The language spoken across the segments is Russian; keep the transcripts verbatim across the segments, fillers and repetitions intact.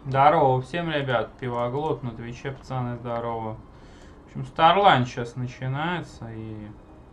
Здорово всем, ребят, Пивоглот на Твиче, пацаны, здорово. В общем, Старлайн сейчас начинается и...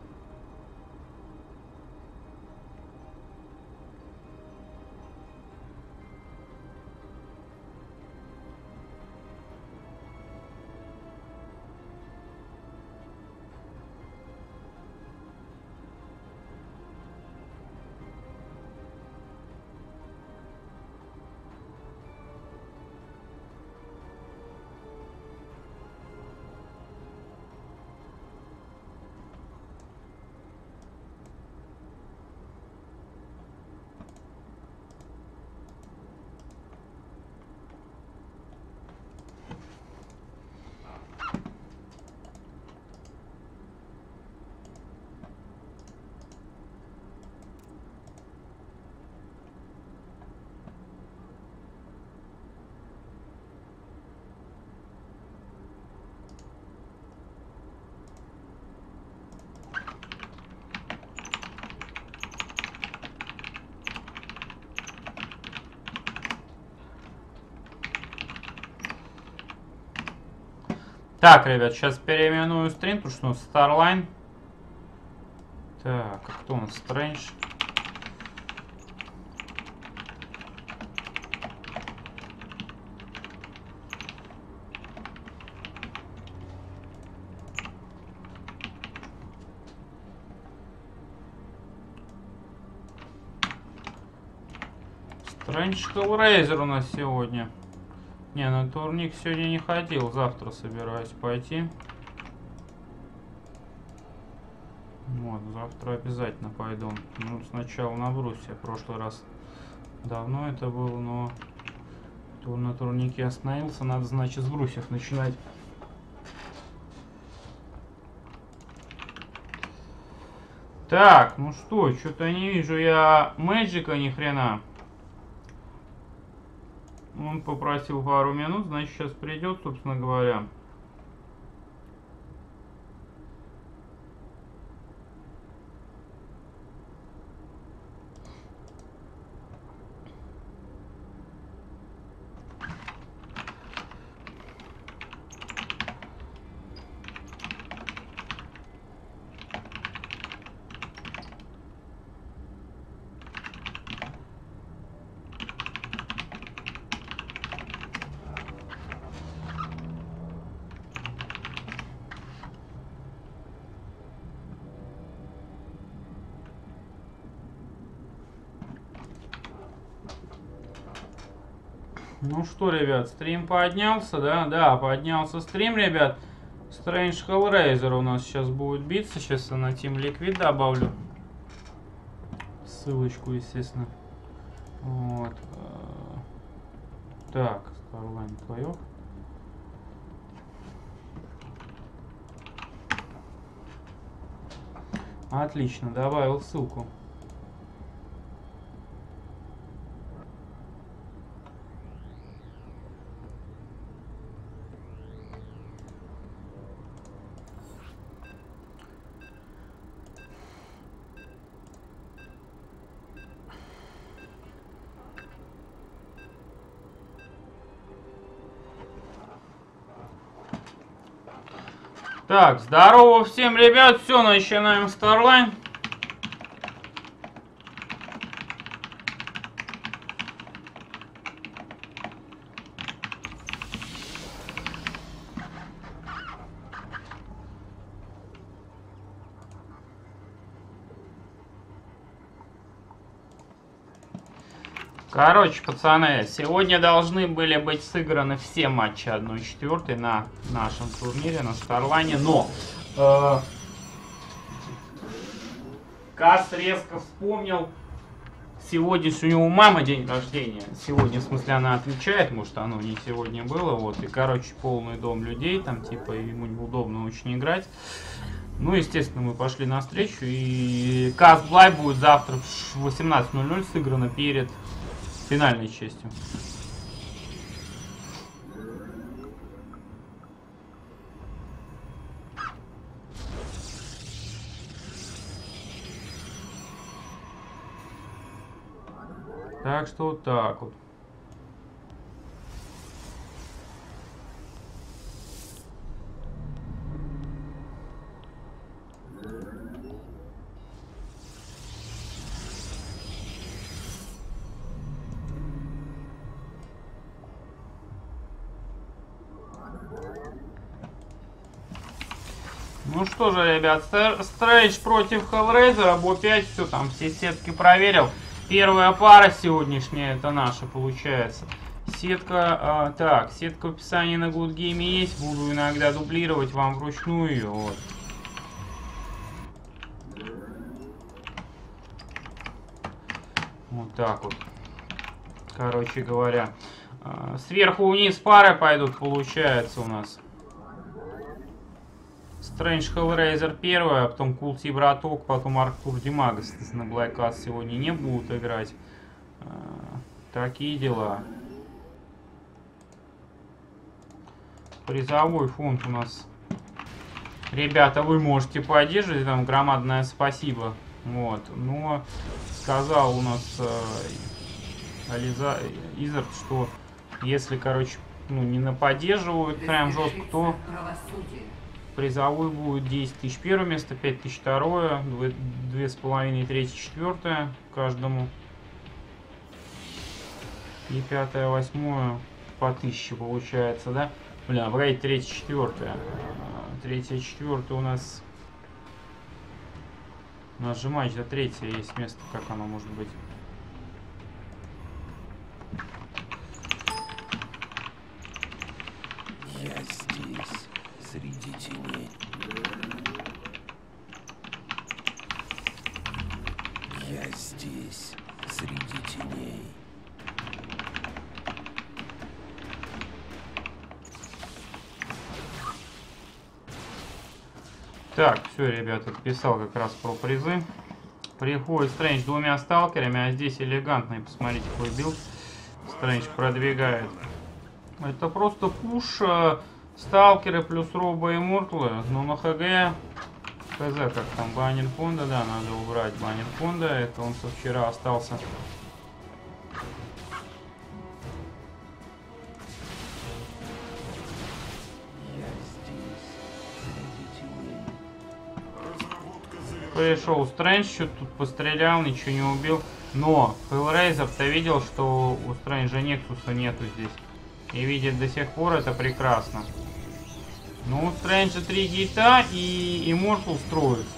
Так, ребят, сейчас переименую стрим, потому что у нас Старлайн. Так, а кто у нас? Стрэндж. Стрэндж Hellraiser у нас сегодня. Не, на турник сегодня не ходил, завтра собираюсь пойти. Вот, завтра обязательно пойду. Ну, сначала на брусе, в прошлый раз давно это было, но тур на турнике остановился, надо, значит, с брусьев начинать. Так, ну что, что-то не вижу я Мэджика ни хрена. Он попросил пару минут, значит, сейчас придет, собственно говоря. Ну что, ребят, стрим поднялся, да? Да, поднялся стрим, ребят. Strange Hellraiser у нас сейчас будет биться. Сейчас я на Team Liquid добавлю. Ссылочку, естественно. Вот. Так, Starline Playoff. Отлично, добавил ссылку. Так, здорово всем, ребят. Все, начинаем Starline. Короче, пацаны, сегодня должны были быть сыграны все матчи одна четвёртая на нашем турнире, на Старлайне, но э, Кас резко вспомнил, сегодня у него мама день рождения, сегодня, в смысле, она отвечает, может, оно не сегодня было, вот, и, короче, полный дом людей, там, типа, ему неудобно очень играть. Ну, естественно, мы пошли навстречу, и Кас Блай будет завтра в восемнадцать ноль ноль сыграно перед финальной частью. Так что вот так вот. Ну что же, ребят, Стрэндж против Hellraiser, бо пять, все там, все сетки проверил. Первая пара сегодняшняя, это наша, получается. Сетка, а, так, сетка в описании на Good Game есть, буду иногда дублировать вам вручную ее, вот. Вот так вот. Короче говоря, сверху вниз пары пойдут, получается, у нас. Стрэндж Hellraiser первая, а потом Култи Браток, потом Артур Димагас на Black Ops сегодня не будут играть. Такие дела. Призовой фонд у нас. Ребята, вы можете поддерживать, там громадное спасибо. Вот, но сказал у нас э, Ализа, Изард, что если, короче, ну, не наподдерживают прям жестко, то призовой будет десять тысяч первое место, пять тысяч второе, две с половиной, третье, четвертое каждому. И пятое, восьмое по тысяче получается, да? Бля, погодите, третье, четвертое. Третье, четвертое у нас... Нажимать, за третье есть место, как оно может быть. Я здесь, среди теней. Я здесь, среди теней. Так, все, ребята, писал как раз про призы. Приходит Стрэндж двумя сталкерами, а здесь элегантный, посмотрите, какой билд Стрэндж продвигает. Это просто пуш, сталкеры плюс робо и мортлы, но на ХГ, хз, как там, баннер фонда, да, надо убрать баннер фонда, это он со вчера остался. Пришел Стрэндж, что-то тут пострелял, ничего не убил. Но Hellraiser-то видел, что у Стрэнджа Нексуса нету здесь. И видит до сих пор, это прекрасно. Ну, у Стрэнджа три гейта и Immortal строится.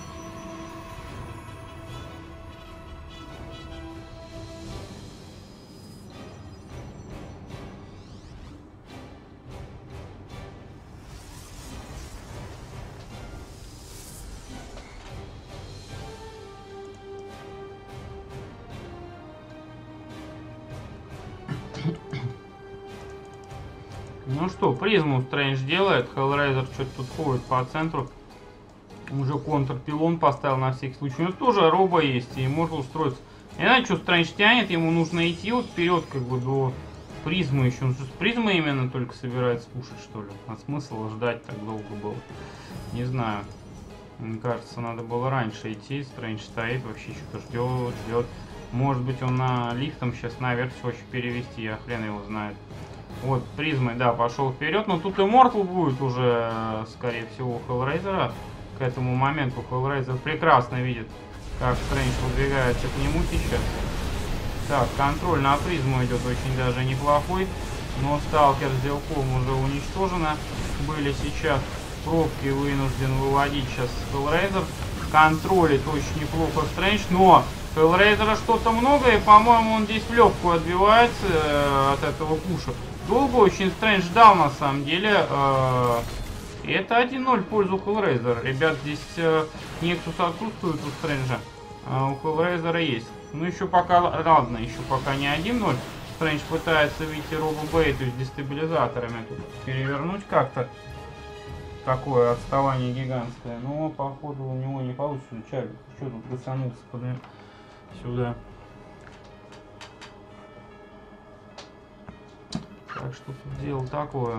Ну что, призму Стрэндж делает, Hellraiser что-то тут ходит по центру. Уже контрпилон поставил на всякий случай. У него тоже робо есть, и Immortal строится. Я знаю, что Стрэндж тянет, ему нужно идти вот вперед, как бы до призмы еще. Он же с призмой именно только собирается пушить, что ли. А смысл ждать так долго было? Не знаю. Мне кажется, надо было раньше идти. Стрэндж стоит, вообще что-то ждет, ждет. Может быть, он на лифтом сейчас наверх хочет перевести, я хрен его знает. Вот, призмой, да, пошел вперед. Но тут Immortal будет уже, скорее всего, у Hellraiser. К этому моменту Hellraiser прекрасно видит, как Стрэндж выдвигается к нему сейчас. Так, контроль на призму идет очень даже неплохой. Но сталкер с делком уже уничтожено. Были сейчас пробки, вынужден выводить сейчас Hellraiser. Контролит очень неплохо Стрэндж, но Hellraiser что-то много, и, по-моему, он здесь в легкую отбивается э, от этого пуша. Долго очень Стрэндж ждал, на самом деле. Э, и это один ноль в пользу Hellraiser. Ребят, здесь э, Nexus отсутствует у Стрэнджа, а у Hellraiser есть. Ну, еще пока, ладно, еще пока не один ноль. Стрэндж пытается, видите, робо-бей, то есть дестабилизаторами тут перевернуть как-то. Такое отставание гигантское. Но, походу, у него не получится. Чарльз, что тут высанулся сюда. Так что тут дело такое.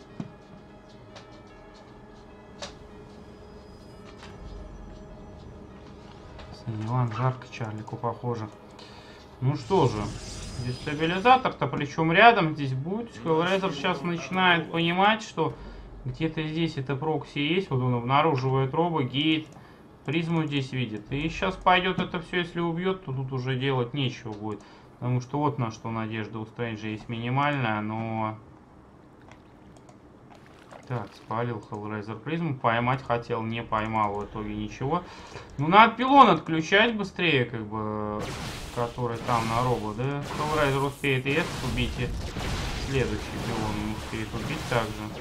Иван, жарко Чарлику, похоже. Ну что же, дестабилизатор-то причем рядом здесь будет. Hellraiser сейчас начинает понимать, что где-то здесь это прокси есть. Вот он обнаруживает робо, гейт, призму здесь видит. И сейчас пойдет это все, если убьет, то тут уже делать нечего будет. Потому что вот на что надежда у Стрэнджа есть минимальная, но Так, спалил Hellraiser призму. Поймать хотел, не поймал в итоге ничего. Ну, надо пилон отключать быстрее, как бы, который там на робо, да? Hellraiser успеет и этот убить, и следующий пилон не успеет убить также.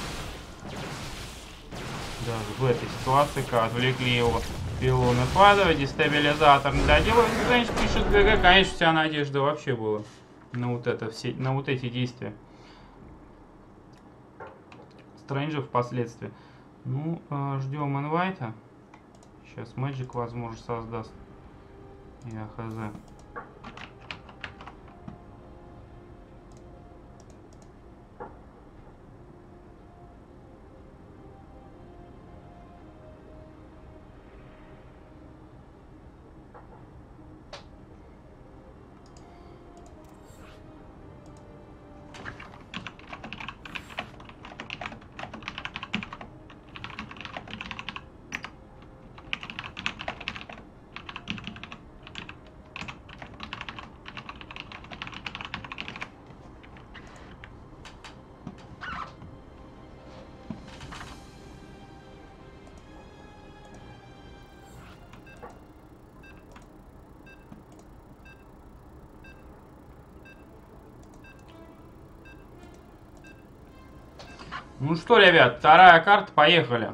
Даже в этой ситуации, как отвлекли его пилоны падают, дестабилизатор не доделывает. Конечно, пишет ГГ, конечно, вся надежда вообще была на вот это все, на вот эти действия Стрэнджа впоследствии. Ну, э, ждем инвайта. Сейчас Magic, возможно, создаст. Я хз. Ну что, ребят, вторая карта, поехали.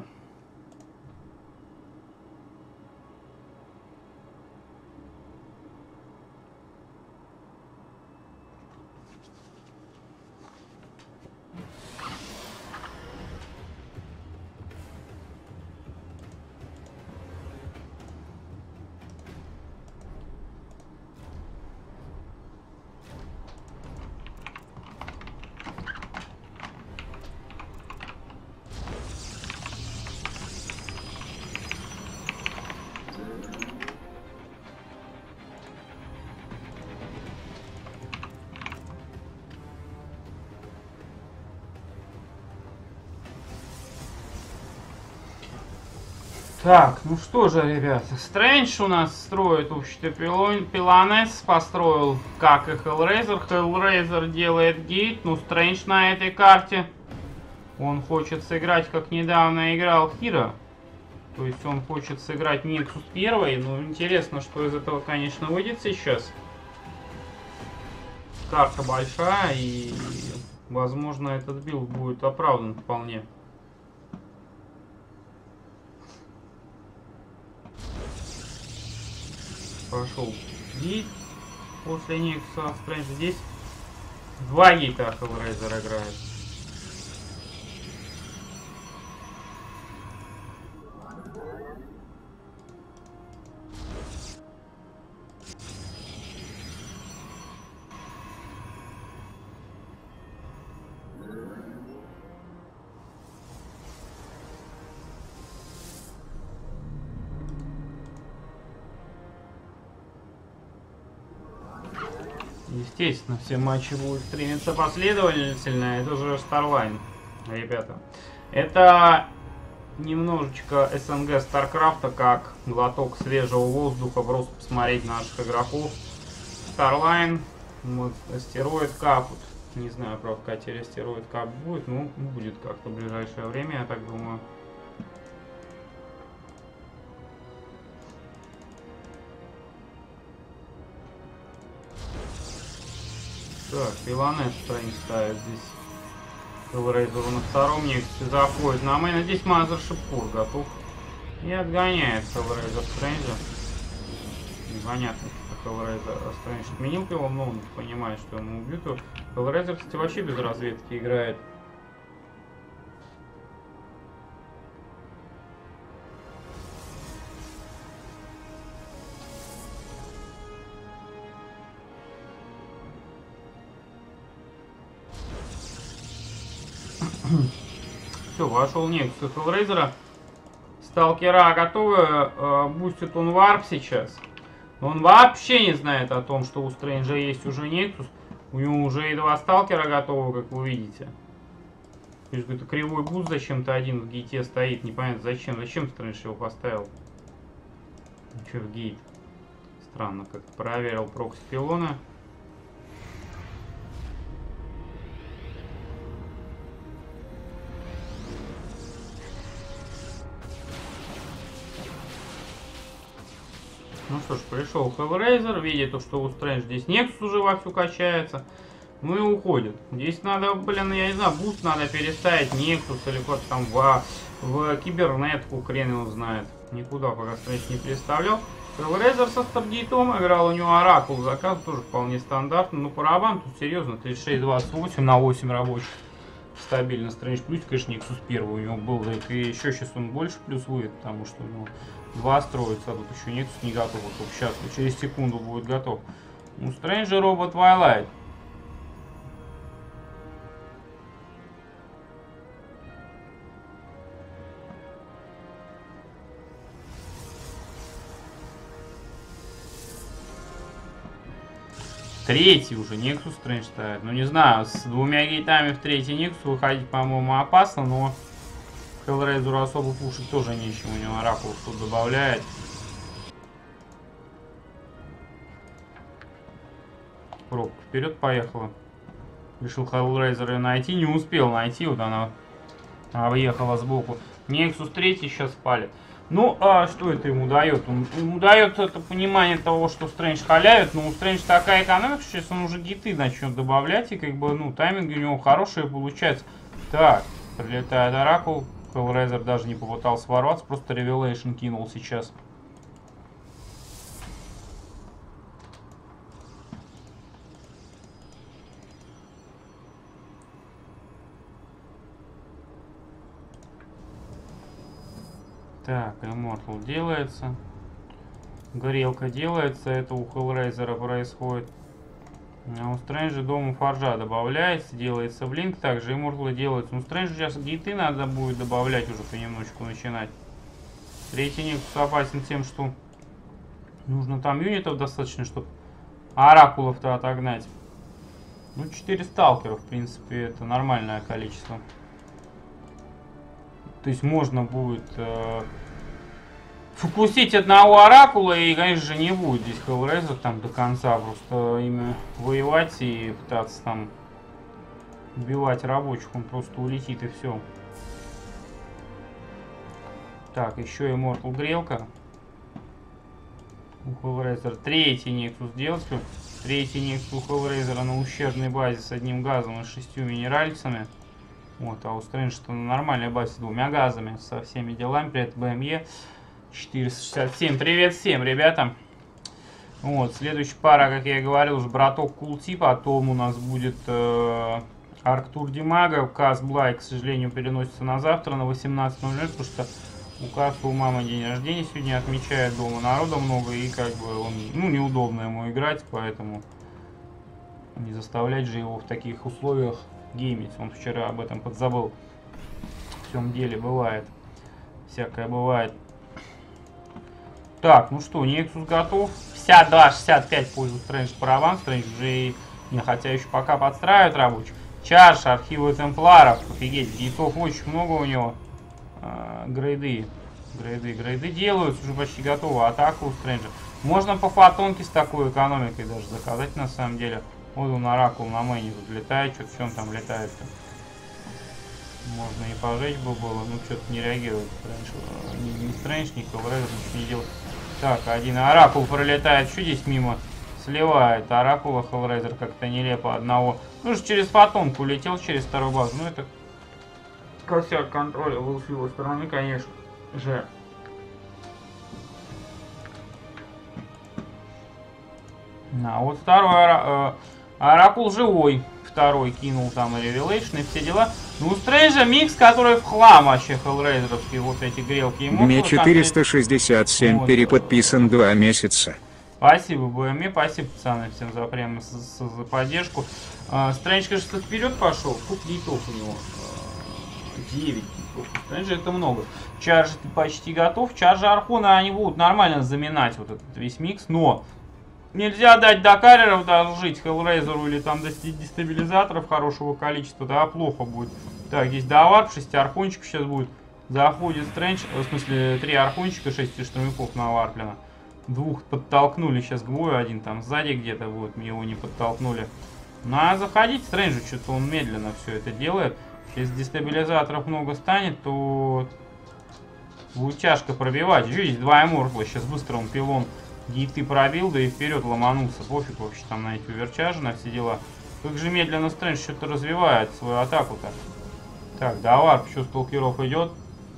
Так, ну что же, ребята, Стрэндж у нас строит общество пилон, Пилонес построил, как и Hellraiser. Hellraiser делает гейт, ну Стрэндж на этой карте, он хочет сыграть, как недавно играл Хиро. То есть он хочет сыграть Nexus первый, ну интересно, что из этого, конечно, выйдет сейчас. Карта большая и, возможно, этот билд будет оправдан вполне. Пошел гейт после Nexus Стрэндж. Здесь два гейта Hellraiser играет. Естественно, все матчи будут стримиться последовательно. Это уже Starline, ребята. Это немножечко СНГ Старкрафта, как глоток свежего воздуха, просто посмотреть наших игроков. Starline, вот, астероид кап. Не знаю, правда, как теперь астероид кап будет, но будет как-то в ближайшее время, я так думаю. Так, Пилонес Стрэндж ставит здесь Hellraiser на втором, Nexus заходит на мейн. Здесь Мазершип Кур готов. И отгоняет Hellraiser Стрэнджа. Непонятно, что Hellraiser Стрэндж отменил пилон, но он понимает, что ему убьют. Hellraiser, кстати, вообще без разведки играет. Все, вошел Nexus Hellraiser. Сталкера готовы. Э, бустит он варп сейчас. Он вообще не знает о том, что у Стрэнджа есть уже Nexus. У него уже и два сталкера готовы, как вы видите. То есть это кривой буст зачем-то один в гейте стоит. Непонятно зачем. Зачем Стрэндж его поставил? Че в гейт? Странно, как проверил прокси пилона. Ну что ж, пришел Hellraiser, видит то, что у Стрэндж здесь Nexus уже вовсю качается. Ну и уходит. Здесь надо, блин, я не знаю, буст надо переставить, Nexus или куда-то там в, в кибернетку, хрен его знает. Никуда пока Стрэндж не переставлял. Hellraiser со Старгейтом играл, у него Оракул заказ тоже вполне стандартный. Ну, по рабам тут серьезно, тридцать шесть двадцать восемь на восемь рабочих. Стабильно. Стрэндж плюс, конечно, Nexus первый у него был, да и еще сейчас он больше плюсует, потому что у него два строится, а тут еще Nexus не готов. Вот сейчас, через секунду будет готов. У Стрэнджа робот Twilight. Третий уже Nexus Стрэндж ставит. Ну не знаю, с двумя гейтами в третий Nexus выходить, по-моему, опасно, но Hellraiser особо пушить тоже нечем. У него Оракул тут добавляет. Пробка вперед поехала. Решил Hellraiser ее найти, не успел найти, вот она объехала сбоку. Nexus третий сейчас палит. Ну, а что это ему дает? Он, ему дает это понимание того, что Стрэндж халявит, но у Стрэндж такая экономика, что сейчас он уже гиты начнет добавлять, и как бы, ну, тайминги у него хорошие получаются. Так, прилетает Оракул, Hellraiser даже не попытался ворваться, просто Revelation кинул сейчас. Так, Immortal делается. Горелка делается. Это у Hellraiser происходит. А у Стрэнджа дома Форжа добавляется. Делается блинк. Также Immortal делается. У Стрэнджа сейчас гейты надо будет добавлять уже понемножку начинать. Третий Nexus опасен тем, что нужно там юнитов достаточно, чтобы оракулов-то отогнать. Ну, четыре сталкера, в принципе, это нормальное количество. То есть можно будет э, фокусить одного оракула, и, конечно же, не будет здесь Hellraiser там до конца. Просто ими воевать и пытаться там убивать рабочих, он просто улетит и все. Так, еще Immortal грелка. У Hellraiser третий Nexus делать. Третий Nexus у Hellraiser на ущербной базе с одним газом и шестью минеральцами. Вот, а у Стрэндж-то на нормальной базе с двумя газами, со всеми делами. Привет, бэ эм е четыреста шестьдесят семь. Привет всем, ребята. Вот, следующая пара, как я и говорил, уже браток Култи. Потом у нас будет э, Арктур Димага. Каз Блай, к сожалению, переносится на завтра, на восемнадцать ноль ноль, потому что у Каза у мамы день рождения сегодня отмечает, дома народа много, и как бы он, ну, неудобно ему играть, поэтому не заставлять же его в таких условиях геймить. Он вчера об этом подзабыл. В всем деле бывает. Всякое бывает. Так, ну что, Nexus готов. пятьдесят два шестьдесят пять пользует Стрэндж параван. Стрэндж уже и... Не, хотя еще пока подстраивает рабочих. Чарж, архивы темпларов. Офигеть, гейтов очень много у него. А, грейды. Грейды, грейды делаются. Уже почти готово. Атака у Стрэнджа. Можно по фотонке с такой экономикой даже заказать на самом деле. Вот он Оракул на мэне тут летает, что-то все он там летает-то. Можно и пожечь бы было, ну что-то не реагирует. Стрэндж, не, не Стрэндж, ни Hellraiser ничего не делает. Так, один Оракул пролетает, что здесь мимо сливает. Оракула Hellraiser как-то нелепо одного. Ну же через фотонку летел, через вторую базу. Ну это косяк контроля был с его стороны, конечно же. А вот второй э, Оракул живой. Второй кинул там и Revelation, и все дела. Ну, у Стрэнджа микс, который в хлам вообще Hellraiser'овские вот эти грелки. Мне четыреста шестьдесят семь вот. Переподписан два месяца. Спасибо, бэ эм и, спасибо, пацаны, всем за прямо за, за, за поддержку. А, Стрэндж, конечно, вперед пошел. Сколько гейтов у него? девять гейтов. Стрэндж это много. Чарж почти готов. Чаржи Архона, они будут нормально заминать вот этот весь микс, но... Нельзя дать до карьеров дожить Hellraiser'у или там до дестабилизаторов хорошего количества, да, плохо будет. Так, здесь до варп, шесть архончиков сейчас будет. Заходит Стрэндж, в смысле три архончика, шесть штурмяков на варплена. Двух подтолкнули сейчас к бою, один там сзади где-то, вот, его не подтолкнули. Ну а заходить Стрэнджу, что-то он медленно все это делает. Если дестабилизаторов много станет, то будет тяжко пробивать. Еще здесь два Immortal, сейчас быстро он пилон Гейты пробил, да и вперед ломанулся. Пофиг вообще там на эти оверчаржи, на все дела. Как же медленно Стрэндж что-то развивает свою атаку-то. Так, да, варп, еще сталкеров идет.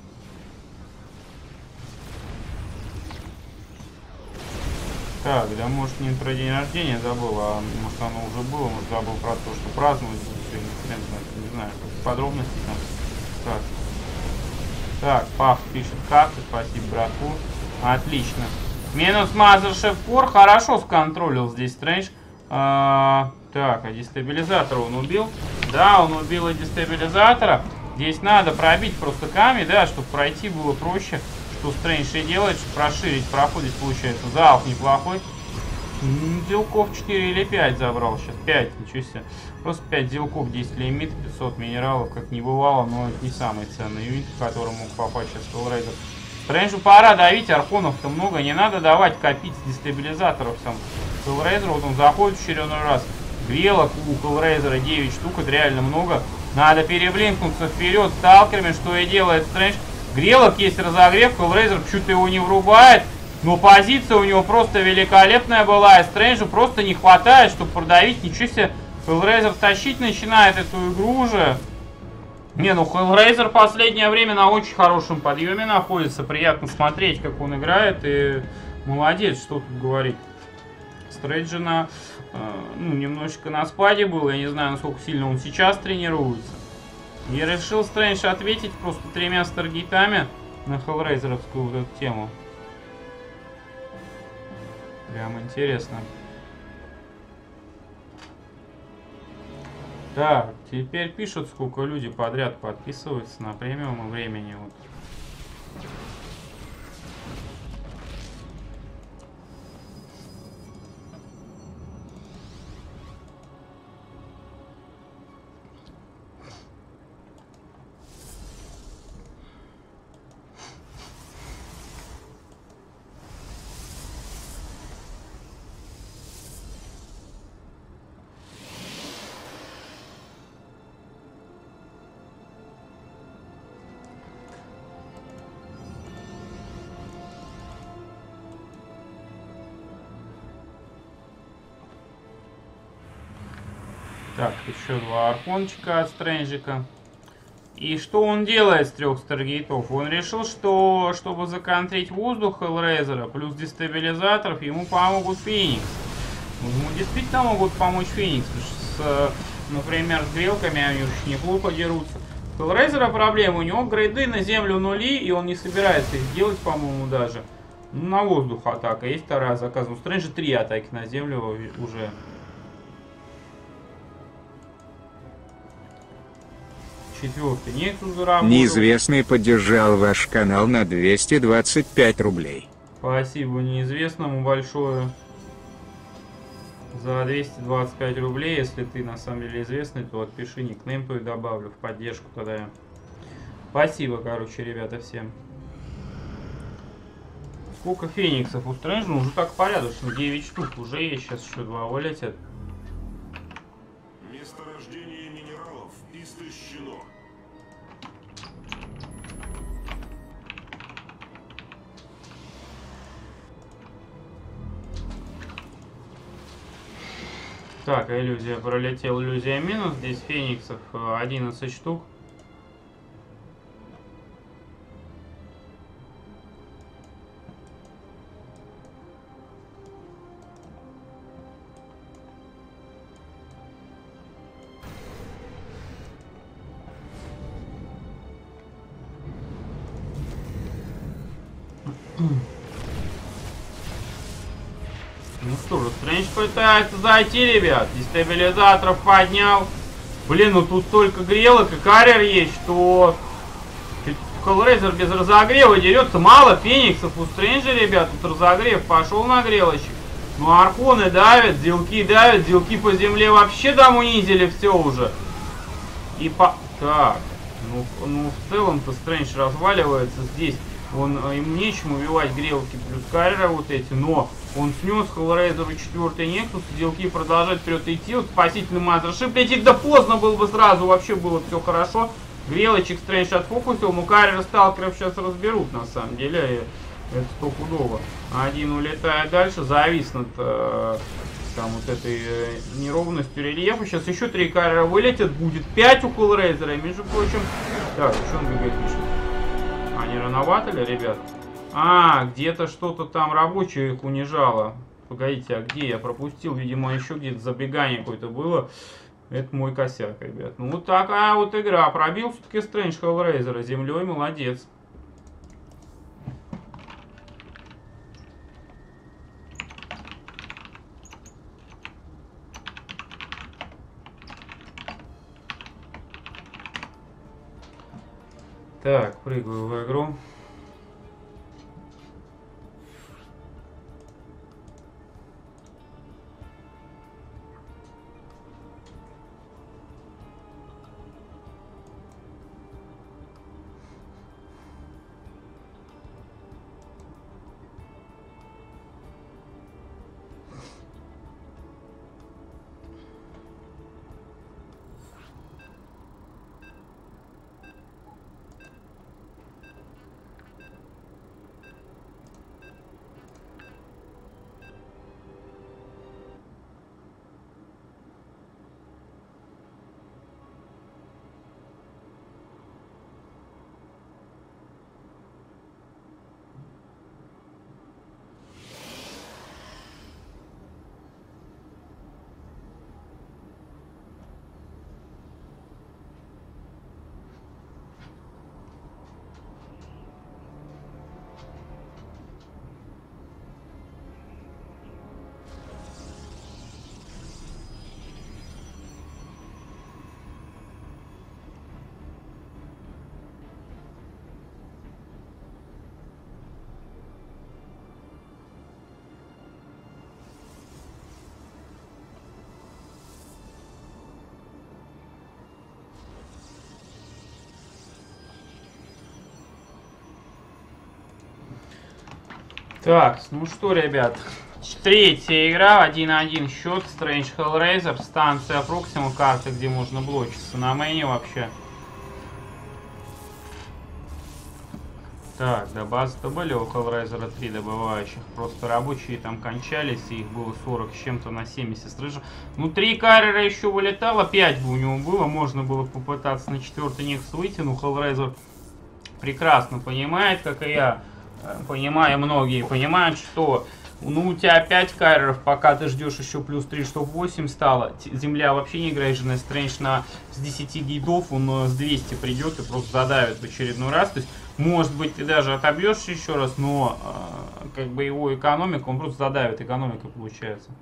Так, да может не про день рождения забыл, а может оно уже было, может забыл про то, что праздновать будет сегодня, не знаю, подробности там. Так, так, Пах пишет карты, спасибо, братку. Отлично. Минус Мазершеф Кор, хорошо сконтролил здесь Стрэндж. А, так, а дестабилизатора он убил? Да, он убил и дестабилизатора. Здесь надо пробить просто камень, да, чтобы пройти было проще. Что Стрэндж и делает, чтобы расширить проход, здесь получается залп неплохой. Зелков четыре или пять забрал сейчас. пять, ничего себе. Просто пять зелков, десять лимит, пятьсот минералов, как не бывало, но это не самый ценный юнит, в который мог попасть сейчас Hellraiser. Стрэнджу пора давить, архонов-то много, не надо давать копить дестабилизаторов сам. Hellraiser, вот он заходит в очередной раз. Грелок у Hellraiser девять штук, это реально много. Надо переблинкнуться вперед сталкерами, что и делает Стрэндж. Грелок есть разогрев, Hellraiser почему-то его не врубает. Но позиция у него просто великолепная была. И Стрэнджу просто не хватает, чтобы продавить. Ничего себе, Hellraiser тащить начинает эту игру уже. Не, ну Hellraiser в последнее время на очень хорошем подъеме находится. Приятно смотреть, как он играет. И молодец, что тут говорить. Стрэндж на, э, ну, немножечко на спаде был. Я не знаю, насколько сильно он сейчас тренируется. И решил Стрэндж ответить просто тремя старгейтами на Hellraiser'овскую вот эту тему. Прям интересно. Так, теперь пишут, сколько люди подряд подписываются на премиум и времени. Вот. Так, еще два архончика от Стрэнджика. И что он делает с трех старгейтов? Он решил, что чтобы законтрить воздух Hellraiser плюс дестабилизаторов, ему помогут Феникс. Ему действительно могут помочь Феникс. С, например, с грелками они очень неплохо дерутся. У Hellraiser проблема, у него грейды на землю нули, и он не собирается их делать, по-моему, даже. Ну, на воздух атака. Есть вторая заказана. У Стрэнджа три атаки на землю уже. Четвертый Нексус заработал. Неизвестный поддержал ваш канал на двести двадцать пять рублей. Спасибо неизвестному большое за двести двадцать пять рублей. Если ты на самом деле известный, то отпиши никнейм, то и добавлю в поддержку тогда я. Спасибо, короче, ребята, всем. Сколько фениксов у Стрэнджа? Ну, уже так порядочно. девять штук уже есть. Сейчас еще два вылетят. Месторождение минералов истощено. Так, иллюзия пролетел, иллюзия минус. Здесь фениксов одиннадцать штук. Ну что же, Стрэндж пытается зайти, ребят. Дестабилизаторов поднял. Блин, ну тут столько грелок и карьер есть, что Hellraiser без разогрева дерется. Мало фениксов у Стрэнджа, ребят. Тут разогрев пошел на грелочек. Ну архоны давят, зелки давят. Зелки по земле вообще там унизили все уже. И по... Так, ну, ну в целом-то Стрэндж разваливается здесь. Он, им нечем убивать грелки плюс карьеры вот эти, но он снес Hellraiser четвертый Нексус, зелки продолжают вперед идти, вот спасительный мазершип, летит, да поздно было бы сразу, вообще было все хорошо. Грелочек Стрэндж отфокусил, но карьеры сталкеров сейчас разберут на самом деле. Это стопудово. Один улетает дальше, завис над э, там вот этой э, неровностью рельефа. Сейчас еще три карьера вылетят, будет пять у Hellraiser, между прочим. Так, что он бегает, пишет? А, не рановато ли, ребят? А, где-то что-то там рабочее их унижало. Погодите, а где? Я пропустил, видимо, еще где-то забегание какое-то было. Это мой косяк, ребят. Ну, вот такая вот игра. Пробил все-таки Strange Hellraiser землей, молодец. Так, прыгаю в игру. Так, ну что, ребят, третья игра, один-один счет, Strange Hellraiser, станция Proxima, карта, где можно блочиться на мейне вообще. Так, до базы-то были у Hellraiser три добывающих, просто рабочие там кончались, и их было сорок с чем-то на семьдесят стрижа. Ну, три карьера еще вылетало, пять бы у него было, можно было попытаться на четвертый Некс выйти, но Hellraiser прекрасно понимает, как и я, понимаю, многие понимают, что ну у тебя пять карьеров, пока ты ждешь еще плюс три, чтобы восемь стало. Земля вообще не играет же на Стрэндж на с десяти гейдов, он с двухсот придет и просто задавит в очередной раз. То есть, может быть, ты даже отобьешься еще раз, но э, как бы его экономика, он просто задавит, экономика получается.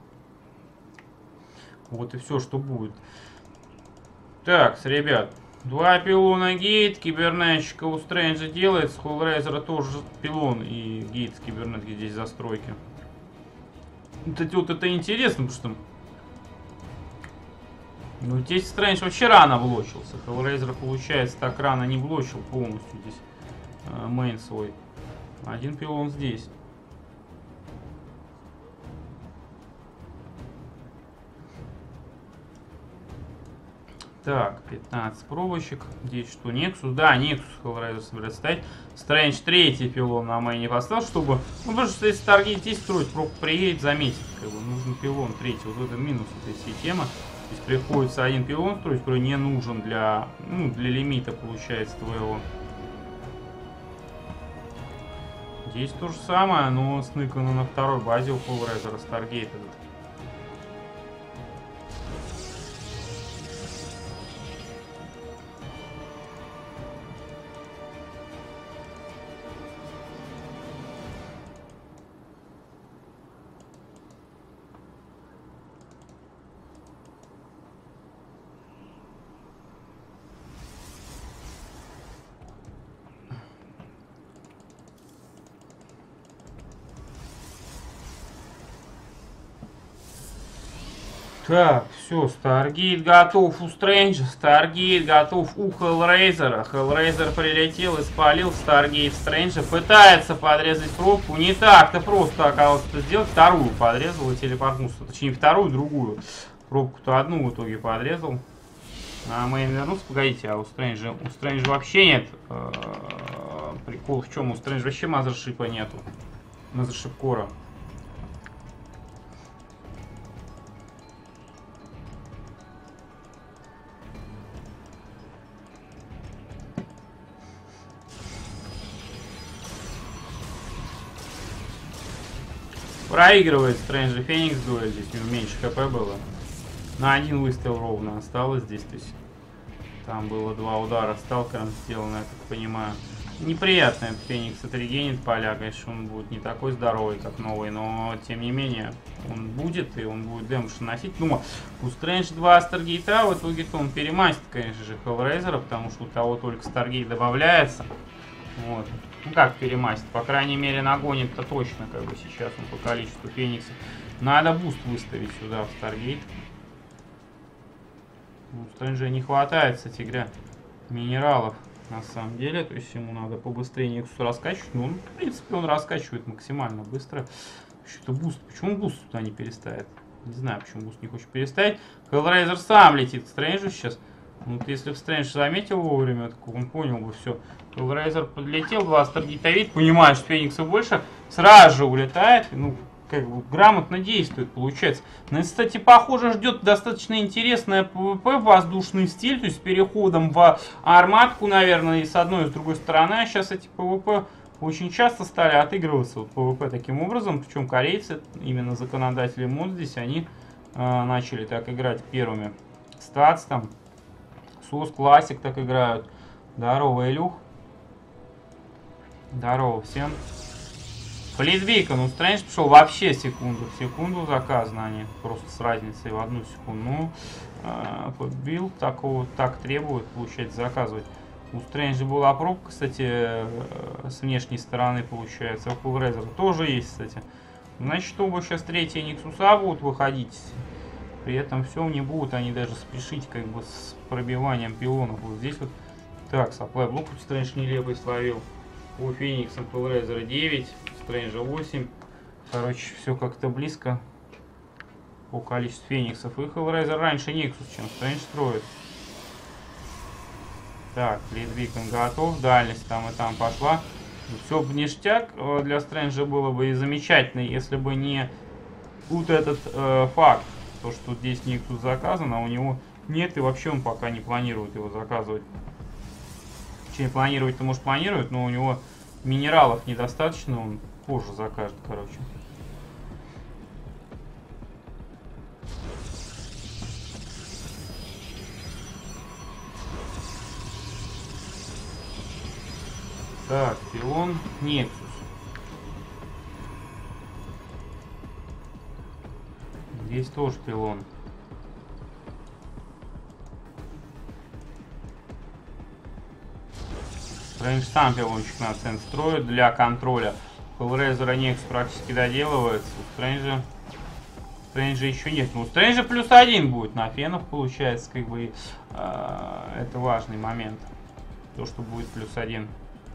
Вот и все, что будет. Так, ребят. Два пилона гейт, кибернетчика у Стрэнджа делает, с Hellraiser тоже пилон и гейт с кибернетки здесь застройки. Вот, это, вот это интересно, потому что ну, здесь Стрэндж вообще рано блочился. Hellraiser, получается, так рано не блочил полностью здесь э, мейн свой. Один пилон здесь. Так, пятнадцать пробочек. Здесь что, Nexus? Да, Nexus Hellraiser собирается ставить. Стрэндж третий пилон на мейне поставил, чтобы... Ну, потому что если Stargate здесь строить, пробку приедет, заметит. Как бы нужен пилон третий. Вот это минус этой всей темы. Здесь приходится один пилон строить, который не нужен для... Ну, для лимита, получается, твоего. Здесь то же самое, но сныкано на второй базе у Hellraiser Stargate этот. Так, все, Stargate готов у Стрэнджа, Stargate готов у Hellraiser. Hellraiser прилетел и спалил Stargate Стрэнджа. Пытается подрезать пробку. Не так-то просто оказалось это сделать. Вторую подрезал и телепортнулся. Точнее, вторую, другую. Пробку-то одну в итоге подрезал. А мейн вернулся. Погодите, а у Стрэнджа, у Стрэнджа вообще нет э, Прикол в чем? У Стрэнджа вообще мазершипа нету. Мазершип кора. Проигрывает Стрэндж и Феникс дуэль. Здесь у него меньше хп было. На один выстрел ровно осталось здесь. То есть там было два удара сталкером сделано, я так понимаю. Неприятно, Феникс отрегенит поля, конечно, он будет не такой здоровый, как новый, но тем не менее он будет, и он будет дэмэдж наносить. Ну, у Стрэндж два Старгейта, в итоге-то он перемастит, конечно же, Hellraiser, потому что у того только Старгейт добавляется. Вот. Ну как перемастит, по крайней мере нагонит-то точно, как бы сейчас он по количеству Фениксов. Надо буст выставить сюда в Старгейт. У Стрэнджа не хватает, кстати говоря, минералов. На самом деле, то есть ему надо побыстрее Нексус раскачивать. Ну, он, в принципе, он раскачивает максимально быстро. Что-то буст. Почему он буст туда не переставит? Не знаю, почему буст не хочет переставить. Hellraiser сам летит к Стрэнджу сейчас. Ну, вот если бы Стрэндж заметил вовремя, так он понял бы все. Hellraiser подлетел, два Старгейта видит, понимает, что Феникса больше, сразу же улетает. Ну, как бы грамотно действует, получается. Нас, кстати, похоже, ждет достаточно интересное ПВП, воздушный стиль, то есть с переходом в арматку, наверное, и с одной, и с другой стороны. А сейчас эти ПВП очень часто стали отыгрываться, вот ПВП таким образом. Причем корейцы, именно законодатели мод здесь, они э, начали так играть первыми. Статс там, Сос, Классик так играют. Здорово, Илюх. Здорово всем. Флитбейка, ну Стрэндж пришел вообще секунду в секунду заказано, они просто с разницей в одну секунду. Ну, э, подбил, такого, так требует, получается, заказывать. У Стрэнджа была пробка, кстати, э, с внешней стороны, получается. У Hellraiser тоже есть, кстати. Значит, оба сейчас третьи Нексуса будут выходить. При этом все не будут они даже спешить, как бы, с пробиванием пилонов. Вот здесь вот. Так, саплай блок Стрэндж нелепый словил. У Феникса Hellraiser девять. Стрэнджа восемь. Короче, все как-то близко по количеству Фениксов. И Hellraiser раньше Нексус, чем Стрэндж строит. Так, Лидбикон готов. Дальность там и там пошла. Все бы ништяк для Стрэнджа было бы и замечательно, если бы не вот этот э, факт. То, что здесь Нексус заказан, а у него нет, и вообще он пока не планирует его заказывать. Точнее, планировать-то может планирует, но у него минералов недостаточно, он позже закажет, короче. Так, пилон, Нексус. Здесь тоже пилон. Стрэндж сам пилончик на центр строит для контроля. Hellraiser Нексус практически доделывается. У Стрэнджа... Стрэнджа еще нет. Ну, у Стрэнджа плюс один будет на фенов, получается, как бы, э, это важный момент. То, что будет плюс один.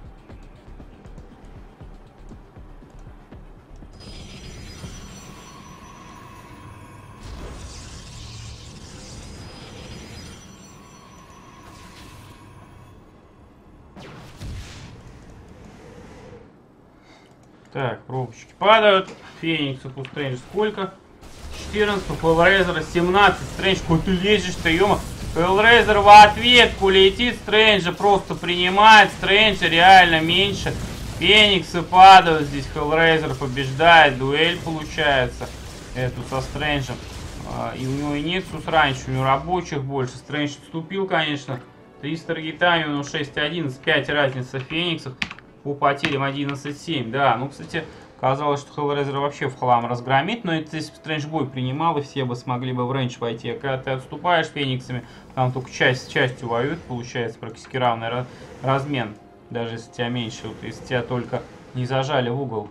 Так, пробочки падают. Фениксов у Стрэнджа сколько? четырнадцать, у Hellraiser семнадцать. Стрэндж, куда ты лезешь-то, ё-мо? Hellraiser в ответку летит, Стрэнджа просто принимает. Стрэнджа реально меньше. Фениксы падают, здесь Hellraiser побеждает. Дуэль получается эту со Стрэнджем. И у него и Нексус раньше, у него рабочих больше. Стрэндж отступил, конечно. три Старгейта, у него шесть одиннадцать, пять разница Фениксов. По потерям одиннадцать семь, да. Ну, кстати, казалось, что Hellraiser вообще в хлам разгромит, но это если бы Стрэндж бой принимал, и все бы смогли бы в рейндж войти. А когда ты отступаешь Фениксами, там только часть с частью воюют, получается практически равный размен. Даже если тебя меньше, вот, если тебя только не зажали в угол.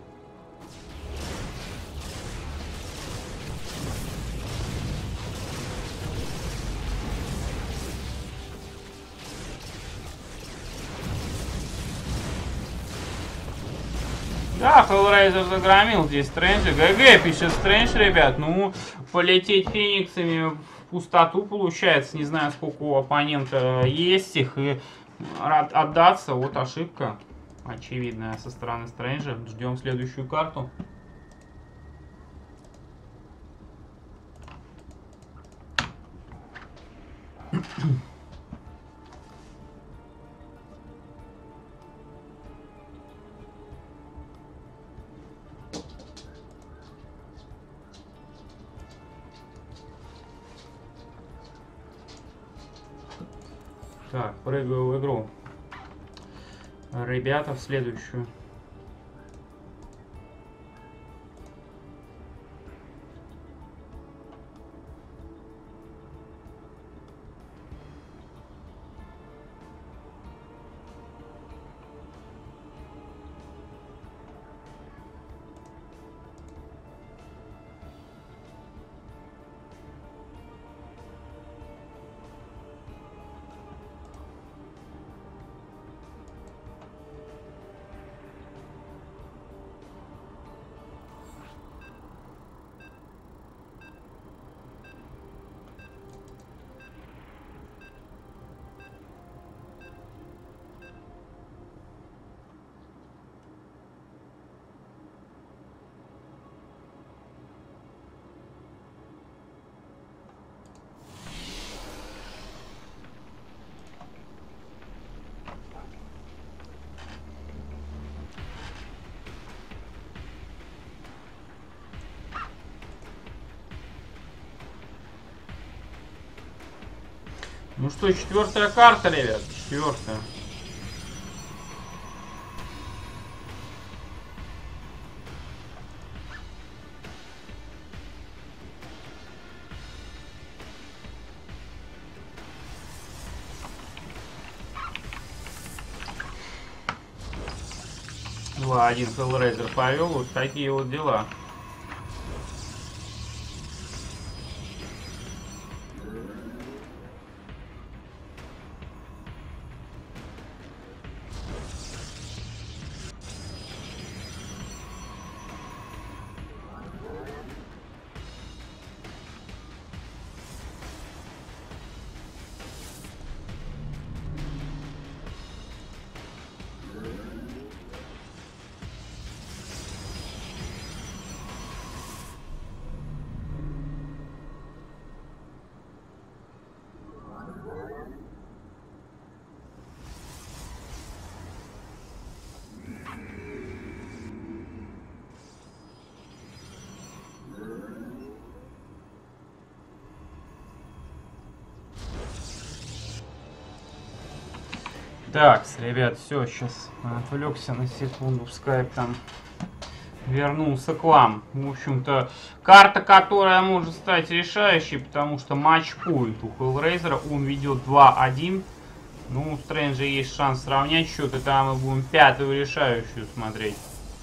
Да, Hellraiser загромил здесь Стрэнджа. ГГ пишет Стрэндж, ребят. Ну, полететь Фениксами в пустоту получается. Не знаю, сколько у оппонента есть их. И отдаться, вот ошибка. очевидная со стороны Стрэнджа. Ждем следующую карту. Так, прыгаю в игру. Ребята, в следующую. Ну что, четвертая карта, ребят, четвертая. два один Hellraiser повел, вот такие вот дела. Так, ребят, все, сейчас отвлекся на секунду, в скайп там вернулся к вам. В общем-то, карта, которая может стать решающей, потому что матч-пойнт у Hellraiser, он ведет два один. Ну, у Стрэнджа есть шанс сравнять счет, и там мы будем пятую решающую смотреть.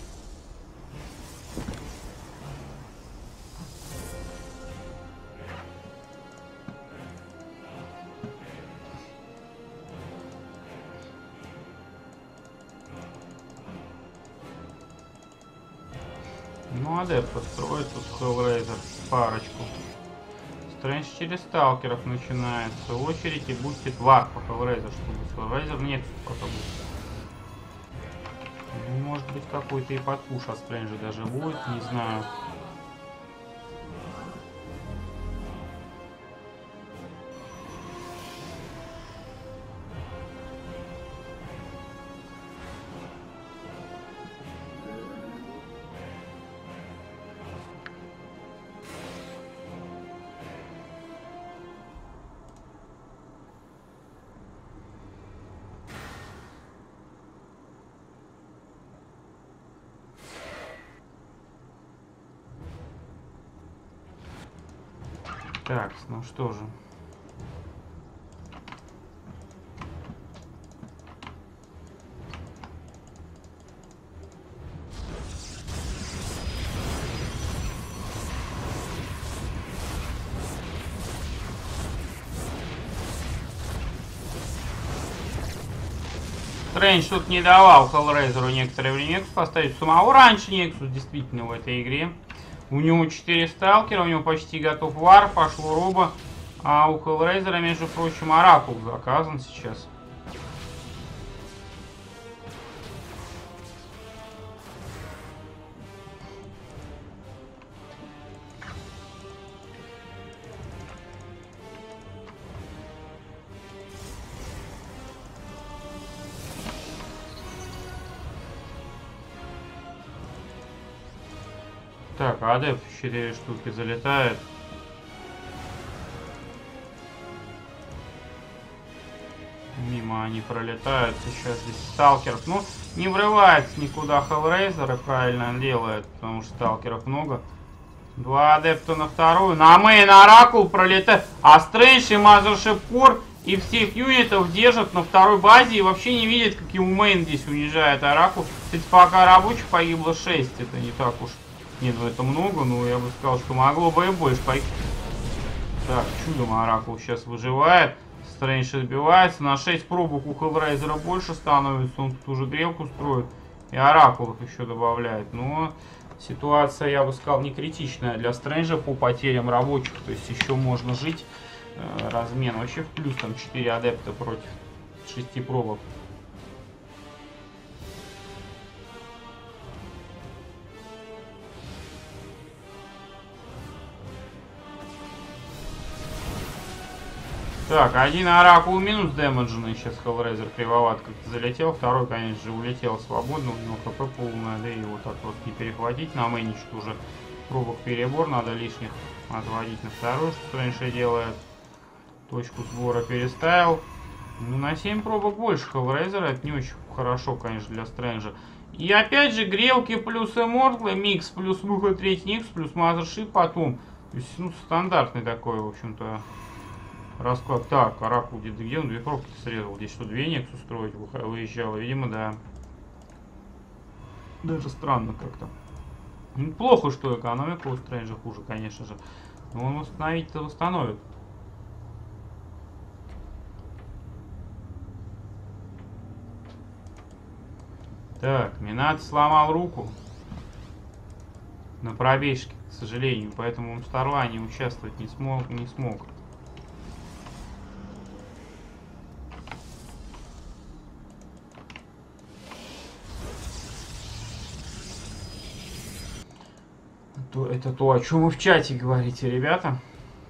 Ну, адепт построит тут Hellraiser парочку. Стрэндж через сталкеров начинается. В очередь и будет варп по Hellraiser, чтобы Hellraiser нет пока будет. Ну, может быть, какой-то и подпуш от Стрэнджа даже будет, не знаю. Так, ну что же. Стрэндж тут не давал Hellraiser некоторое время Nexus поставить. Самого раньше Nexus действительно в этой игре. У него четыре сталкера, у него почти готов вар, пошло робо. А у Hellraiser, между прочим, оракул заказан сейчас. Так, адепт четыре штуки залетает. Мимо они пролетают. Сейчас здесь сталкеров. Ну, не врывается никуда Hellraiser, и правильно делает, потому что сталкеров много. Два адепта на вторую. На мейн Оракул пролетает. А Стрэндж и Мазершип Кор и всех юнитов держат на второй базе и вообще не видят, как ему мейн здесь унижает Оракул. Кстати, пока рабочих погибло шесть. Это не так уж. Нет, ну это много, но я бы сказал, что могло бы и больше погиб. Так, чудом Оракул сейчас выживает. Стрэндж отбивается. На шесть пробок у Hellraiser больше становится. Он тут уже грелку строит. И Оракулов еще добавляет. Но ситуация, я бы сказал, не критичная для Стрэнджа по потерям рабочих. То есть еще можно жить. Размен вообще в плюс. Там четыре адепта против шести пробок. Так, один Оракул минус дэмэдженный. Сейчас Hellraiser кривоват как-то залетел. Второй, конечно же, улетел свободно. У него хп полное. Да и его так вот не перехватить. На мэне что уже пробок перебор. Надо лишних отводить на вторую, что Стрэндж делает. Точку сбора переставил. Ну, на семь пробок больше Hellraiser. Это не очень хорошо, конечно, для Стрэнджа. И опять же, грелки плюс Immortal, микс плюс выход третий Никс, плюс Мазершип потом. То есть, ну, стандартный такой, в общем-то, расклад. Так, Оракул где-то где он? Две пробки срезал. Здесь что, две Никс устроить выезжал? Видимо, да. Даже странно как-то. Ну, плохо, что экономика у Стрэнджа хуже, конечно же. Но он восстановить-то восстановит. Так, Минат сломал руку на пробежке, к сожалению, поэтому он в Старлане участвовать не смог, не смог. То, это то, о чем вы в чате говорите, ребята.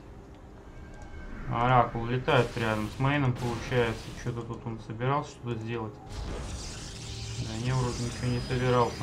Оракул летает рядом с мейном, получается. Что-то тут он собирался что-то сделать. Да не, вроде ничего не собирался.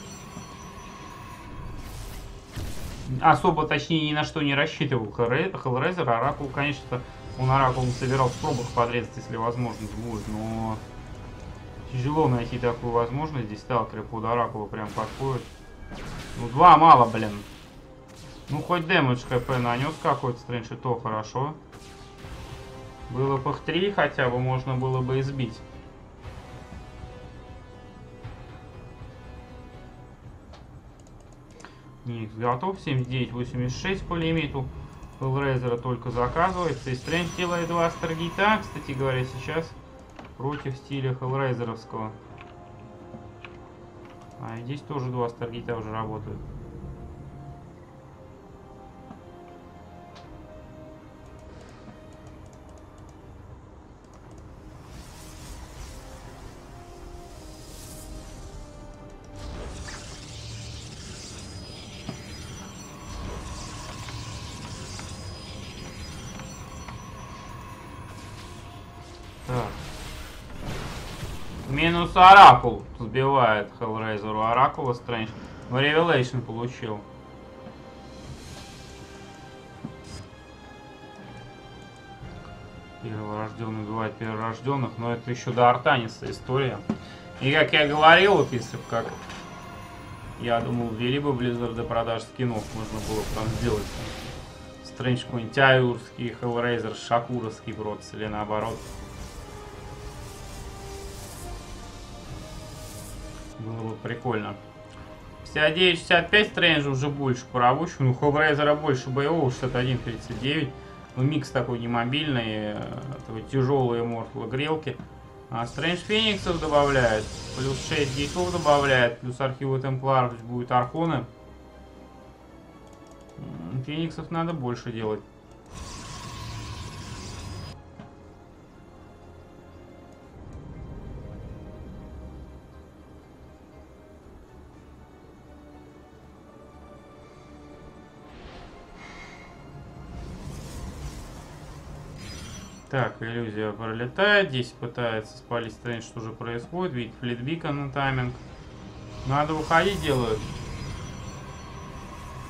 Особо, точнее, ни на что не рассчитывал Hellraiser. Оракул, конечно, он Оракул не собирался в пробах подрезать, если возможность будет, но тяжело найти такую возможность. Здесь сталкеры под Оракула прям подходят. Ну, два мало, блин. Ну, хоть дэмэдж КП нанес какой-то Стрэндж, и то хорошо. Было бы их три, хотя бы можно было бы избить. Никс готов. семьдесят девять восемьдесят шесть по лимиту. Hellraiser только заказывается. И Стрэндж делает два старгейта, кстати говоря, сейчас против стиля Hellraiser'овского. А здесь тоже два старгейта уже работают. Так. Минус Оракул сбивает Hellraiser у Оракула Стрэндж. Но Revelation получил. Перворожденный убивает перворожденных, но это еще до Артаниса история. И как я говорил, вот если бы как я думал, ввели бы Blizzard до продаж скинов, можно было бы там сделать Стрэндж какой-нибудь аюрский, Hellraiser шакуровский против, или наоборот. Было бы прикольно. пятьдесят девять шестьдесят пять Стрэндж уже больше по рабочему. Ну, Hellraiser больше боевого, шестьдесят один тридцать девять. Ну, микс такой не мобильный, такой тяжелые морфлы грелки. А Стрэндж Фениксов добавляет. Плюс шесть гейтов добавляет. Плюс архивы Темпларов будет Архоны. Фениксов надо больше делать. Так, иллюзия пролетает. Здесь пытается спалить Стрэндж, что же происходит. Видит флитбика на тайминг. Надо выходить, делают.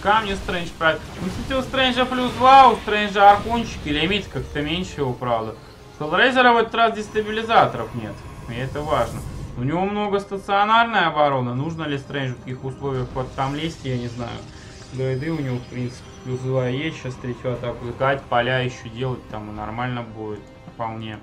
камни Стрэндж правит. Ну, кстати, у Стрэнджа плюс два, у Стрэнджа аркончик, и лимит как-то меньше его, правда. У Хеллрейзера в этот раз дестабилизаторов нет, и это важно. У него много стационарной обороны, нужно ли Стрэнджу в таких условиях под там лезть, я не знаю. Грейды у него, в принципе, плюс два есть, сейчас третью атаку искать, поля еще делать, там и нормально будет, вполне.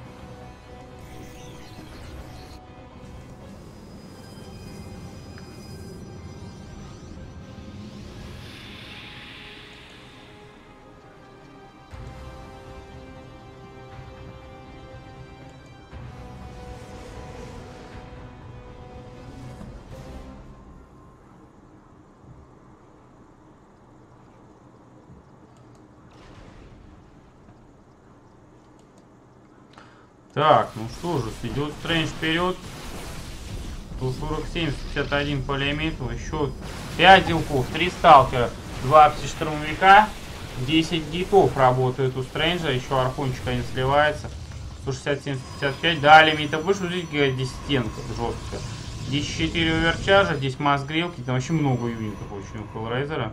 Так, ну что же, идет Стрэндж вперед. сто сорок семь, сто пятьдесят один по лимиту. Еще пять дилков, три сталкера, два пси-штурмовика, десять гитов работают у Стрэнджа. Еще архончик не сливается. сто шестьдесят семь, сто пятьдесят пять. Да, лимита выше, видите, здесь стенка жесткая. Здесь четыре оверчаржа, здесь масс-грилки. Там вообще много юнитов очень у Хеллрейзера.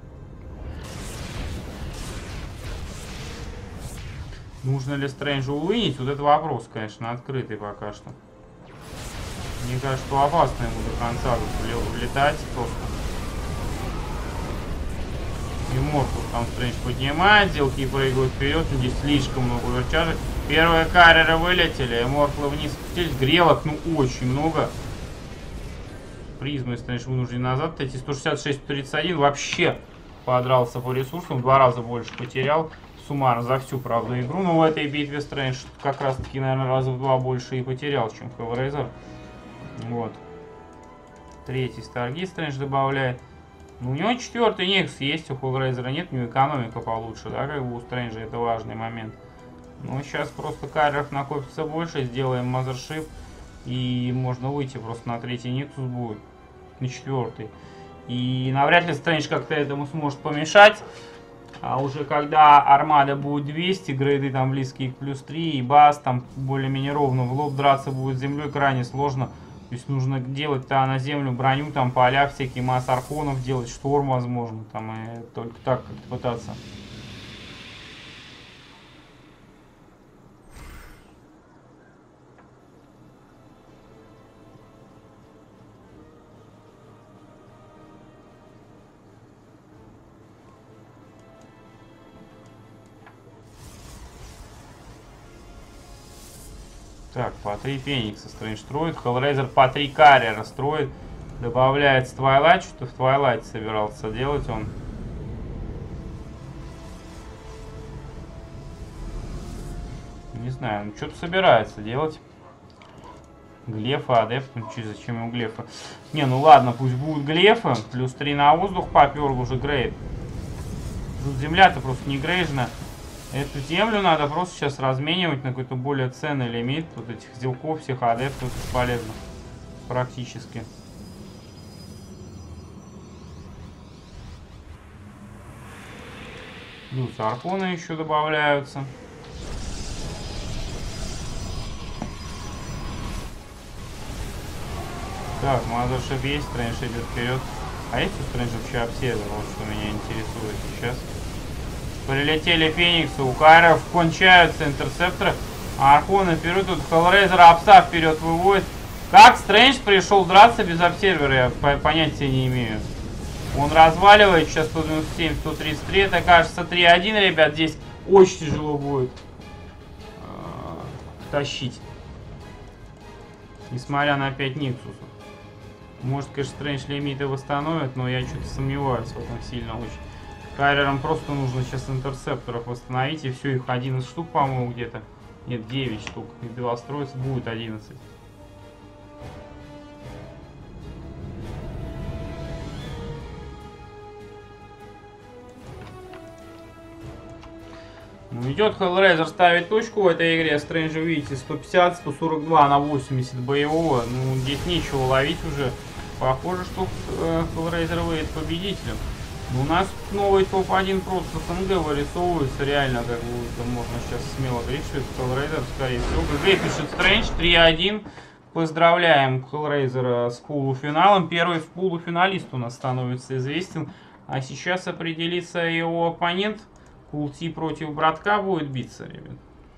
Нужно ли Стрэнджу увинить? Вот это вопрос, конечно, открытый пока что. Мне кажется, что опасно ему до конца влетать просто. Иммортал там Стрэндж поднимает, делки прыгают вперед, здесь слишком много оверчаржей. Первые карьеры вылетели, Имморталы вниз спустились, грелок, ну, очень много. Призмы Стрэндж вынужден назад, эти сто шестьдесят шесть, сто тридцать один вообще подрался по ресурсам, в два раза больше потерял. Суммарно за всю, правда, игру, но в этой битве Стрэндж как раз таки, наверное, раза в два больше и потерял, чем Хеллрейзер. Вот. Третий Старги Стрэндж добавляет. Ну, у него четвертый Некс есть, у Хеллрейзера нет, у него экономика получше, да, как бы у Стрэнджа это важный момент. Ну, сейчас просто карьеров накопится больше, сделаем мазершип, и можно выйти просто на третий Нексус будет, на четвертый. И навряд ли Стрэндж как-то этому сможет помешать. А уже когда армада будет двести, грейды там близкие к плюс три, и бас там более-менее ровно, в лоб драться будет с землей крайне сложно. То есть нужно делать-то на землю броню, там поля всякие, масс архонов делать, шторм возможно, там и только так как-то пытаться. Так, по три Феникса Стрэндж строит. Хеллрейзер по три карьера строит. Добавляет Твайлайт. Что-то в Твайлайте собирался делать он. Не знаю, ну что-то собирается делать. Глефа, адепт. Ну че, зачем ему глефа? Не, ну ладно, пусть будут глефы. Плюс три на воздух попер уже грейд. Тут земля-то просто не грейжна. Эту землю надо просто сейчас разменивать на какой-то более ценный лимит. Тут этих зелков, всех адептов бесполезно. Практически. Плюс архоны еще добавляются. Так, мазершип есть, Стрэндж идет вперед. А есть у Стрэнджа вообще обсервер? Вот что меня интересует сейчас. Прилетели Фениксы, у Кайров кончаются интерсепторы. А архоны вперед, тут Хеллрейзер апса вперед выводит. Как Стрэндж пришел драться без обсервера, я понятия не имею. Он разваливает, сейчас сто девяносто семь, сто тридцать три, это кажется три один, ребят, здесь очень тяжело будет э, тащить. Несмотря на пять Никсусов. Может, конечно, Стрэндж лимиты восстановит, но я что-то сомневаюсь в этом сильно очень. Карьерам просто нужно сейчас интерсепторов восстановить, и все, их одиннадцать штук, по-моему, где-то. Нет, девять штук. И два строится, будет одиннадцать. Ну, идет Хеллрейзер ставить точку в этой игре. Стрэндж, видите, сто пятьдесят, сто сорок два на восемьдесят боевого. Ну, здесь нечего ловить уже. Похоже, что Хеллрейзер выйдет победителем. У нас новый топ один просто СНГ вырисовывается, реально, как бы, это можно сейчас смело говорить, что это Хеллрейзер, скорее всего. ГГ пишет Стрэндж, три один. Поздравляем Хеллрейзера с полуфиналом. Первый полуфиналист у нас становится известен. А сейчас определится его оппонент. Култи против братка будет биться, ребят.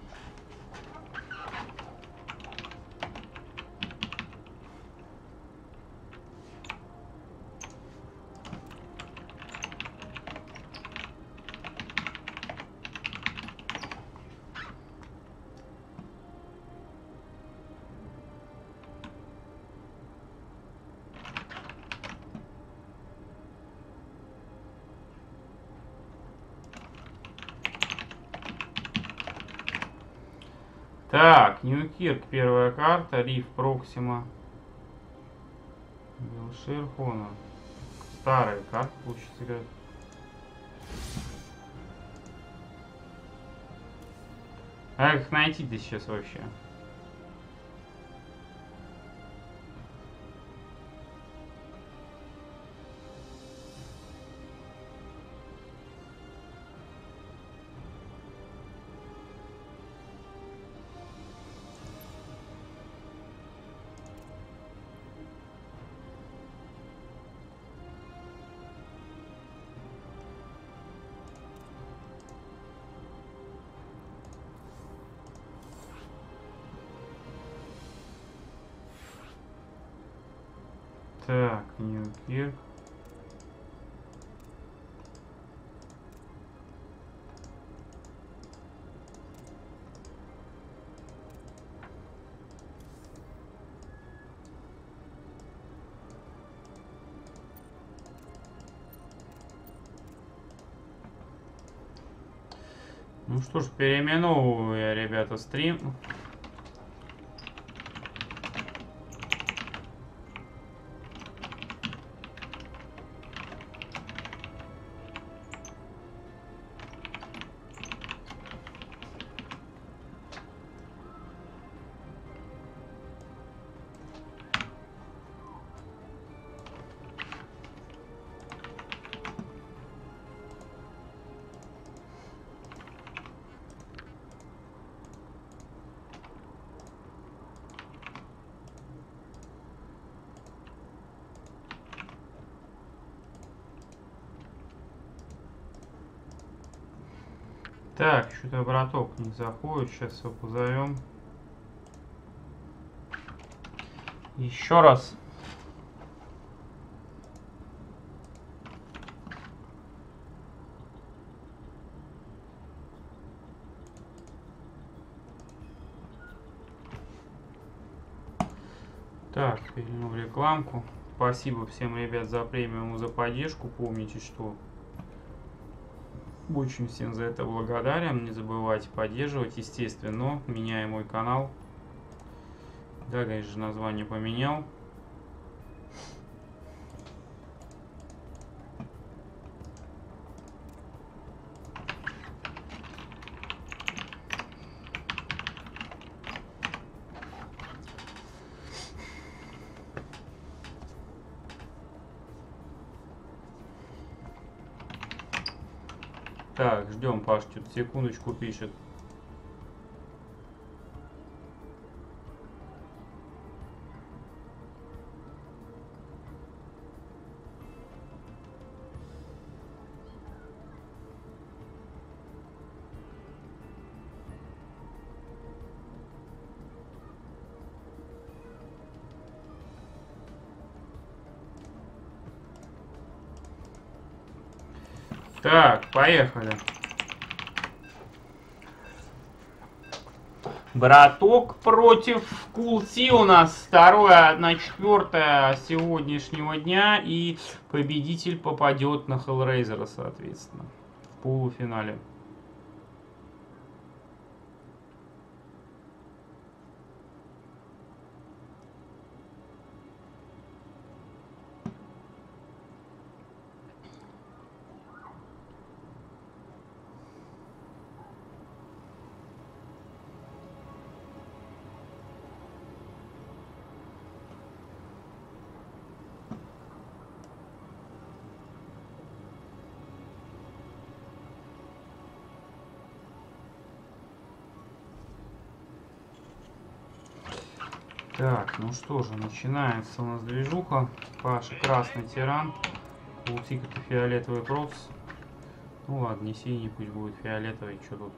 Так, Ньюкирк, первая карта, Риф, Проксима, Белшир, Хонор. Старые карты получится играть. А как их найти-то сейчас вообще? Так, Ньюкирк. Ну что ж, переименовываю я, ребята, стрим. Так, что-то браток не заходит. Сейчас его позовем. Еще раз. Так, перейдем рекламку. Спасибо всем, ребят, за премиум и за поддержку. Помните, что очень всем за это благодарен. Не забывайте поддерживать, естественно. Меня и мой канал. Да, конечно, название поменял. Так, ждем, Паш, что-то секундочку пишет. Так, поехали. Браток против Култи у нас второе, одна четвертая сегодняшнего дня. И победитель попадет на Hellraiser, соответственно, в полуфинале. Так, ну что же, начинается у нас движуха. Паша, красный тиран. Култи это фиолетовый проц. Ну ладно, не синий, пусть будет фиолетовый, что тут.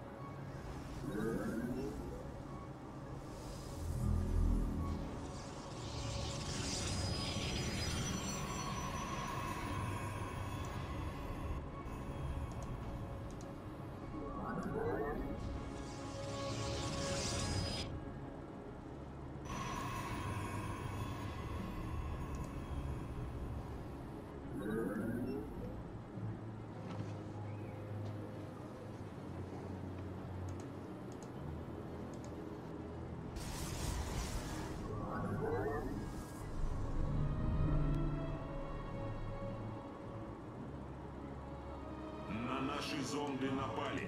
На наши зомби напали.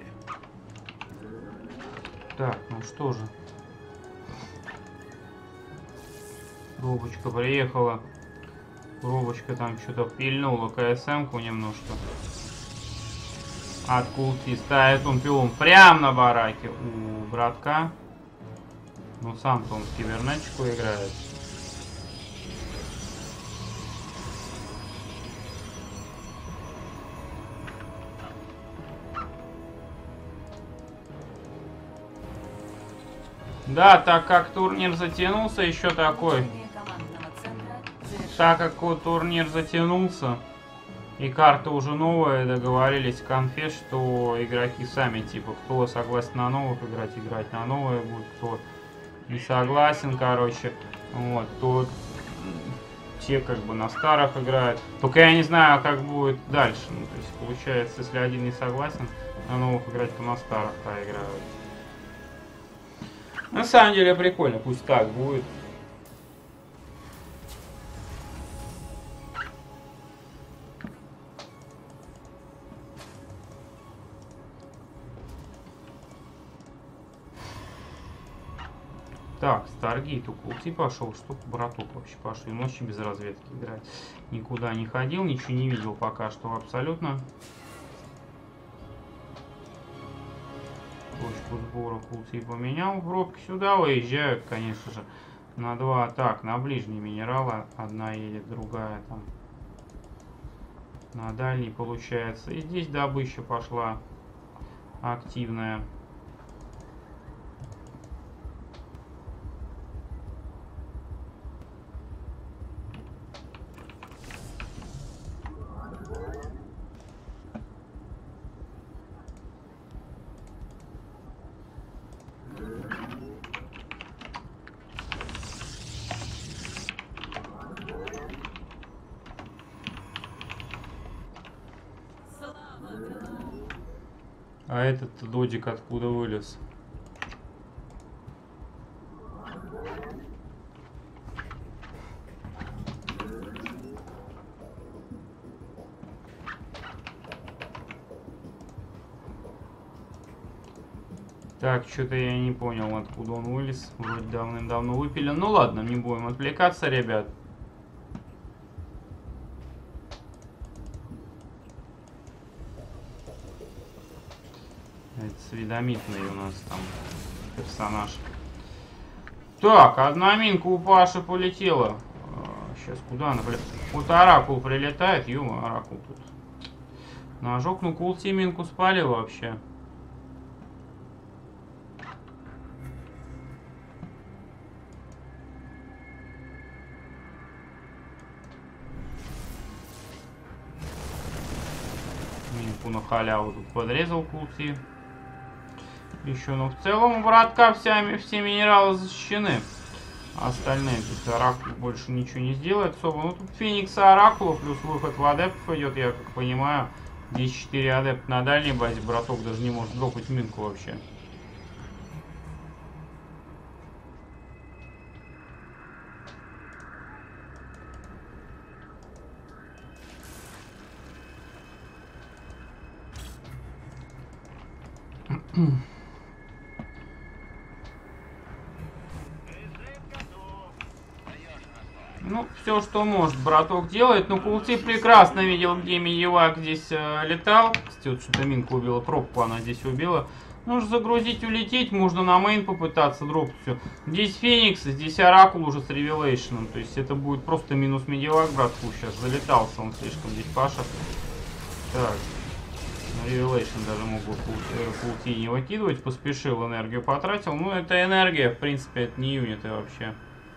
Так, ну что же. Робочка приехала. Робочка там что-то пильнула КСМ-ку немножко. От Култи ставит он пилон прямо на бараке у братка. Ну сам-то он в кибернетику играет. Да, так как турнир затянулся, еще такой. Так как вот турнир затянулся, и карта уже новая, договорились в конфе, что игроки сами, типа, кто согласен на новых играть, играть на новые будет, кто не согласен, короче, вот, то те как бы на старых играют. Только я не знаю, как будет дальше. Ну, то есть, получается, если один не согласен на новых играть, то на старых проиграют. На самом деле прикольно, пусть так будет. Так, Старгейт у Култи пошел, что браток вообще пошел. Ночью без разведки играть. Никуда не ходил, ничего не видел пока что абсолютно. Точку сбора Култи поменял. Пробки сюда выезжают, конечно же, на два. Так, на ближний минералы. Одна едет, другая там. На дальний получается. И здесь добыча пошла активная. А этот додик откуда вылез? Так, что-то я не понял, откуда он вылез. Вроде давным-давно выпилен. Ну ладно, не будем отвлекаться, ребят. Это осведомительный у нас там персонаж. Так, одна минка у Паши полетела. Сейчас куда она полетела? Вот Оракул прилетает. Ё-моё, Оракул тут. Ножок, ну Култи минку спалил вообще. Минку на халяву тут подрезал Култи. Еще, но в целом у братка вся, все минералы защищены. Остальные тут Оракул больше ничего не сделает особо. Ну тут Феникса Оракула плюс выход в адептов идет, я как понимаю. Здесь четыре адепта на дальней базе. Браток даже не может дропать минку вообще. Ну, все, что может, браток делает. Но Култи прекрасно видел, где Миевак здесь э, летал. Кстати, вот что-то минка убила, пробку она здесь убила. Нужно загрузить, улететь, можно на мейн попытаться дропать все. Здесь Феникс, здесь Оракул уже с Ревелейшеном. То есть это будет просто минус медивак, братку. Сейчас залетался он слишком здесь, Паша. Так. Ревелейшн даже мог бы паутини не выкидывать. Поспешил, энергию потратил. Ну, это энергия, в принципе, это не юниты вообще.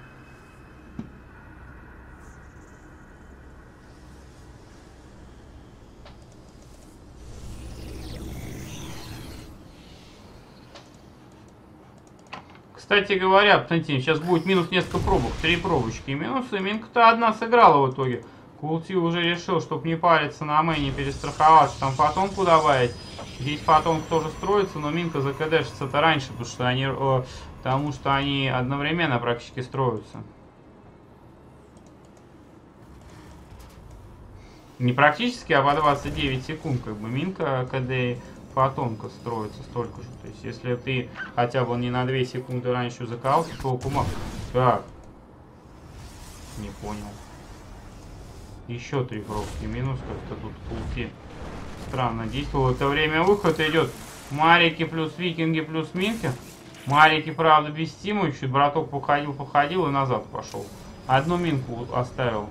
Кстати говоря, смотрите, сейчас будет минус несколько пробок. Три пробочки. Минусы. Минка-то одна сыграла в итоге. Култи уже решил, чтобы не париться на мэне, перестраховаться, там фотонку добавить. Здесь фотонка тоже строится, но Минка закдшится-то раньше, потому что они, э, потому что они одновременно практически строятся. Не практически, а по двадцать девять секунд, как бы, Минка, КД, фотонка строится столько же. То есть, если ты хотя бы не на две секунды раньше закололся, то кума... Так. Не понял. Еще три пробки. Минус как-то тут Култи странно действовал. В это время выход идет. Марики плюс Викинги плюс Минки. Марики, правда, без стима. Чуть браток походил, походил и назад пошел. Одну Минку оставил.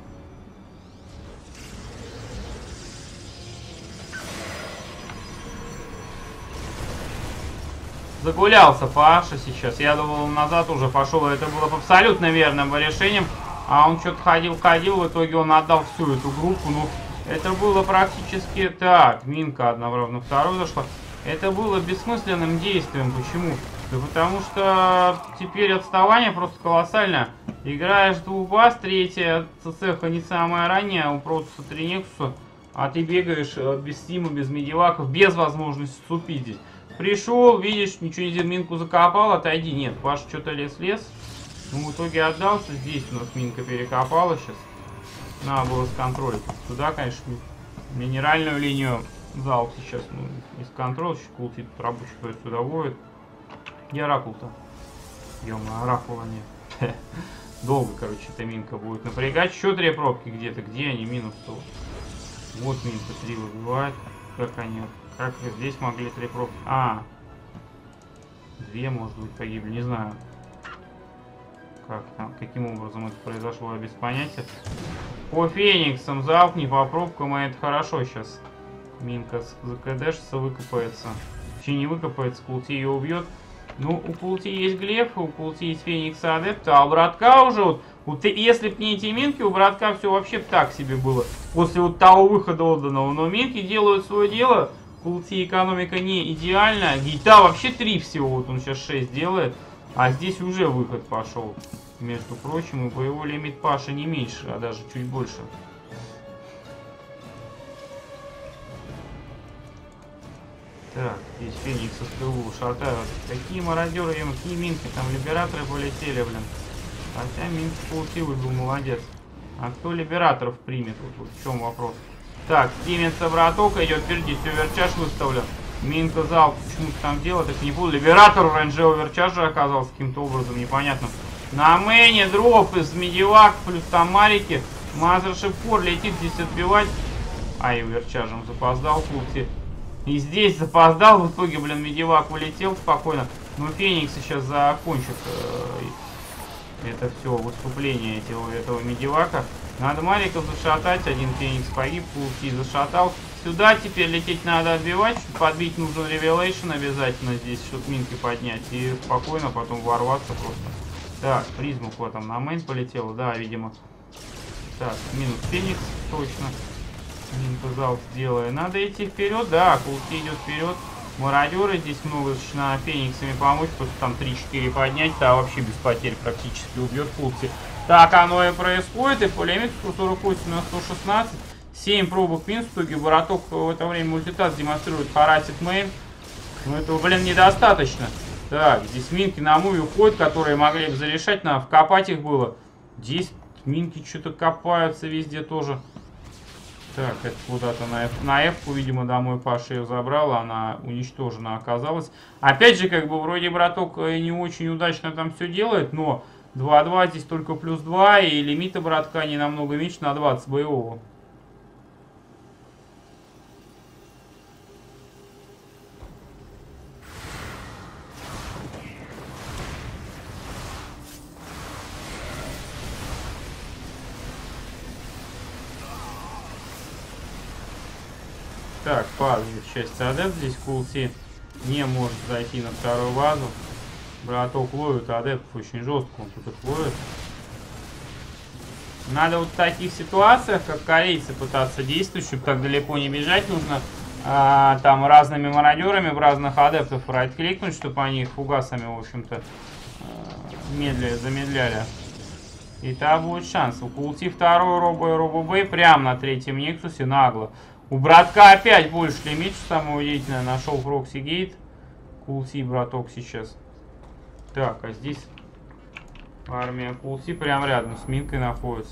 Загулялся Паша сейчас. Я думал, он назад уже пошел. Это было абсолютно верным решением. А он что-то ходил-ходил. В итоге он отдал всю эту группу. Ну, это было практически так. Минка одна равно второй зашла. Это было бессмысленным действием. Почему? Да потому что теперь отставание просто колоссальное. Играешь двух баз, третья цеха не самая ранняя, у Протуса три Нексуса. А ты бегаешь без стима, без медиваков, без возможности вступить здесь. Пришел, видишь, ничего не делал, Минку закопал, отойди. Нет, Паша что-то лез-лез. Ну, в итоге отдался. Здесь у нас Минка перекопала сейчас. Надо было сконтролить. Туда, конечно, минеральную линию залп сейчас, ну, из контроля. Сейчас Култи тут рабочий сюда вводит. Где Оракул-то? Ё-моё, Оракула нет. Долго, короче, эта Минка будет напрягать. Еще три пробки где-то. Где они? Минус-то. Вот Минка три выбивает. Как они... Как здесь могли три пробки? А, две, может быть, погибли, не знаю. Как там, каким образом это произошло, я без понятия. По Фениксам залп, не по пробкам, а это хорошо сейчас. Минка закдшится, выкопается. Вообще не выкопается, Култи ее убьет. Ну, у Култи есть Глеф, у Култи есть Феникса Адепта, а у братка уже вот, вот если б не эти Минки, у братка все вообще так себе было. После вот того выхода отданного. Но Минки делают свое дело. Култи экономика не идеальная. Гейта вообще три всего. Вот он сейчас шесть делает. А здесь уже выход пошел. Между прочим, и боевой лимит Паши не меньше, а даже чуть больше. Так, здесь Феникс с ТУ шатают. Какие мародеры, какие Минки, там либераторы полетели, блин. Хотя Минки Култи выбил, молодец. А кто либераторов примет? Вот, вот в чем вопрос. Так, стименса браток идет впереди, все оверчаж выставлен. Минка залп почему-то там дело, так не буду. Либератор в рейнже оверчажа оказался каким-то образом непонятным. На мэне дроп из медивак, плюс там марики. Мазершипор летит здесь отбивать. Ай, оверчажем запоздал Култи. И здесь запоздал, в итоге, блин, медивак улетел спокойно. Но Феникс сейчас закончит э, это все выступление этого, этого медивака. Надо мариков зашатать, один Феникс погиб, Култи зашатал. Сюда теперь лететь надо отбивать, подбить нужен Ревелейшн обязательно здесь, чтобы Минки поднять. И спокойно потом ворваться просто. Так, призму куда там на мейн полетела, да, видимо. Так, минус Феникс, точно. Минка залп сделая. Надо идти вперед, да, Култи идет вперед. Мародеры здесь много достаточно Фениксами помочь, просто там три-четыре поднять, да, вообще без потерь практически убьет Култи. Так оно и происходит, и по лимиту сто сорок восемь на сто шестнадцать. семь пробок минус, в итоге Бороток в это время мультитаск демонстрирует, харасит мейн. Но этого, блин, недостаточно. Так, здесь Минки на муве уходят, которые могли бы зарешать, надо вкопать их было. Здесь Минки что-то копаются везде тоже. Так, это куда-то на F, на F-ку, видимо, домой Паша ее забрала, она уничтожена оказалась. Опять же, как бы, вроде браток не очень удачно там все делает, но два-два здесь только плюс два, и лимита братка не намного меньше на двадцать боевого. Так, падает часть адепт. Здесь Кулси не может зайти на вторую базу. Браток ловит адептов очень жестко. Он тут их ловит. Надо вот в таких ситуациях, как корейцы, пытаться действовать, чтобы так далеко не бежать. Нужно а, там разными мародерами в разных адептов райт-кликнуть, чтобы они их фугасами, в общем-то, а, медля, замедляли. И там будет шанс. У Култи второй робо и робо-бэй прямо на третьем Нексусе нагло. У братка опять больше лимит, что самое удивительное. Нашел Прокси Гейт. Култи браток сейчас. Так, а здесь... Армия Кулси прям рядом с минкой находится.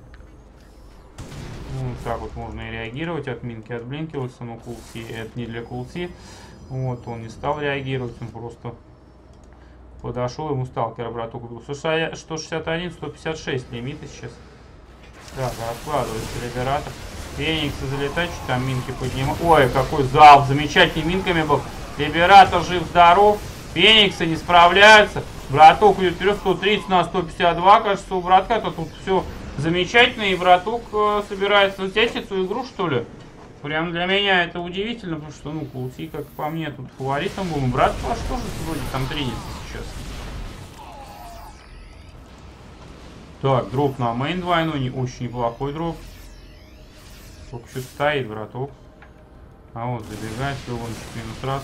Ну, так вот можно и реагировать. От минки отблинкиваться, но Кулси это не для Кулси. Вот, он не стал реагировать, он просто подошел, ему сталкера браток убил. сто шестьдесят один, сто пятьдесят шесть лимиты сейчас. Так, раскладывается либератор. Фениксы залетать, что там минки поднимают. Ой, какой залп, замечательный минками был. Либератор жив-здоров. Фениксы не справляются. Браток идет вперед, сто тридцать на сто пятьдесят два, кажется, у братка-то тут все замечательно, и браток э, собирается взять эту игру, что ли. Прям для меня это удивительно, потому что, ну, Кулси, как по мне, тут фаворитом был. Брат ваш тоже вроде там тренится сейчас. Так, дроп на мейн двойной, не очень неплохой дроп. Только что стоит браток. А вот забегает, пилончик минус раз.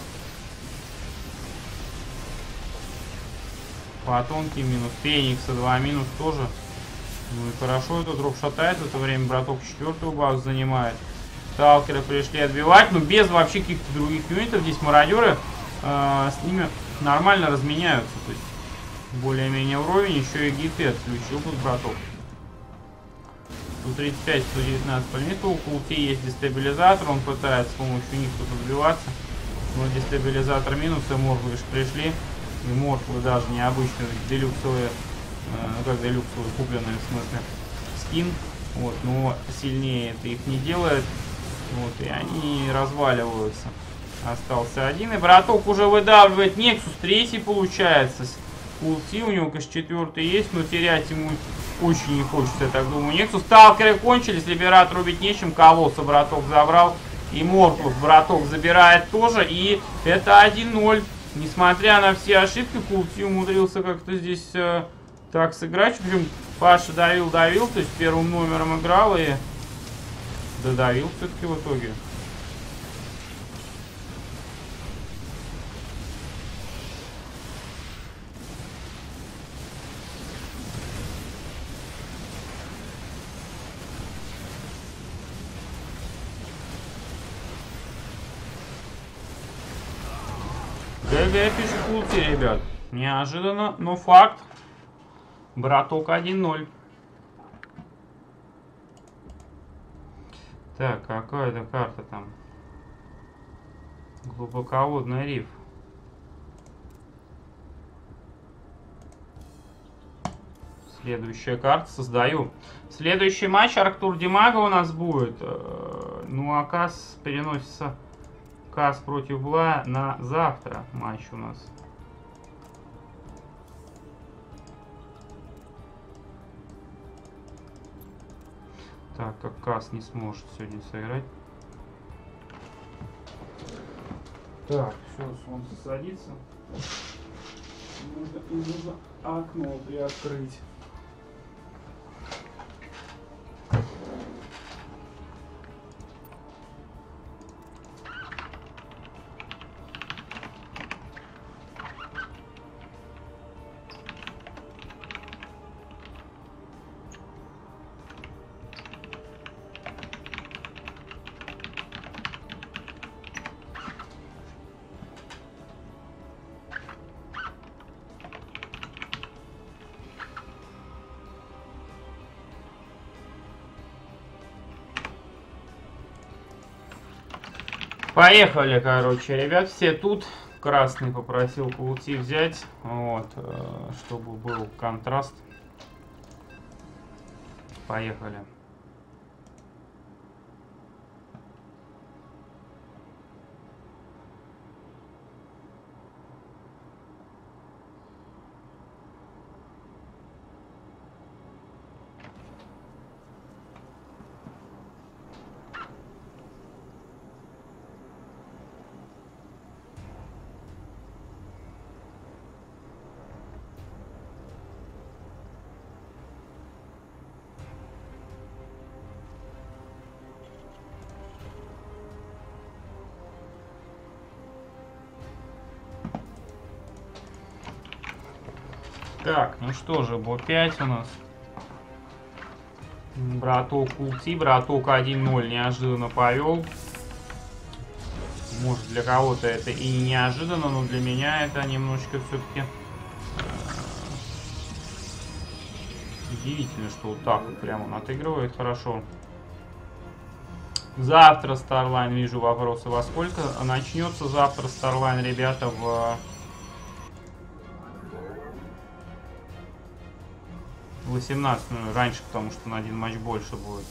Фотонки минус, Феникса два минус тоже. Ну и хорошо, этот дроп шатает. В это время браток четвертую базу занимает. Сталкеры пришли отбивать, но без вообще каких-то других юнитов. Здесь мародеры э, с ними нормально разменяются. То есть более-менее уровень. Еще и гиты отключил тут браток. сто тридцать пять, сто девятнадцать по лимиту. У Култи есть дестабилизатор. Он пытается с помощью них тут отбиваться. Но дестабилизатор минус, и морфы лишь пришли. И морфы даже необычные, делюксовые, э, ну как делюксовые, купленные в смысле скин. Вот, но сильнее это их не делает. Вот, и они разваливаются. Остался один. И браток уже выдавливает Нексус. Третий получается. Култи у него, конечно, четвертый есть, но терять ему очень не хочется, я так думаю. Нексус. Сталкеры кончились. Либерат рубить нечем. Колосса браток забрал. И Морфус браток забирает тоже. И это один ноль. Несмотря на все ошибки, Култи умудрился как-то здесь э, так сыграть. В общем, Паша давил-давил, то есть первым номером играл и додавил все-таки в итоге. ГГ пишет Култи, ребят. Неожиданно, но факт. Браток один ноль. Так, какая-то карта там. Глубоководный риф. Следующая карта создаю. Следующий матч Арктур Димага у нас будет. Ну а Кас переносится. Кас против Бла на завтра матч у нас. Так, как Кас не сможет сегодня сыграть. Так, все, солнце садится. Нужно, нужно окно приоткрыть. Поехали, короче, ребят, все тут. Красный попросил Култи взять, вот, чтобы был контраст. Поехали. Так, ну что же, бо пять у нас. Браток Култи, браток один ноль неожиданно повел. Может, для кого-то это и не неожиданно, но для меня это немножечко все-таки удивительно, что вот так вот прямо он отыгрывает хорошо. Завтра Starline, вижу вопросы, во сколько начнется завтра Starline, ребята, в восемнадцать, ну, раньше, потому что на один матч больше будет.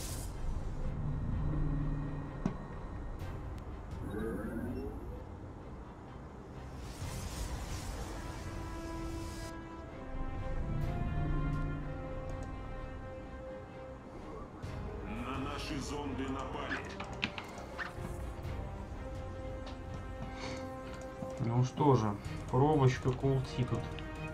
На наши зомби напали. Ну что же, пробочка Култи тут.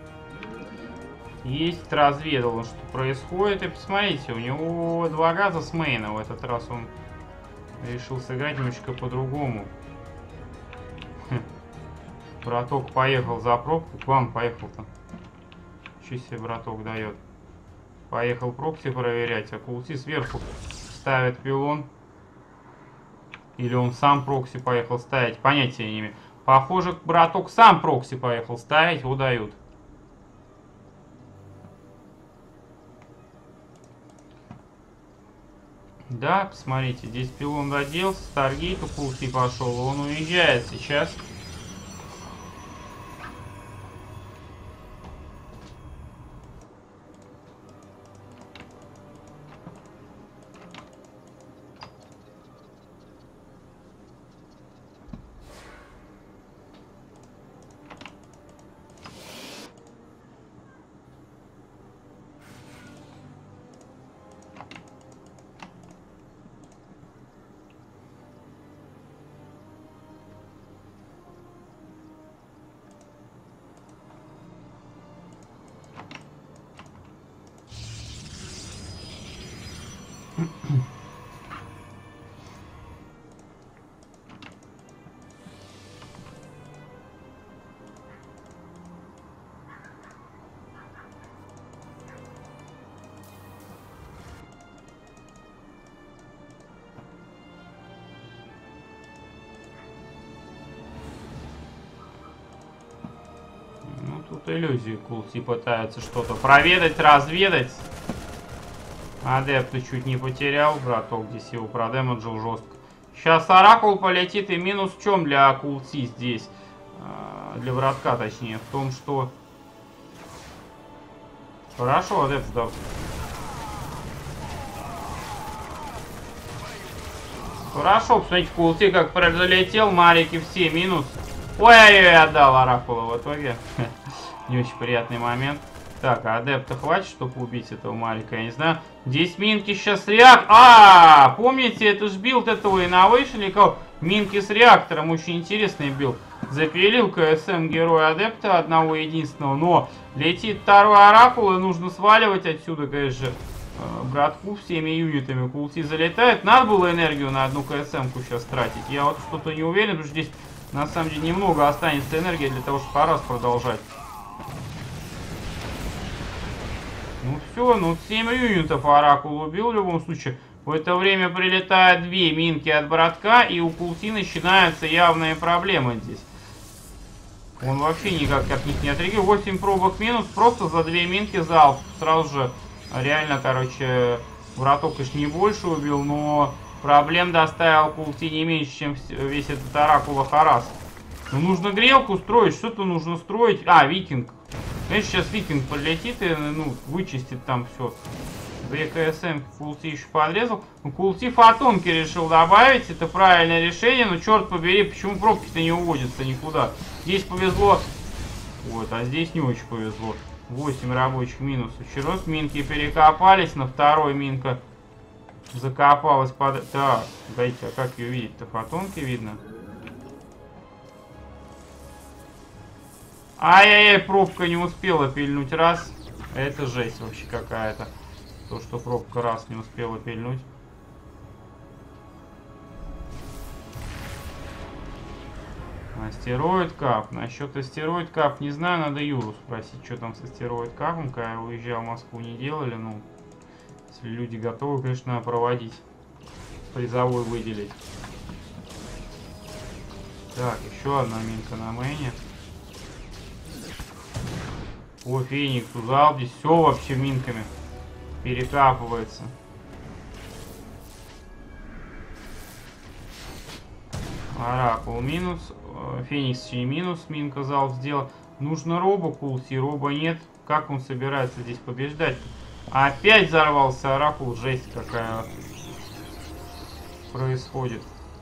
Есть, разведал, что происходит. И посмотрите, у него два газа с мейна. В этот раз он решил сыграть немножечко по-другому. Браток поехал за пробку. К вам поехал-то. Что себе браток дает? Поехал прокси проверять, а Култи сверху ставит пилон. Или он сам прокси поехал ставить. Понятия не имею. Похоже, браток сам прокси поехал ставить. Удают. Да, посмотрите, здесь пилон доделся, Старгейт у Култи пошел, он уезжает сейчас. Ну, тут иллюзии Култи пытаются что-то проведать, разведать. Адепты чуть не потерял, браток здесь его продемеджил жестко. Сейчас Оракул полетит, и минус в чем для Култи здесь? Для братка, точнее, в том, что... Хорошо, адепт сдал. Хорошо, посмотрите, Култи как пролетел, марики все, минус. Ой-ой-ой, отдал Оракула в итоге. Не очень приятный момент. Так, а адепта хватит, чтобы убить этого Марика, я не знаю. Здесь минки сейчас реак... А, помните, это ж билд этого Innovation, или кого? Минки с реактором, очень интересный билд. Запилил КСМ героя адепта одного единственного, но летит второй Оракул, и нужно сваливать отсюда, конечно же, братку всеми юнитами. Култи залетает. Надо было энергию на одну КСМ-ку сейчас тратить. Я вот что-то не уверен, потому что здесь на самом деле немного останется энергии для того, чтобы раз продолжать. Ну все, ну семь юнитов Оракул убил в любом случае. В это время прилетают две минки от братка, и у Култи начинаются явные проблемы здесь. Он вообще никак от них не отреагирует. восемь пробок минус, просто за две минки залп. Сразу же, реально, короче, браток, конечно, не больше убил, но проблем доставил Култи не меньше, чем весь этот Оракула Харас. Ну, нужно грелку строить, что-то нужно строить. А, викинг. Конечно, сейчас викинг полетит и, ну, вычистит там все. две КСМ Култи еще подрезал. Ну, Култи фотонки решил добавить. Это правильное решение. Но, черт побери, почему пробки-то не уводятся никуда? Здесь повезло. Вот, а здесь не очень повезло. восемь рабочих минусов. Вчера минки перекопались. На второй минка закопалась под... Так, дайте, а как ее видеть-то? Фотонки видно. Ай-яй-яй, пробка не успела пильнуть раз. Это жесть вообще какая-то. То, что пробка раз не успела пильнуть. Астероид кап. Насчет астероид кап не знаю, надо Юру спросить, что там с астероид капом. Когда я уезжал в Москву, не делали. Ну, если люди готовы, конечно, надо проводить. Призовой выделить. Так, еще одна минка на мэне. О, Феникс узал. Здесь все вообще минками перекапывается. Оракул минус. Феникс еще не минус. Минка зал сделал. Нужно робо кулси. Роба нет. Как он собирается здесь побеждать? Опять взорвался Оракул. Жесть какая происходит.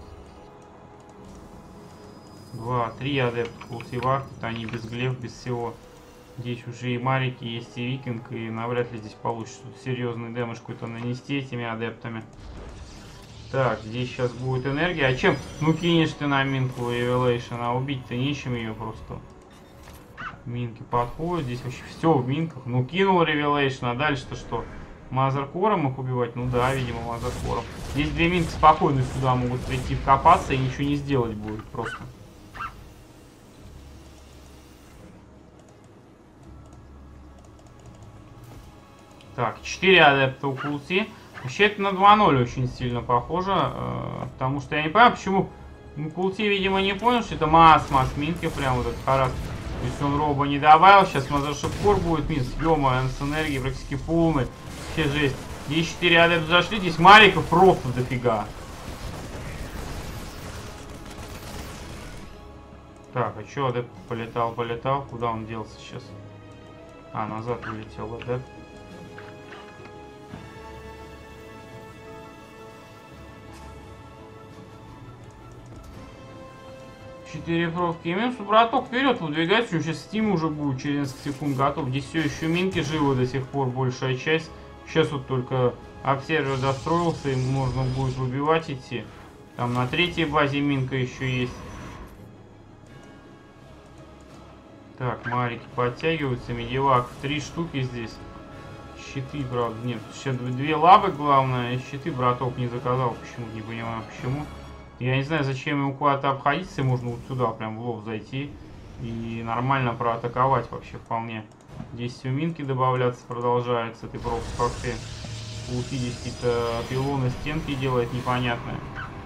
Два, три адепта култивар. Тут они без глеф, без всего. Здесь уже и Марики, есть и Викинг. И навряд ли здесь получится серьезный дэмэдж какой-то нанести этими адептами. Так, здесь сейчас будет энергия. А чем? Ну кинешь ты на минку Revelation, а убить-то нечем ее просто. Минки подходят. Здесь вообще все в минках. Ну кинул Revelation, а дальше-то что? Мазеркором их убивать? Ну да, видимо, мазеркором. Здесь две минки спокойно сюда могут прийти вкопаться и ничего не сделать будет просто. Так, четыре адепта у Култи. Вообще это на два ноль очень сильно похоже. Э, потому что я не понимаю, почему ну, Култи, видимо, не понял, что это масс-масс минки. Прям вот этот харас. То есть он робо не добавил. Сейчас Мазершипкор будет минус. Ё-моё, с энергией практически полный. Вообще жесть. Здесь четыре адепта зашли. Здесь Мариков просто дофига. Так, а чё адепт полетал, полетал? Куда он делся сейчас? А, назад улетел адепт. четыре бровки и минус. Браток вперед выдвигается. Сейчас Steam уже будет через несколько секунд готов. Здесь все еще минки живы до сих пор, большая часть. Сейчас вот только обсервер достроился, и можно будет выбивать идти. Там на третьей базе минка еще есть. Так, марики подтягиваются. Медивак три штуки здесь. Щиты, правда, нет. Сейчас две лабы, главное. Щиты браток не заказал. Почему? Не понимаю, почему. Я не знаю, зачем ему куда-то обходиться, можно вот сюда прям в лов зайти и нормально проатаковать вообще вполне. Здесь все минки добавляться продолжается, ты просто как ты Култи какие-то пилоны, стенки делает непонятные.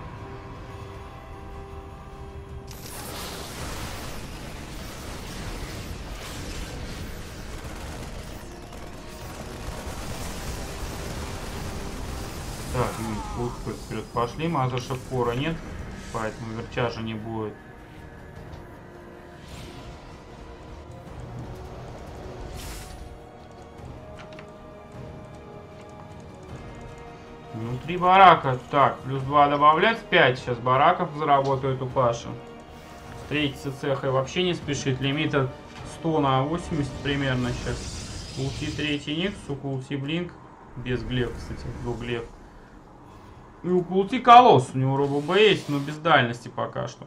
Так, ну, вперед пошли, Мазершипкора нет, поэтому верчажа не будет. Внутри барака, так, плюс два добавлять, пять сейчас бараков заработают у Паши. Встретиться цеха вообще не спешит, лимит от сто на восемьдесят примерно сейчас. Култи третий никс, у Култи блинк, без глеф, кстати, до глеф. И у Култи колосс, у него робо Б есть, но без дальности пока что.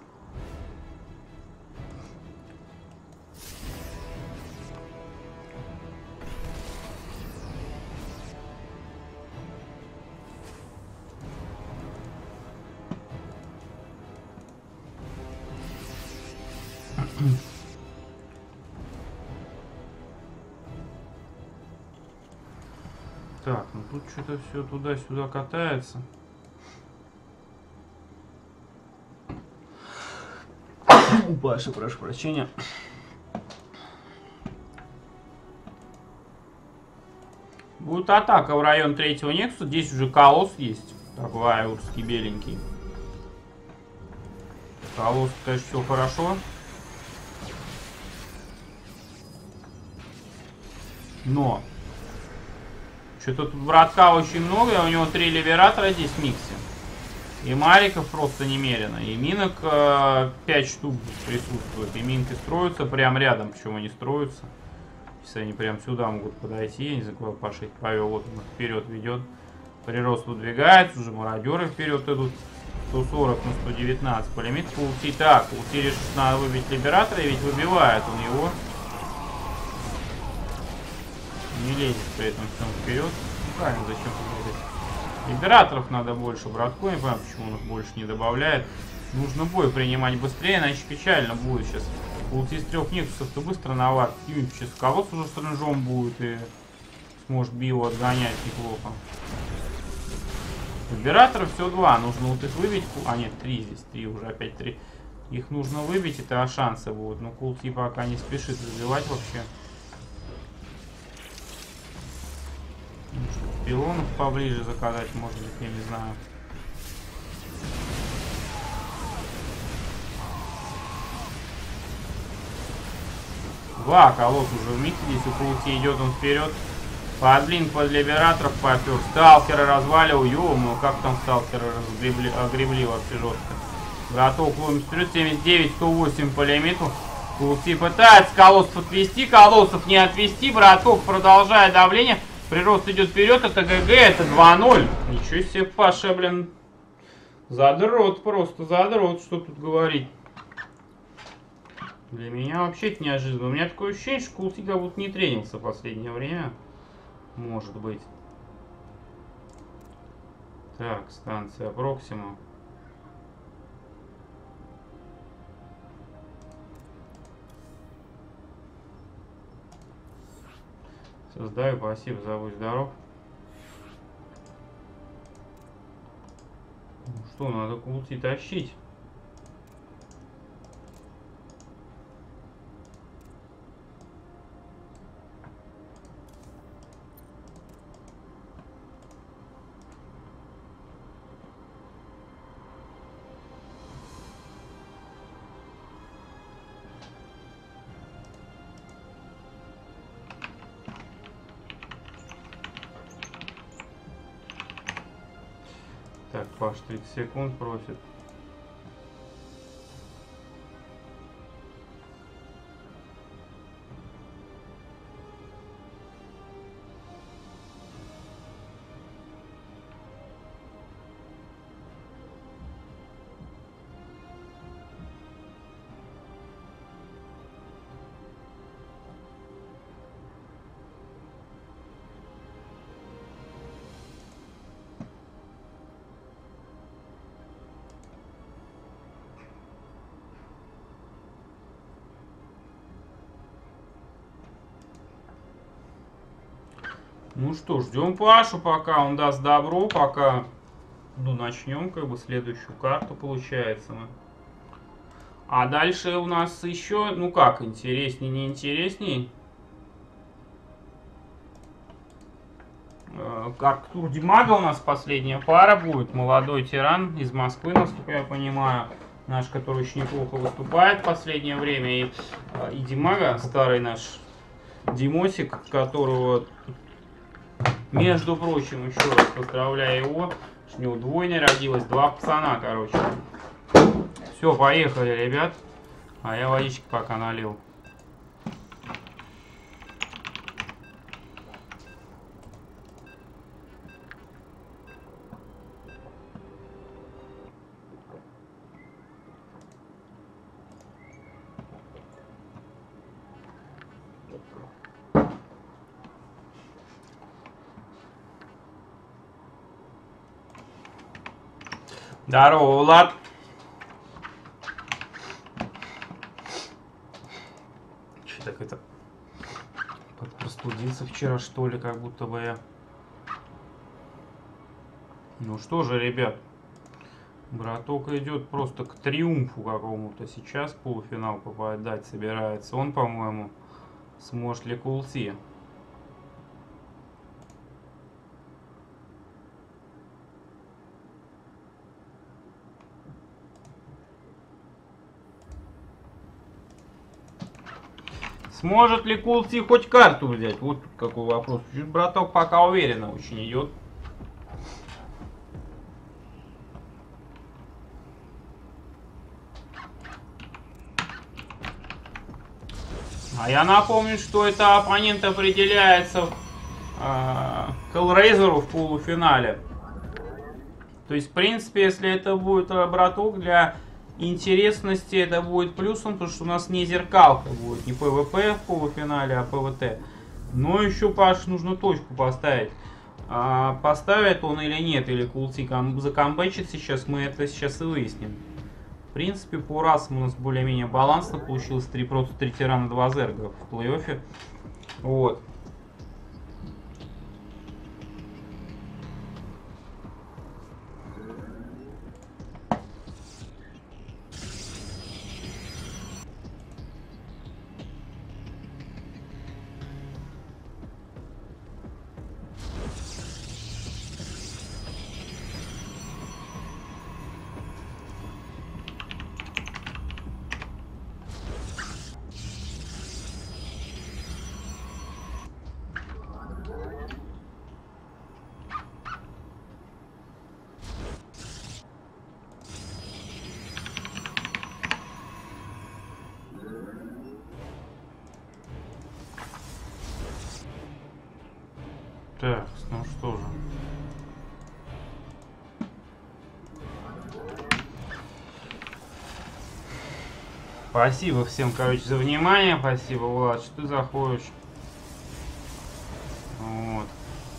Так, ну тут что-то все туда-сюда катается. У Паши, прошу прощения. Будет атака в район третьего Нексуса. Здесь уже колосс есть. Такой айурский беленький. Колосс, конечно, все хорошо. Но что-то тут братка очень много, и у него три либератора здесь в миксе. И мариков просто немерено. И минок э, пять штук присутствует. И минки строятся прям рядом, причем они строятся. Если они прям сюда могут подойти, я не знаю, куда Паша их повел, вот он вперед ведет. Прирост выдвигается, уже мародеры вперед идут. сто сорок на сто девятнадцать. По лимиту Култи. Так, Култи решит, надо выбить либератора, и ведь выбивает он его. Не лезет при этом всем вперед. Ну правильно, зачем лезет? Императоров надо больше, братку. Не понимаю, почему он их больше не добавляет. Нужно бой принимать быстрее, иначе печально будет сейчас. Улти из трех нексусов ты быстро навар. Сейчас колосс уже с ренжом будет и сможет био отгонять неплохо. Императоров все два. Нужно вот их выбить. А нет, три здесь. Три уже, опять три. Их нужно выбить, это шансы будут. Но Култи пока не спешит развивать вообще. Пилонов поближе заказать, может быть, я не знаю. Два, колосс уже в миг здесь у Култи идет он вперед. Под блин, под либераторов попер. Сталкера развалил. Ё-моё, как там сталкеры разгребли, огребли вообще жестко. Браток ломит вперед. семьдесят девять, сто восемь по лимиту. Култи пытается колоссов отвести. Колоссов не отвести. Браток продолжает давление. Прирост идет вперед. Это ГГ, это два ноль. Ничего себе, Паша, блин. Задрот, просто задрот. Что тут говорить? Для меня вообще это неожиданно. У меня такое ощущение, что Култи как будто не тренился в последнее время. Может быть. Так, станция Проксима. Создаю пассив, забудь здоров. Ну что, надо Култи тащить. Так, Паш тридцать секунд просит. Ну что, ждем Пашу, пока он даст добро, пока ну, начнем как бы следующую карту, получается. Мы. А дальше у нас еще, ну как, интересней, не интересней. Арктур Димага у нас последняя пара будет. Молодой тиран из Москвы, насколько я понимаю. Наш, который очень неплохо выступает в последнее время. И, и Димага, старый наш Димосик, которого... Между прочим, еще раз поздравляю его, что у него двойня родилась, два пацана, короче. Все, поехали, ребят. А я водички пока налил. Здорово, Влад. Че так это? Простудился вчера, что ли, как будто бы я. Ну что же, ребят. Браток идет просто к триумфу какому-то. Сейчас полуфинал попадать собирается. Он, по-моему, сможет ли Култи. Сможет ли Култи хоть карту взять? Вот какой вопрос. Браток пока уверенно очень идет. А я напомню, что это оппонент определяется э, Hellraiser в полуфинале. То есть, в принципе, если это будет браток для... интересности, это будет плюсом, потому что у нас не зеркалка будет, не ПВП в полуфинале, а ПВТ. Но еще, Паш, нужно точку поставить. А поставит он или нет, или Култи закомбэчит сейчас, мы это сейчас и выясним. В принципе, по расам у нас более-менее балансно получилось. три прота, три тирана, два зерга в плей-оффе. Вот. Так, ну что же. Спасибо всем, короче, за внимание. Спасибо, Влад, что ты заходишь. Вот.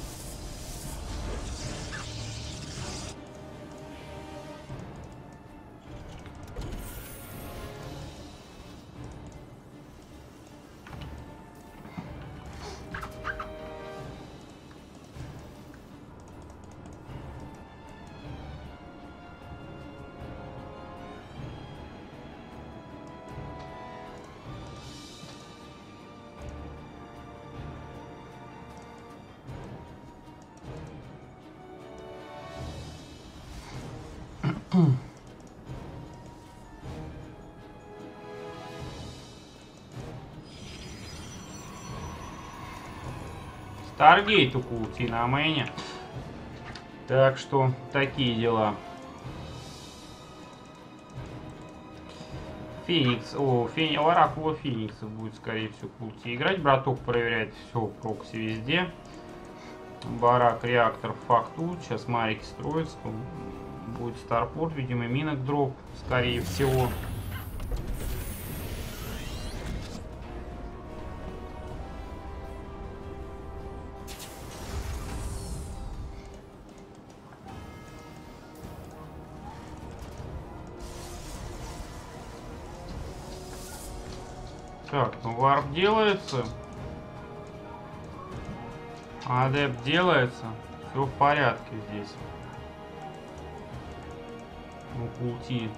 Старгейт у Култи на мэне. Так что такие дела. Феникс. О, Феникс. Оракула Феникса будет, скорее всего, Култи играть. Браток проверяет все прокси везде. Барак, реактор, факту. Сейчас Марик строится. Будет старпорт, видимо, минок дроп, скорее всего. Так, ну варп делается. Адепт делается. Все в порядке здесь. Ну, Култи.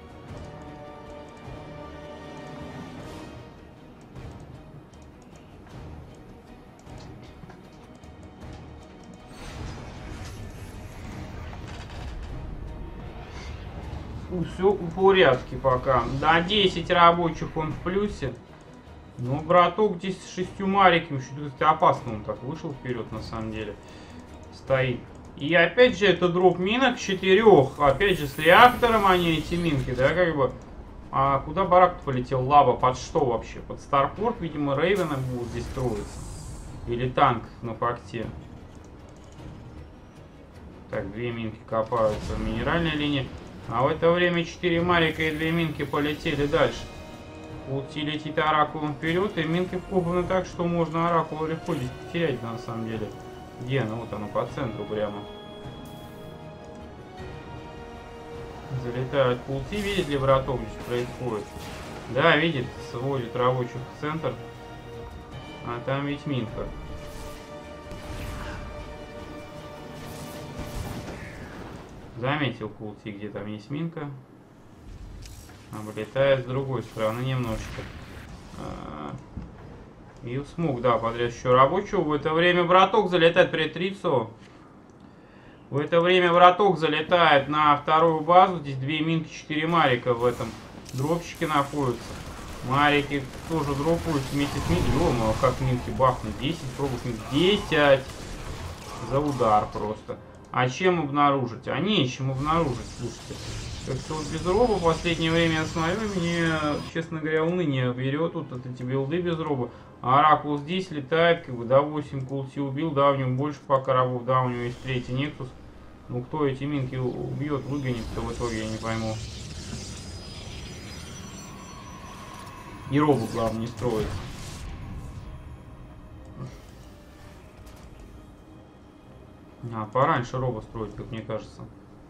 Все в порядке пока. До десять рабочих он в плюсе. Ну, браток здесь с шестью мариками, что-то опасно он так вышел вперед, на самом деле. Стоит. И опять же, это дроп минок четырех. Опять же, с реактором они, эти минки, да, как бы. А куда барак-то полетел? Лава под что вообще? Под старпорт, видимо, Рейвена будет здесь строиться. Или танк на факте. Так, две минки копаются в минеральной линии. А в это время четыре марика и две минки полетели дальше. Култи летит оракулом вперед, и минки вкопаны так, что можно оракула легко здесь потерять, на самом деле. Где она? Вот она, по центру прямо. Залетают Култи, видит ли браток здесь происходит? Да, видит, сводит рабочих в центр. А там ведь минка. Заметил Култи, где там есть минка. Облетает с другой стороны немножечко. И смог, да, подряд еще рабочего. В это время браток залетает при трицо. В это время браток залетает на вторую базу. Здесь две минки, четыре марика в этом дропчике находятся. Марики тоже дропают вместе с минки. Ё-моё, как минки бахнут. десять пробов минк. десять. За удар просто. А чем обнаружить? А нечем обнаружить, слушайте. Как-то вот без роба в последнее время я смотрю, мне, честно говоря, уныние берет вот эти билды без роба. А оракул здесь летает, как бы, да, восемь Култи убил, да, у него больше пока рабов, да, у него есть третий Нексус. Ну, кто эти минки убьет, выгонит-то в итоге, я не пойму. И робу, главное, не строить. А, пораньше робо строить, как мне кажется.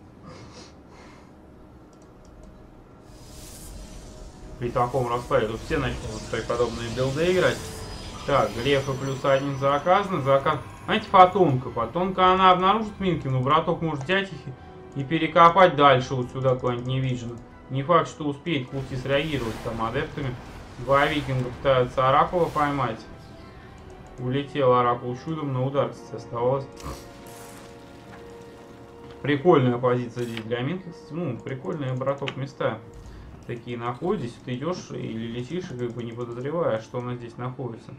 При таком раскладе тут все начнут свои подобные билды играть. Так, Глефа плюс один заказано. Заказ. Знаете, фотонка. Фотонка, она обнаружит минки, но браток может взять их и перекопать дальше вот сюда куда-нибудь невидженно. Не факт, что успеет Култи среагировать там адептами. Два викинга пытаются Оракула поймать. Улетел Оракул чудом, на удар, кстати, оставалось. Прикольная позиция здесь для минки. Ну, прикольные, браток, места такие находишь. Ты идешь или летишь, и как бы не подозревая, что она здесь находится.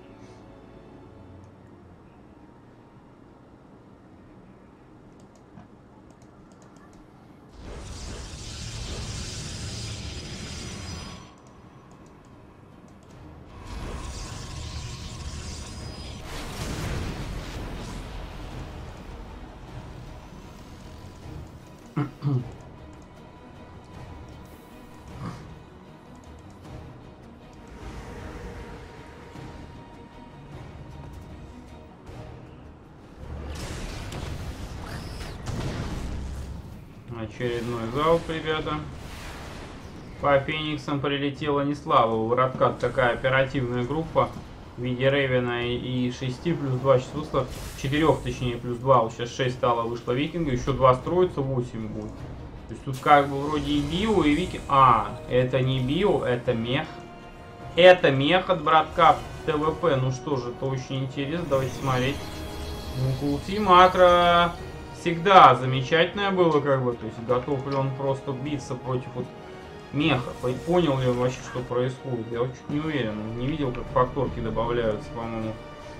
Очередной залп, ребята. По Фениксам прилетела не слава. У Радкат такая оперативная группа в виде Рейвена и шести плюс два чувства. четырёх, точнее, плюс два. Вот сейчас шесть стало, вышло викинга. Еще два строится, восемь будет. То есть тут как бы вроде и био, и викинг. А, это не био, это мех. Это мех от братка ТВП. Ну что же, это очень интересно. Давайте смотреть. Ну, Култи Макро всегда замечательное было, как бы. То есть готов ли он просто биться против вот меха. Понял ли он вообще, что происходит? Я вот чуть не уверен. Не видел, как факторки добавляются, по-моему.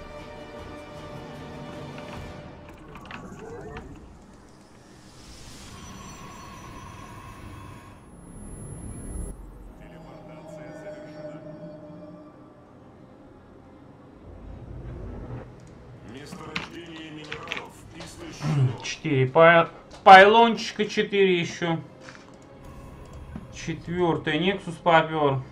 четыре пай... пайлончика, четыре еще. Четвертый Нексус попер.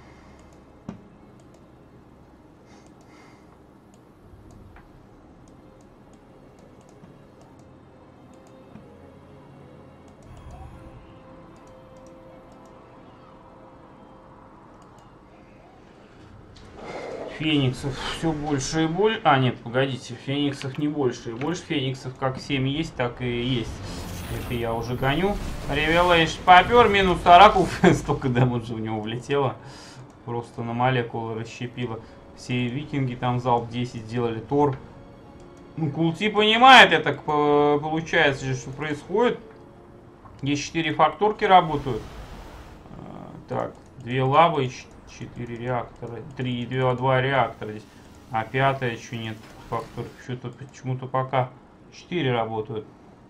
Фениксов все больше и больше. А, нет, погодите, фениксов не больше и больше. Фениксов как семь есть, так и есть. Это я уже гоню. Ревелейшн попер, минус Оракул. Столько дэмэджа в него влетело. Просто на молекулы расщепило. Все викинги там залп десять сделали. Тор. Ну, Култи понимает, это получается, что происходит. Здесь четыре факторки работают. Так, две лавы и четыре реактора. три, два реактора здесь. А пятая еще нет факторки. Что-то почему-то пока четыре работают.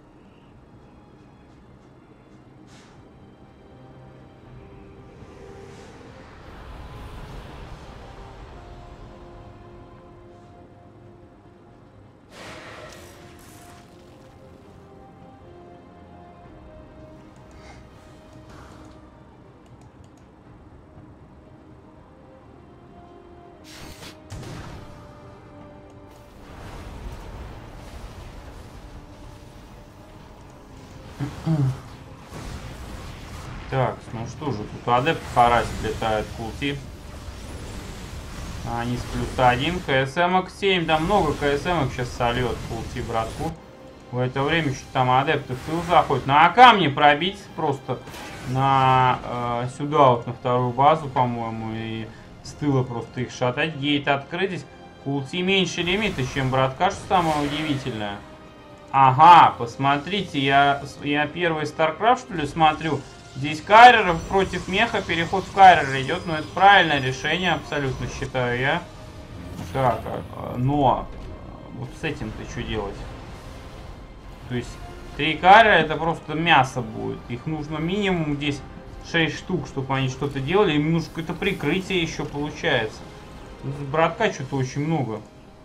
Так, ну что же, тут адепт Харасит летает, Култи. Они с плюс один, КСМ семь, да много КСМ сейчас сольет Култи, братку. В это время что там адепты в тыл заходят. На камне пробить просто на э, сюда вот на вторую базу, по-моему, и с тыла просто их шатать. Гейт открыть здесь. Култи меньше лимита, чем братка, что самое удивительное. Ага, посмотрите, я, я первый StarCraft, что ли, смотрю. Здесь Кайрер против меха, переход в Кайрер идет, но это правильное решение, абсолютно считаю я. Так, но вот с этим-то что делать? То есть три Кайрера это просто мясо будет. Их нужно минимум здесь шесть штук, чтобы они что-то делали. Им нужно какое-то прикрытие еще получается. Братка что-то очень много.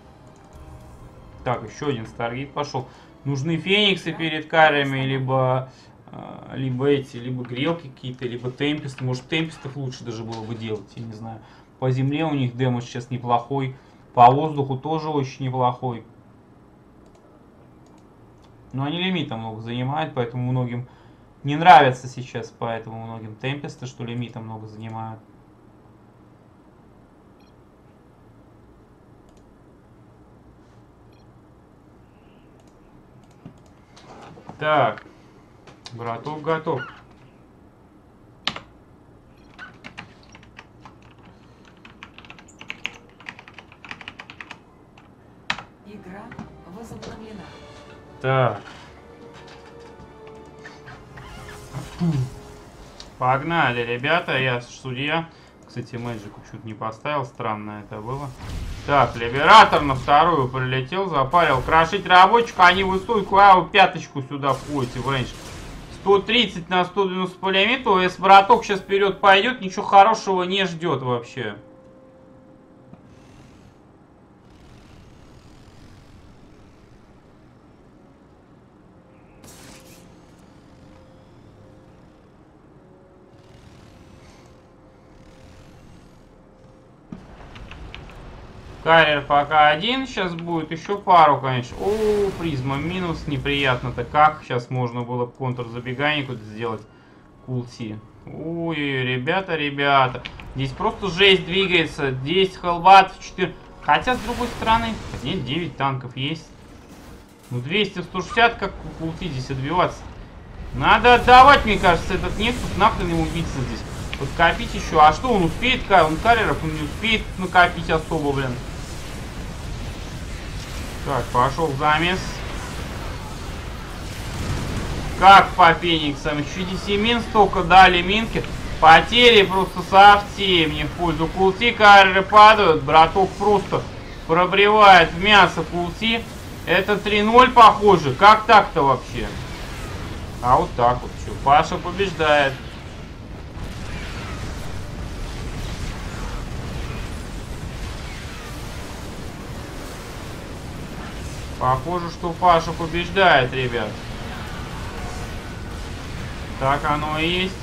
Так, еще один Старгейт пошел. Нужны фениксы перед карами, либо, э, либо эти, либо грелки какие-то, либо темпесты. Может, темпестов лучше даже было бы делать, я не знаю. По земле у них дэмэдж сейчас неплохой. По воздуху тоже очень неплохой. Но они лимита много занимают, поэтому многим не нравится сейчас, поэтому многим темпесты, что лимита много занимают. Так, браток готов. Игра возобновлена. Так. Погнали, ребята, я судья. Кстати, Мэджику чуть не поставил, странно это было. Так, Либератор на вторую прилетел, запарил. Крошить рабочих, они высокую ау пяточку сюда входите в рейндж. сто тридцать на сто девяносто по лимиту. Если браток сейчас вперед пойдет, ничего хорошего не ждет вообще. Карьер пока один, сейчас будет еще пару, конечно. О, призма минус, неприятно-то как. Сейчас можно было контрзабегание куда-то сделать. Култи. Ой, ребята, ребята. Здесь просто жесть двигается. десять хелбатов, четыре. Хотя, с другой стороны, нет, девять танков есть. Ну, двести в сто шестьдесят, как у Култи здесь отбиваться. Надо отдавать, мне кажется, этот Нексус. Нахрен ему убиться здесь. Подкопить еще. А что он успеет? Он карьеров, он не успеет накопить особо, блин. Так, пошел замес. Как по Фениксам? Еще десять мин столько дали минки. Потери просто совсем не в пользу Култи. Карьеры падают. Браток просто пробревает в мясо Култи. Это три ноль похоже. Как так-то вообще? А вот так вот. Что? Паша побеждает. Похоже, что Паша побеждает, ребят. Так оно и есть.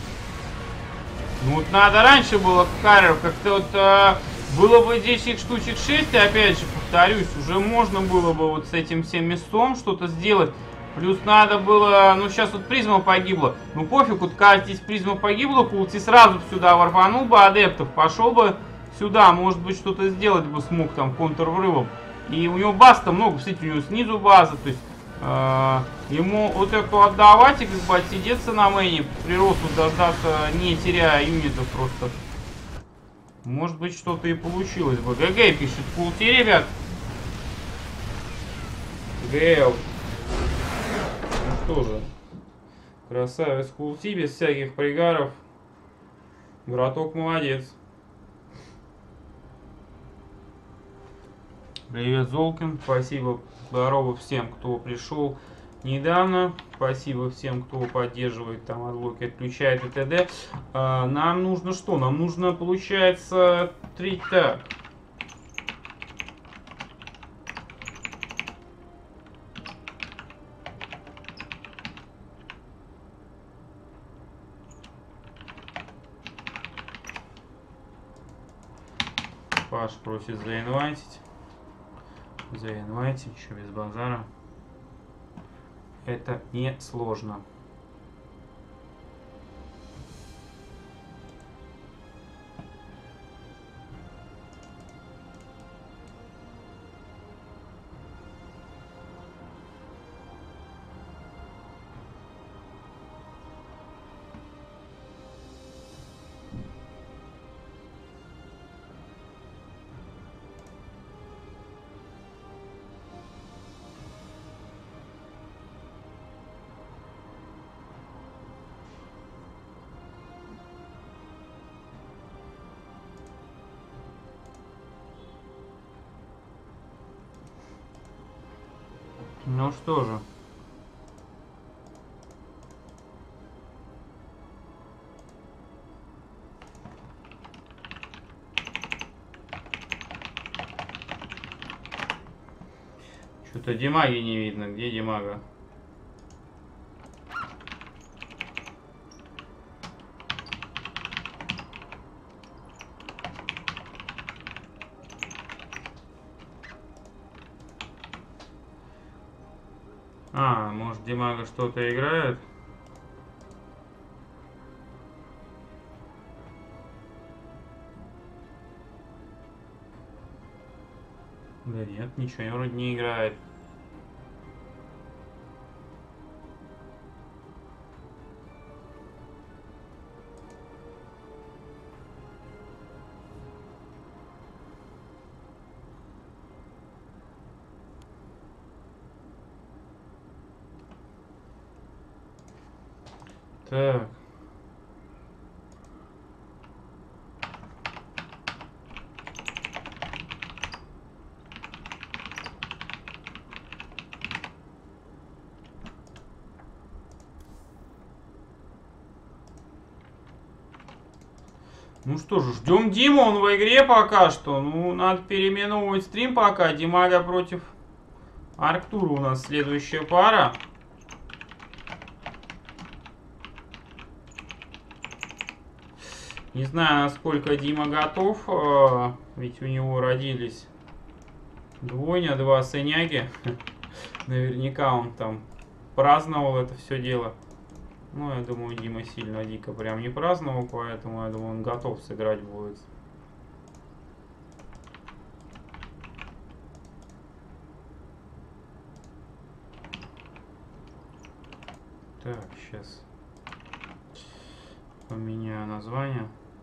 Ну вот надо раньше было карьеров как-то вот э, было бы десять штучек шесть, и опять же повторюсь, уже можно было бы вот с этим всем мясом что-то сделать. Плюс надо было, ну сейчас вот призма погибла. Ну пофиг, вот когда здесь призма погибла, Култи сразу сюда ворванул бы адептов, пошел бы сюда, может быть что-то сделать бы смог там контрврывом. И у него баз-то много, кстати, у него снизу база, то есть э, ему вот эту отдавать и как бы отсидеться на мэне, приросту дождаться, не теряя юнитов просто. Может быть что-то и получилось бы. ГГ пишет Култи, ребят. ГЛ. Ну что же, красавец Култи, без всяких пригаров. Браток молодец. Привет, Золкин. Спасибо, здорово всем, кто пришел недавно. Спасибо всем, кто поддерживает там отблоки, отключает и т.д. А, нам нужно что? Нам нужно, получается, три... Так. Паш просит заинвайтить. Заинвайтить, еще без базара. Это не сложно. Ну что же. Что-то Димаги не видно. Где Димага? А, может, Димага что-то играет? Да нет, ничего вроде не играет. Так. Ну что же, ждем Диму, он в игре пока что. Ну, надо переименовывать стрим пока. Димага против Арктура у нас следующая пара. Не знаю, насколько Дима готов, ведь у него родились двойня, два сыняги. Наверняка он там праздновал это все дело. Ну, я думаю, Дима сильно дико прям не праздновал, поэтому я думаю, он готов сыграть будет. Так, сейчас поменяю название.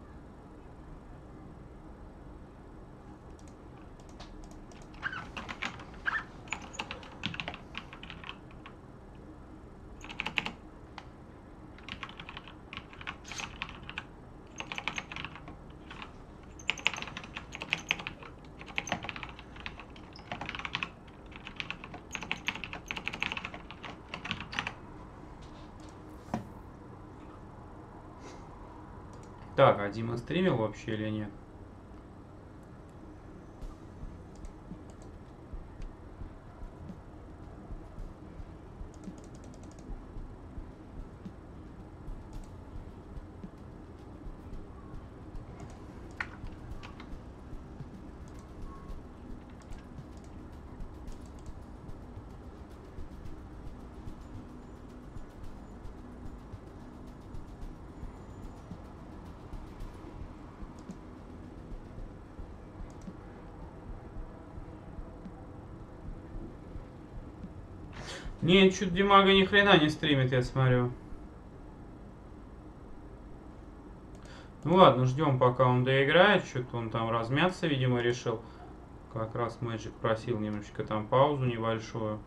Так, а Дима стримил вообще или нет? Нет, что-то Димага ни хрена не стримит, я смотрю. Ну ладно, ждем, пока он доиграет. Что-то он там размяться, видимо, решил. Как раз Мэджик просил немножечко там паузу небольшую.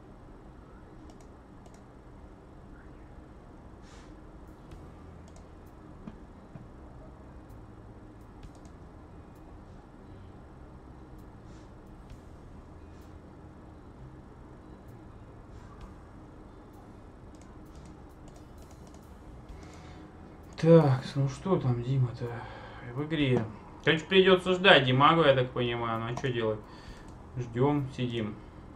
Так, ну что там Дима-то в игре? Короче, придется ждать Димагу, я так понимаю. Ну а что делать? Ждем, сидим.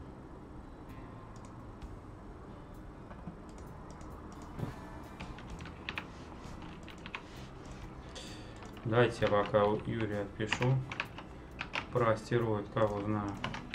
Дайте я пока Юрию отпишу. Про астероид, кого знаю.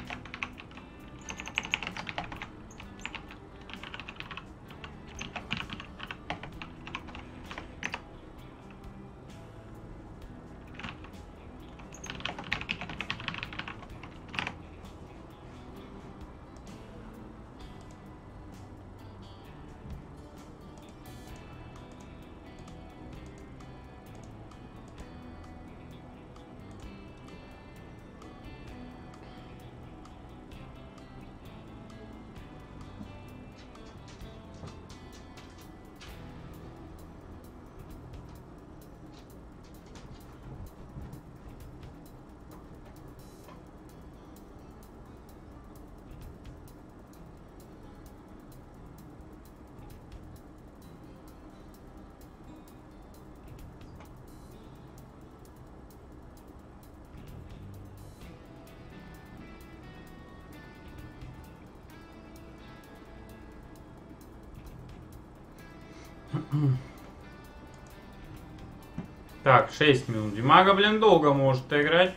Так, шесть минут. Димага, блин, долго может играть.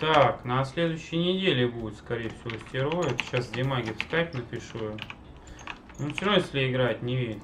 Так, на следующей неделе будет, скорее всего, стероид. Сейчас Димаге в скайп напишу. Ну, все равно, если играть, не видит.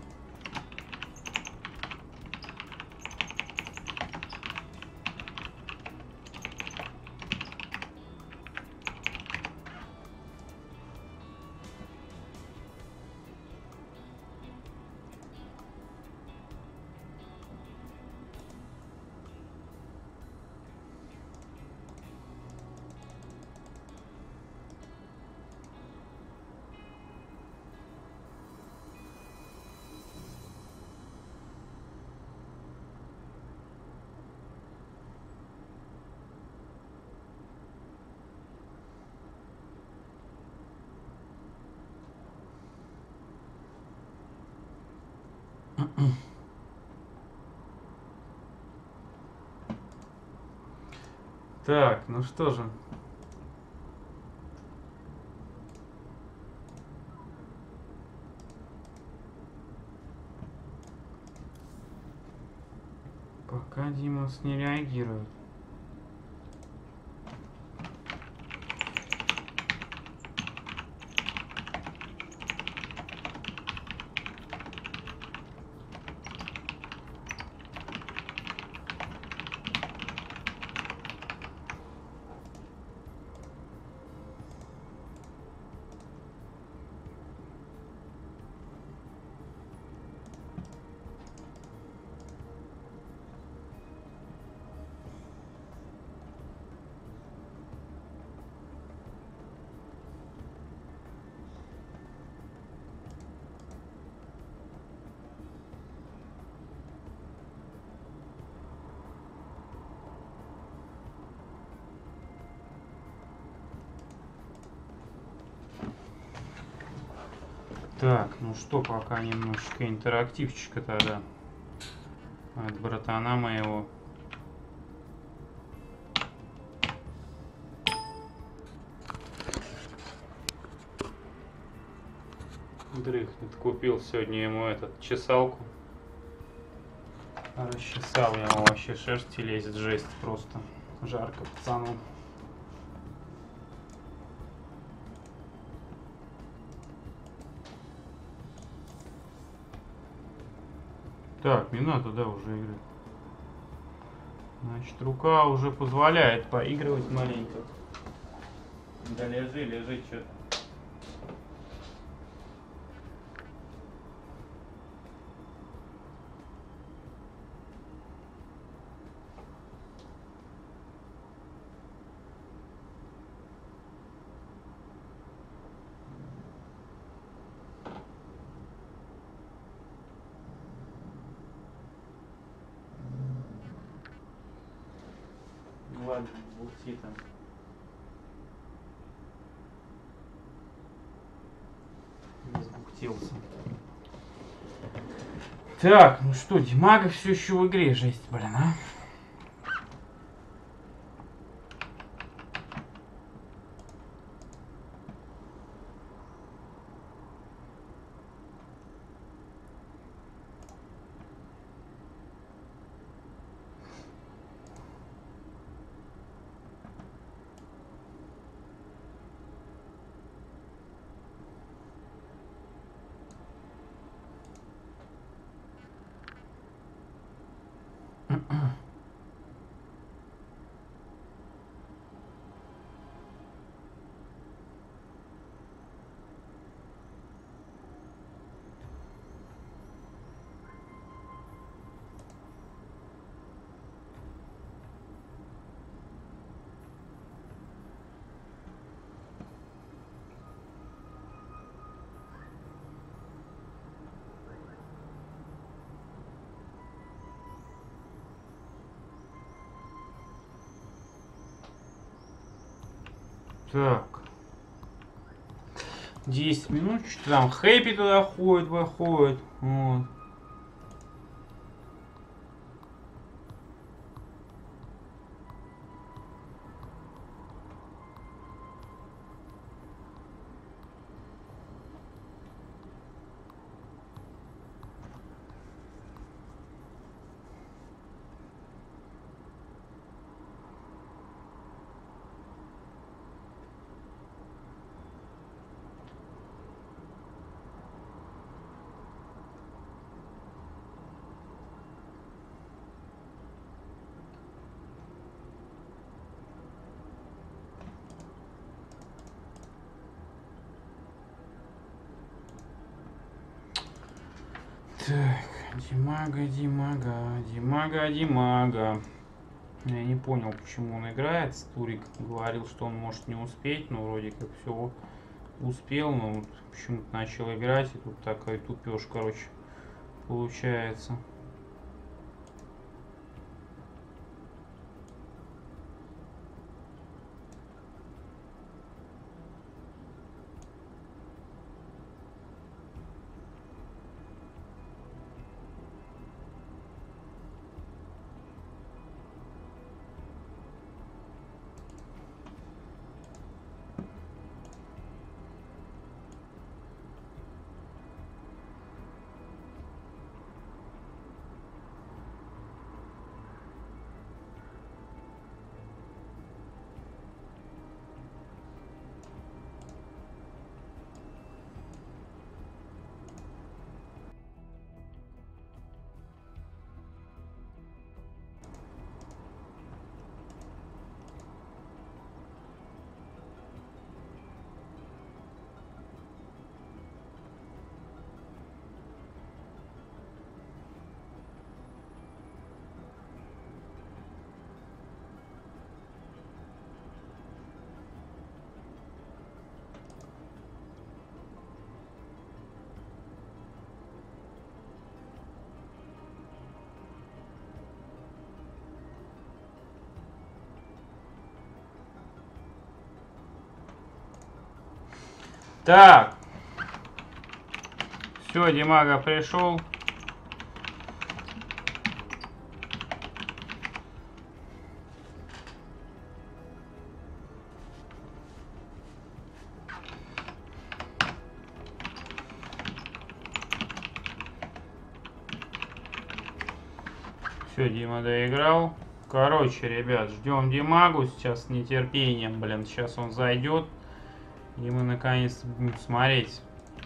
Так, ну что же. Пока Димас не реагирует. Так, ну что, пока немножечко интерактивчика тогда от братана моего. Дрыхнет. Купил сегодня ему этот чесалку. Расчесал я его, вообще шерсти лезет, жесть просто. Жарко пацану. Так, Минато, да, уже играет. Значит, рука уже позволяет поигрывать маленько. Да лежи, лежи, что-то. Ладно, бухти там. Разбухтился. Так, ну что, Димага все еще в игре, жесть, блин, а? Так. десять минут, что там Хэппи туда ходит, выходит. Вот. Так, Димага, Димага, Димага, Димага. Я не понял, почему он играет. Турик говорил, что он может не успеть, но вроде как все успел, но вот почему-то начал играть, и тут такой тупеж, короче, получается. Так. Все, Димага пришел. Все, Дима доиграл. Короче, ребят, ждем Димагу сейчас с нетерпением, блин. Сейчас он зайдет. И мы наконец будем смотреть.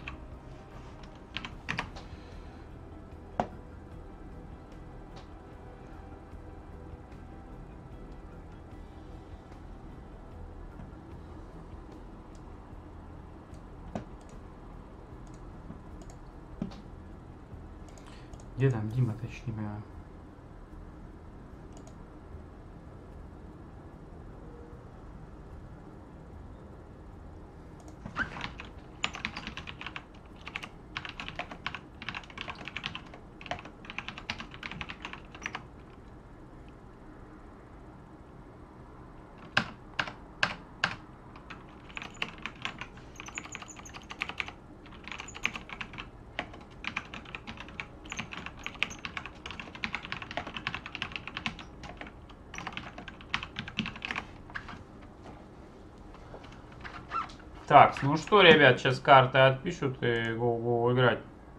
Где там Дима, точнее? Так, ну что, ребят, сейчас карты отпишут и го-го играть.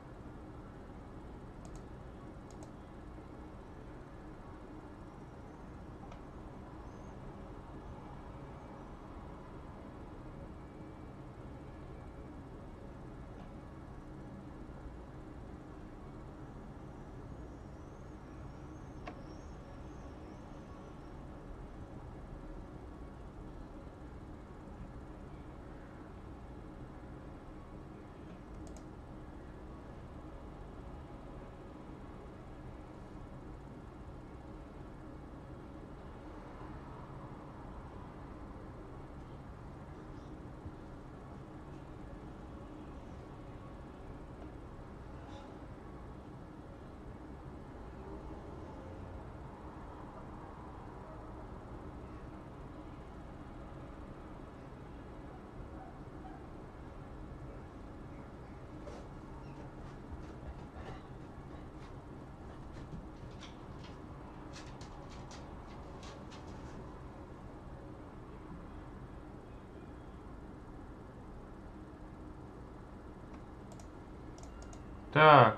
Так.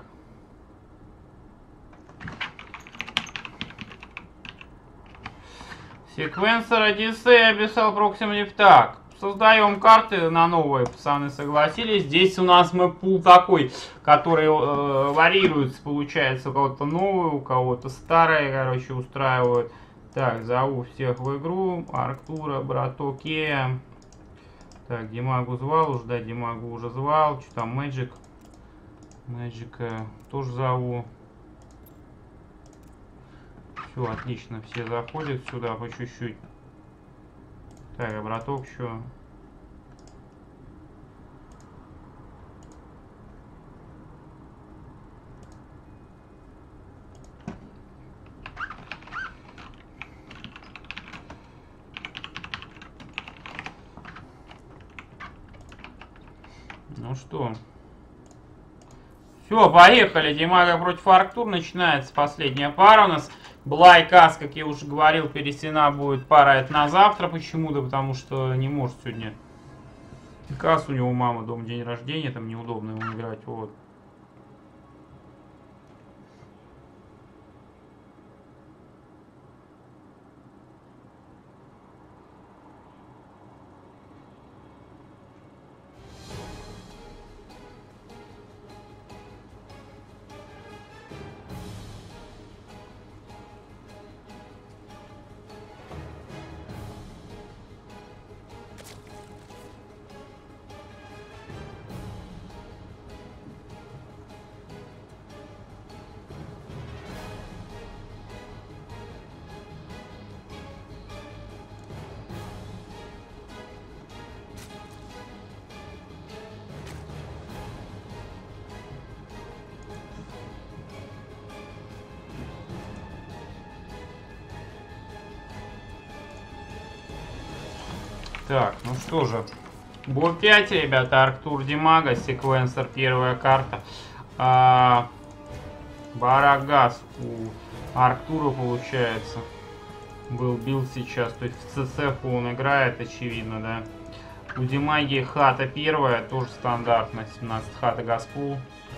Секвенсор Одиссея описал Проксимлив так. Создаем карты на новые, пацаны согласились. Здесь у нас мы пул такой, который э, варьируется, получается, у кого-то новый, у кого-то старые, короче, устраивают. Так, зову всех в игру. Арктура, братоке. Так, Димагу звал уже, да, Димагу уже звал. Что там, Мэджик? Мэджика тоже зову. Все, отлично, все заходят сюда по чуть-чуть. Так, а браток что? Ну что? Все, поехали. Димага против Арктур. Начинается последняя пара у нас. Блай Кас, как я уже говорил, перенесена будет пара это на завтра почему-то, потому что не может сегодня. Кас, у него мама дома день рождения, там неудобно ему играть. Вот. Так, ну что же. Бо пять, ребята, Арктур Димага, секвенсор, первая карта. А, Барагас у Арктура, получается, был билд сейчас. То есть в ЦЦ он играет, очевидно, да. У Димаги хата первая, тоже стандартно, семнадцать хата Гаспул.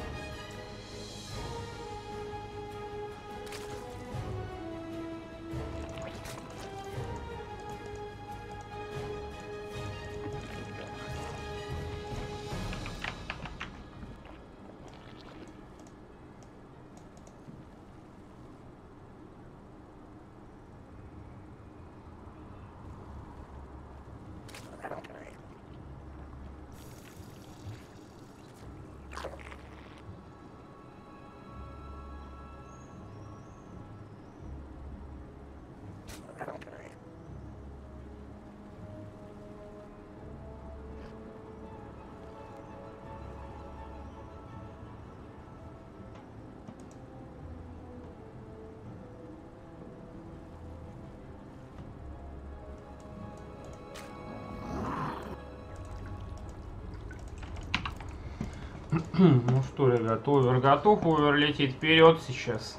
Ну что, ребят, овер готов, овер летит вперед сейчас.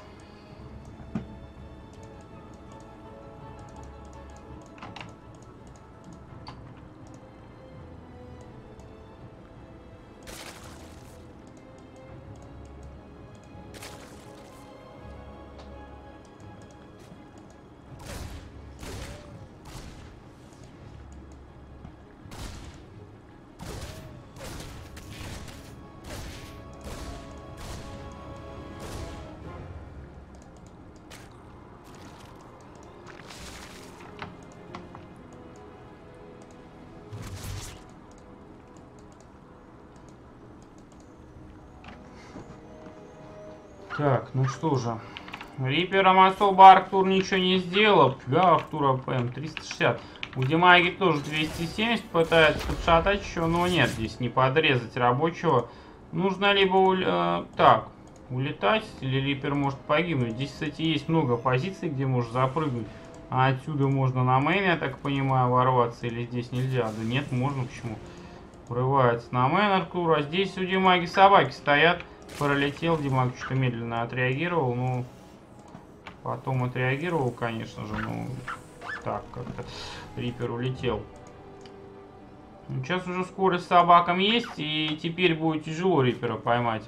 Так, ну что же. Рипером особо Арктур ничего не сделал. Да, Арктура ПМ триста шестьдесят. У Димаги тоже двести семьдесят пытается подшатать еще, но нет, здесь не подрезать рабочего. Нужно либо уль... э, так, улетать, или Рипер может погибнуть. Здесь, кстати, есть много позиций, где можно запрыгнуть. А отсюда можно на мейн, я так понимаю, ворваться, или здесь нельзя? Да нет, можно, почему? Врывается на мейн Арктура. А здесь у Димаги собаки стоят. Пролетел, Димаг что-то медленно отреагировал, ну, потом отреагировал, конечно же, ну, так, как-то Рипер улетел. Ну, сейчас уже скорость собакам есть, и теперь будет тяжело Рипера поймать.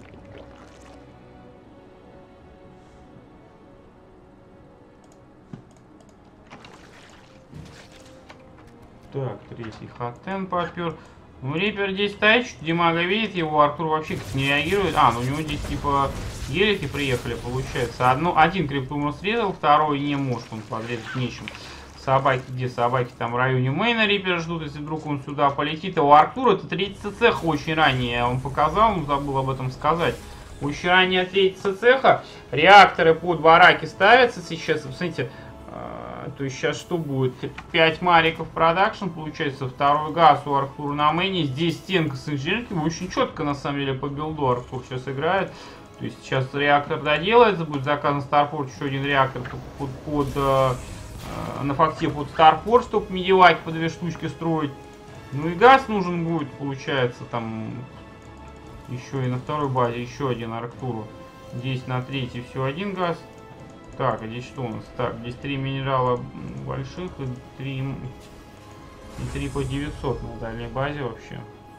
Так, третий хаттен попер. Ну, Рипер здесь стоит, что Димага видит его, Арктур вообще как не реагирует. А, ну у него здесь типа гелики приехали, получается. Одну, один криптумор срезал, второй не может он подрезать нечем. Собаки, где собаки? Там в районе мейна Риппер ждут, если вдруг он сюда полетит. А у Арктура это третий цех очень ранее, я вам показал, но забыл об этом сказать. Очень ранее третий цеха. Реакторы под бараки ставятся сейчас. Посмотрите, э, то есть сейчас что будет? пять мариков продакшн, получается, второй газ у Арктура на мейне. Здесь стенка с инженерками. Очень четко, на самом деле, по билду Арктур сейчас играет. То есть сейчас реактор доделается, будет заказан Старпорт, еще один реактор под, под, под э, э, на факте под Старпорт, чтобы медиваки по две штучки строить. Ну и газ нужен будет, получается, там еще и на второй базе еще один Арктуру. Здесь на третьей все один газ. Так, а здесь что у нас? Так, здесь три минерала больших и три, и три по девятьсот на дальней базе вообще.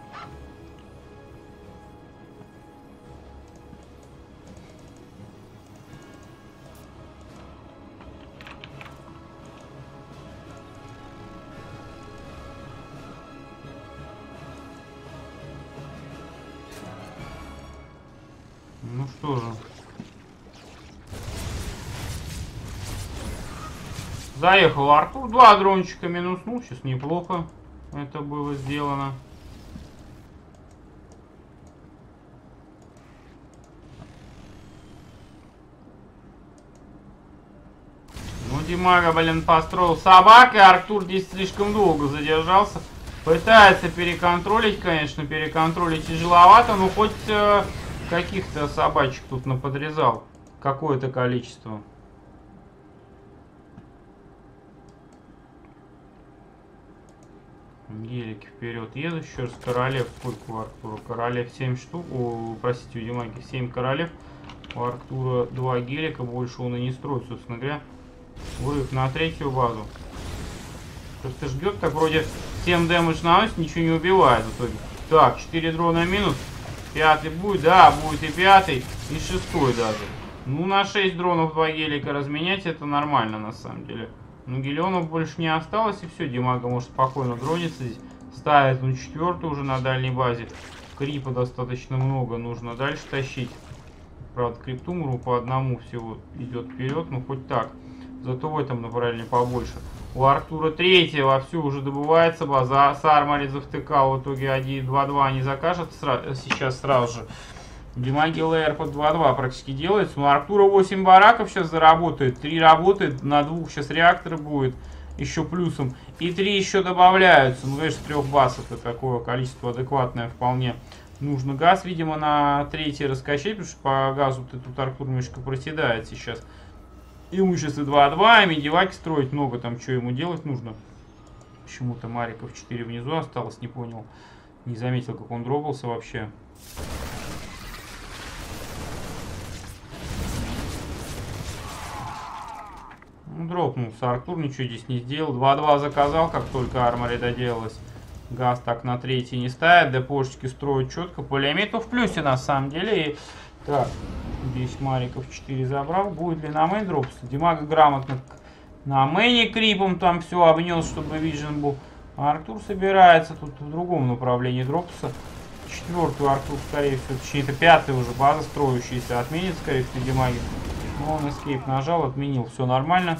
Ну что же. Заехал Артур. Два дрончика минуснул. Сейчас неплохо это было сделано. Ну, Димага, блин, построил собак, и Артур здесь слишком долго задержался. Пытается переконтролить, конечно, переконтролить тяжеловато, но хоть... Э каких-то собачек тут наподрезал. Какое-то количество. Гелики вперед едут. Еще раз королев. Сколько у Арктура? Королев семь штук. О, простите, у Димаги семь королев. У Арктура два гелика. Больше он и не строит, собственно говоря. Вырыв на третью базу. Просто ждет, так вроде семь дэмэдж наносит, ничего не убивает в итоге. Так, четыре дрона минус. Пятый будет, да, будет и пятый, и шестой даже. Ну, на шесть дронов два гелика разменять, это нормально, на самом деле. Но гелионов больше не осталось, и все, Димага может спокойно дрониться здесь. Ставит он четвертую уже на дальней базе. Крипа достаточно много, нужно дальше тащить. Правда, криптумеру по одному всего идет вперед, но хоть так. Зато в этом направлении побольше. У Артура третья вовсю уже добывается база. Сармари завтыкал, в итоге два-два не закажет сразу, сейчас сразу же. Димаги лейер под два-два практически делается. У Артура восемь бараков сейчас заработает. три работает, на двух сейчас реактор будет еще плюсом. И три еще добавляются. Ну, конечно, трех баз это такое количество адекватное вполне. Нужно газ, видимо, на третий раскачать, потому что по газу ты тут Артур немножко проседает сейчас. Ему сейчас и два-два, и медиваки строить много, там что ему делать нужно. Почему-то Мариков четыре внизу осталось, не понял. Не заметил, как он дропался вообще. Ну, дропнулся Артур, ничего здесь не сделал. два-два заказал, как только армори доделалась. Газ так на третий не ставит, депошечки строят четко. Пулеметов в плюсе на самом деле. И... Так, здесь Мариков четыре забрал. Будет ли на мейн дропаться? Димага грамотно на мейне крипом там все обнес, чтобы вижен был. А Артур собирается тут в другом направлении дропаться. Четвертую Артур, скорее всего, точнее, это пятая уже база строящаяся. Отменит, скорее всего, Димаги. Но он эскейп нажал, отменил. Все нормально.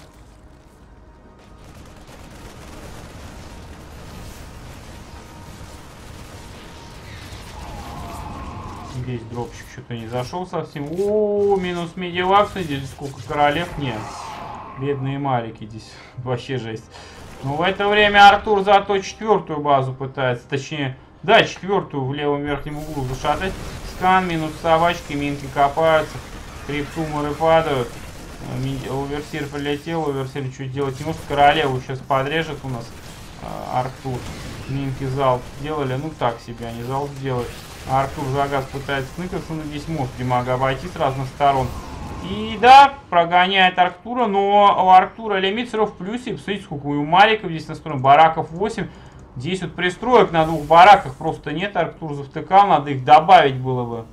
Здесь дропчик что-то не зашел совсем. О, минус медивак. Здесь сколько королев? Нет. Бедные марики здесь. Вообще жесть. Но в это время Артур зато четвертую базу пытается. Точнее, да, четвертую в левом верхнем углу зашатать. Скан, минус собачки, минки копаются. Криптумеры падают. Оверсир прилетел. Оверсир ничего делать не может. Королеву сейчас подрежет у нас Артур. Минки залп сделали. Ну так себе они залп сделали. Артур за газ пытается сныкаться, но здесь мост Димага обойти с разных сторон. И да, прогоняет Арктура, но у Арктура лимитсеров в плюсе. Посмотрите, сколько у Мариков здесь настроено. Бараков восемь. Здесь вот пристроек на двух бараках просто нет. Арктур завтыкал, надо их добавить было бы.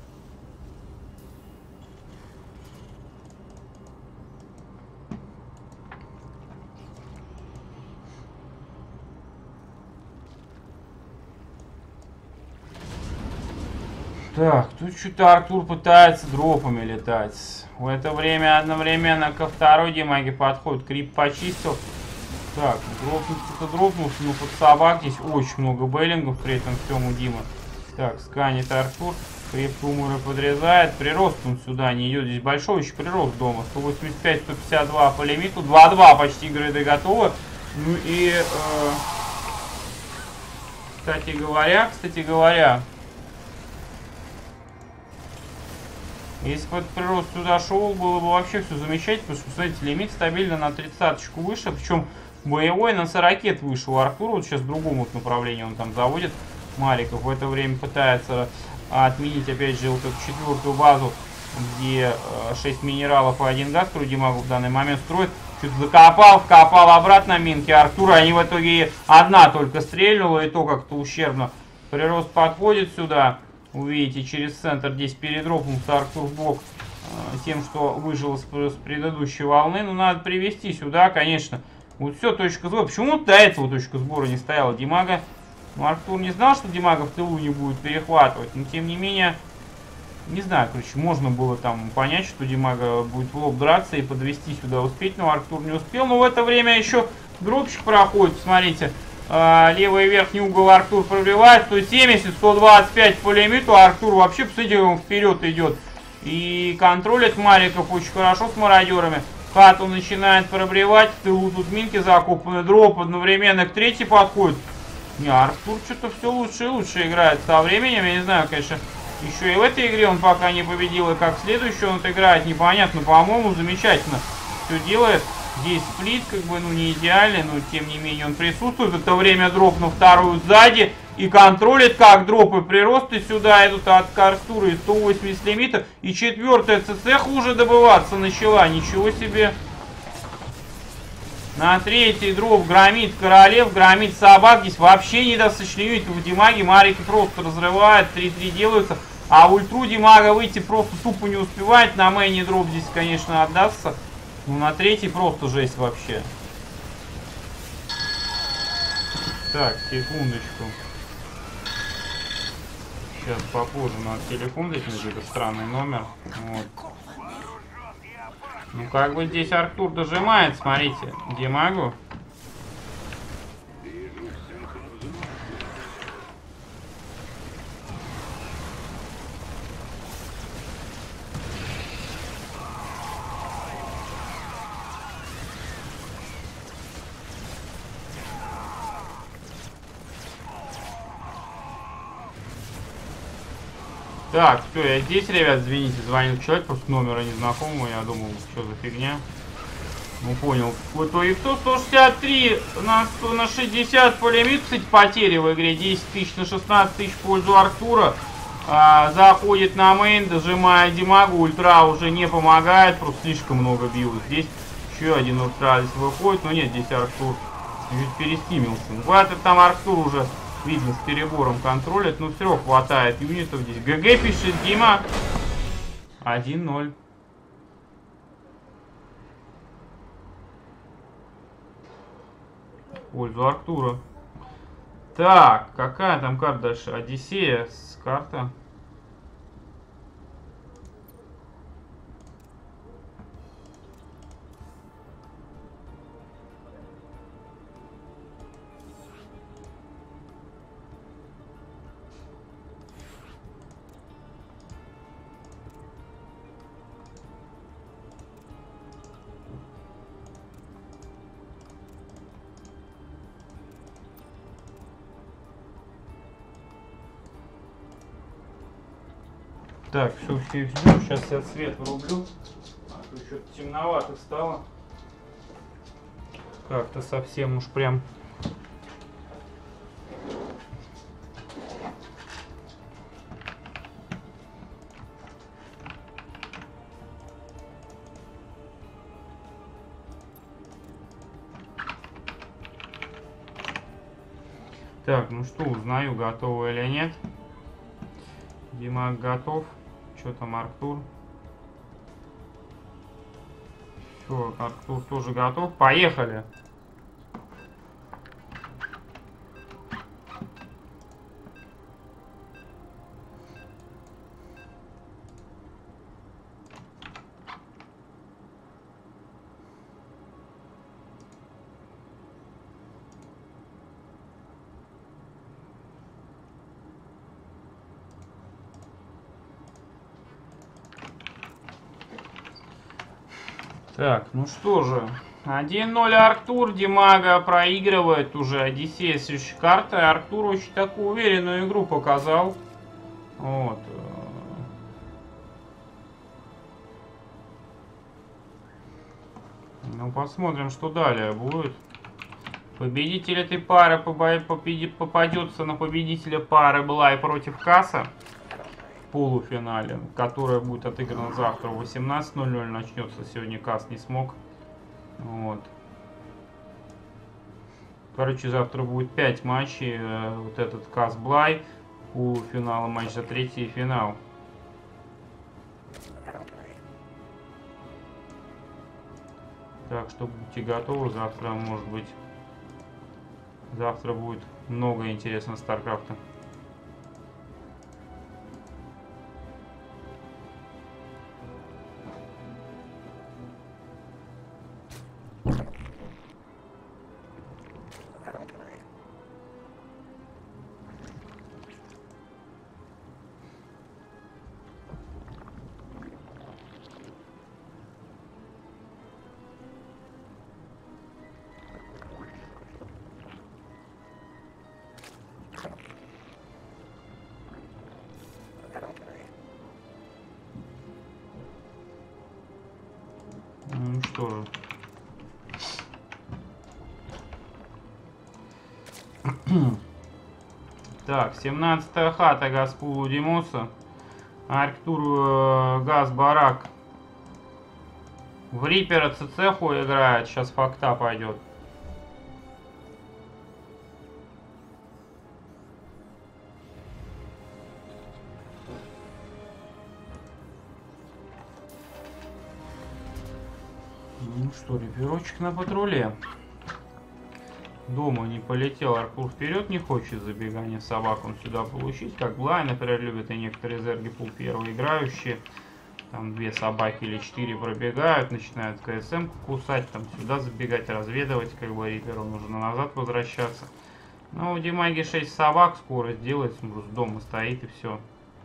Так, тут что-то Артур пытается дропами летать. В это время одновременно ко второй Димаге подходит. Крип почистил. Так, дропнулся-то дропнулся, но под собак здесь очень много бейлингов, при этом всем у Димы. Так, сканит Артур, крепко умора подрезает, прирост он сюда не идет, здесь большой еще прирост дома, сто восемьдесят пять сто пятьдесят два по лимиту, два два почти грейды готовы. Ну и, э, кстати говоря, кстати говоря, если бы этот прирост сюда шел, было бы вообще все замечательно, потому что, смотрите, лимит стабильно на тридцаточку выше, причем боевой на сорок вышел. Артур вот сейчас в другом вот направлении он там заводит Мариков. В это время пытается отменить опять же вот эту четвертую базу, где шесть минералов и один газ, который Димагов в данный момент строит. Чуть закопал, вкопал обратно минки Артура. Они в итоге одна только стрельнула, и то как-то ущербно. Прирост подходит сюда. Увидите, через центр здесь передропнулся Артур в бок э, тем, что выжил с, с предыдущей волны. Ну, надо привести сюда, конечно. Вот все, точка сбора. Почему до этого точка сбора не стояла Димага? Ну, Артур не знал, что Димага в тылу не будет перехватывать. Но, тем не менее, не знаю, короче, можно было там понять, что Димага будет в лоб драться и подвести сюда успеть. Но Артур не успел. Но в это время еще дропчик проходит, смотрите. Левый верхний угол Артур пробивает, сто семьдесят сто двадцать пять по лимиту. Артур вообще, посмотрите, он вперед идет. И контролит Мариков очень хорошо с мародерами. Хату начинает пробивать, в тылу тут минки закопаны, дроп одновременно к третьей подходит. Не, Артур что-то все лучше и лучше играет со временем. Я не знаю, конечно, еще и в этой игре он пока не победил, и как следующий он играет, непонятно. По-моему, замечательно все делает. Здесь сплит, как бы, ну, не идеальный, но тем не менее он присутствует. В это время дроп на вторую сзади и контролит, как дропы приросты сюда идут от Артура и сто восемьдесят лимита. И четвертая ЦЦ хуже добываться начала. Ничего себе. На третий дроп громит королев, громит собак. Здесь вообще не даст сочленить в Димаге. Марики просто разрывает, три-три делаются. А в ультру Димага выйти просто тупо не успевает. На мейне дроп здесь, конечно, отдастся. Ну, на третий просто жесть вообще. Так, секундочку. Сейчас попозже надо телефон дать, какой-то странный номер. Вот. Ну, как бы здесь Артур дожимает, смотрите. Димагу. Так, все, я здесь, ребят, извините, звонил человек, просто номера незнакомого, я думал, что за фигня. Ну, понял. Вот то и кто, сто шестьдесят три на, сто, на шестьдесят по лимиту, кстати, потери в игре, десять тысяч на шестнадцать тысяч в пользу Артура. А, заходит на мейн, дожимая Димагу, ультра уже не помогает, просто слишком много бьют. Здесь еще один ультра здесь выходит, но нет, здесь Артур чуть перестимился. Ну, куда-то там Артур уже... Видно, с перебором контролит, но все равно хватает юнитов здесь. ГГ пишет Дима. один ноль. В пользу Артура. Так, какая там карта дальше? Одиссея с карта. Так, все, все, все. Сейчас я свет врублю. А то что-то темновато стало. Как-то совсем уж прям. Так, ну что, узнаю, готово или нет. Дима готов. Что там, Артур? Все, Артур тоже готов. Поехали. Так, ну что же. один ноль Арктур, Димага проигрывает уже. Одиссея следующей карты. Арктур очень такую уверенную игру показал. Вот. Ну, посмотрим, что далее будет. Победитель этой пары попадется на победителя пары Блай против Касса в полуфинале, которая будет отыграна завтра в восемнадцать ноль ноль. Начнется сегодня, Касс не смог. Вот. Короче, завтра будет пять матчей. Вот этот Касс Блай. Полуфинал, матч за третий финал. Так что будьте готовы. Завтра, может быть, завтра будет много интересного Старкрафта. Ну что же. Так, семнадцатая хата Газпулу Димуса. Арктур э, Газ Барак. В Рипера Цецеху играет. Сейчас факта пойдет. Ну что, реперочек на патруле. Дома не полетел, Арктур вперед не хочет забегания собак он сюда получить. Как Блай, например, любят и некоторые зерги пул первые играющие. Там две собаки или четыре пробегают, начинают КСМ кусать, там сюда забегать, разведывать, как бы Риперу нужно назад возвращаться. Но у Димаги шесть собак, скорость делает, просто дома стоит и все.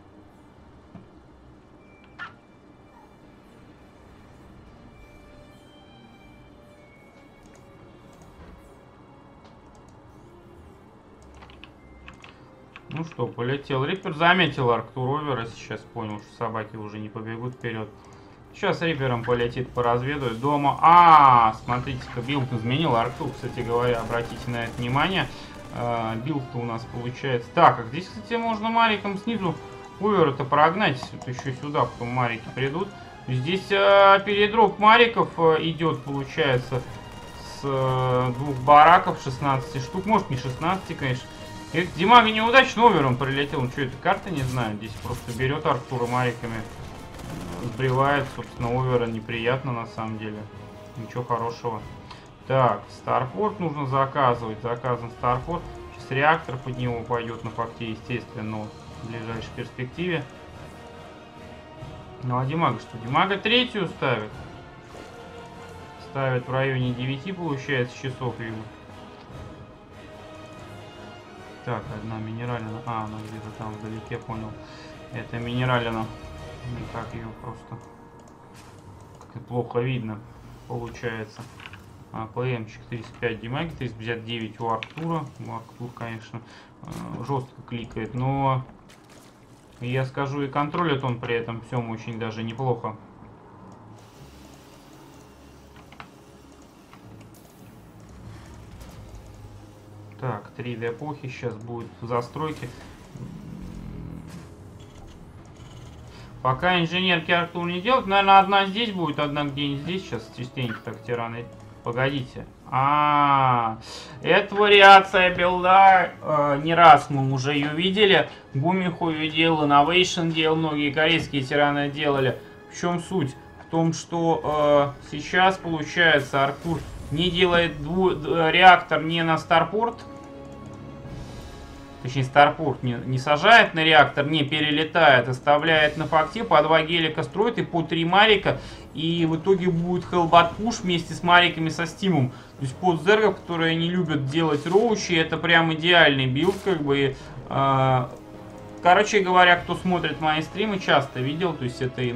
Ну что, полетел Рипер, заметил Арктур Овера, сейчас понял, что собаки уже не побегут вперед. Сейчас Рипером полетит, поразведывает дома. А, смотрите-ка, билд изменил Арктур, кстати говоря, обратите на это внимание. А, билд-то у нас получается. Так, а здесь, кстати, можно мариком снизу Овера-то прогнать, вот еще сюда, потом марики придут. Здесь а, передроп мариков а, идет, получается, с а, двух бараков, шестнадцати штук, может не шестнадцати, конечно. Димага неудачно овером прилетел, ну что, это карта, не знаю, здесь просто берет Арктура мариками, сбривает, собственно, овера неприятно на самом деле, ничего хорошего. Так, Старпорт нужно заказывать, заказан Старпорт, сейчас реактор под него пойдет на факте, естественно, в ближайшей перспективе. Ну а Димага что, Димага третью ставит, ставит в районе девяти, получается, часов его. Так, одна минералина. А, она где-то там вдалеке, понял. Это минералина. Никак ее просто... Как-то плохо видно, получается. А, ПМчик тридцать пять Димаги, триста пятьдесят девять у Арктура. У Арктур, конечно, жестко кликает, но... Я скажу, и контролит он при этом всем очень даже неплохо. Так, три дэ эпохи сейчас будет в застройке. Пока инженерки Арктур не делают, наверное, одна здесь будет, одна где-нибудь здесь. Сейчас частенько так тираны. Погодите. А, -а, -а. Это вариация билда. Э, не раз мы уже ее видели. Гумиху ее делал, Innovation делал, многие корейские тираны делали. В чем суть? В том, что э, сейчас получается Арктур не делает дву... реактор не на Старпорт, точнее Старпорт не, не сажает на реактор, не перелетает, оставляет на факте, по два гелика строит и по три марика, и в итоге будет Hellbat Push вместе с мариками со стимом. То есть под зергов, которые не любят делать роучи, это прям идеальный билд, как бы. Э, короче говоря, кто смотрит мои стримы, часто видел, то есть это и на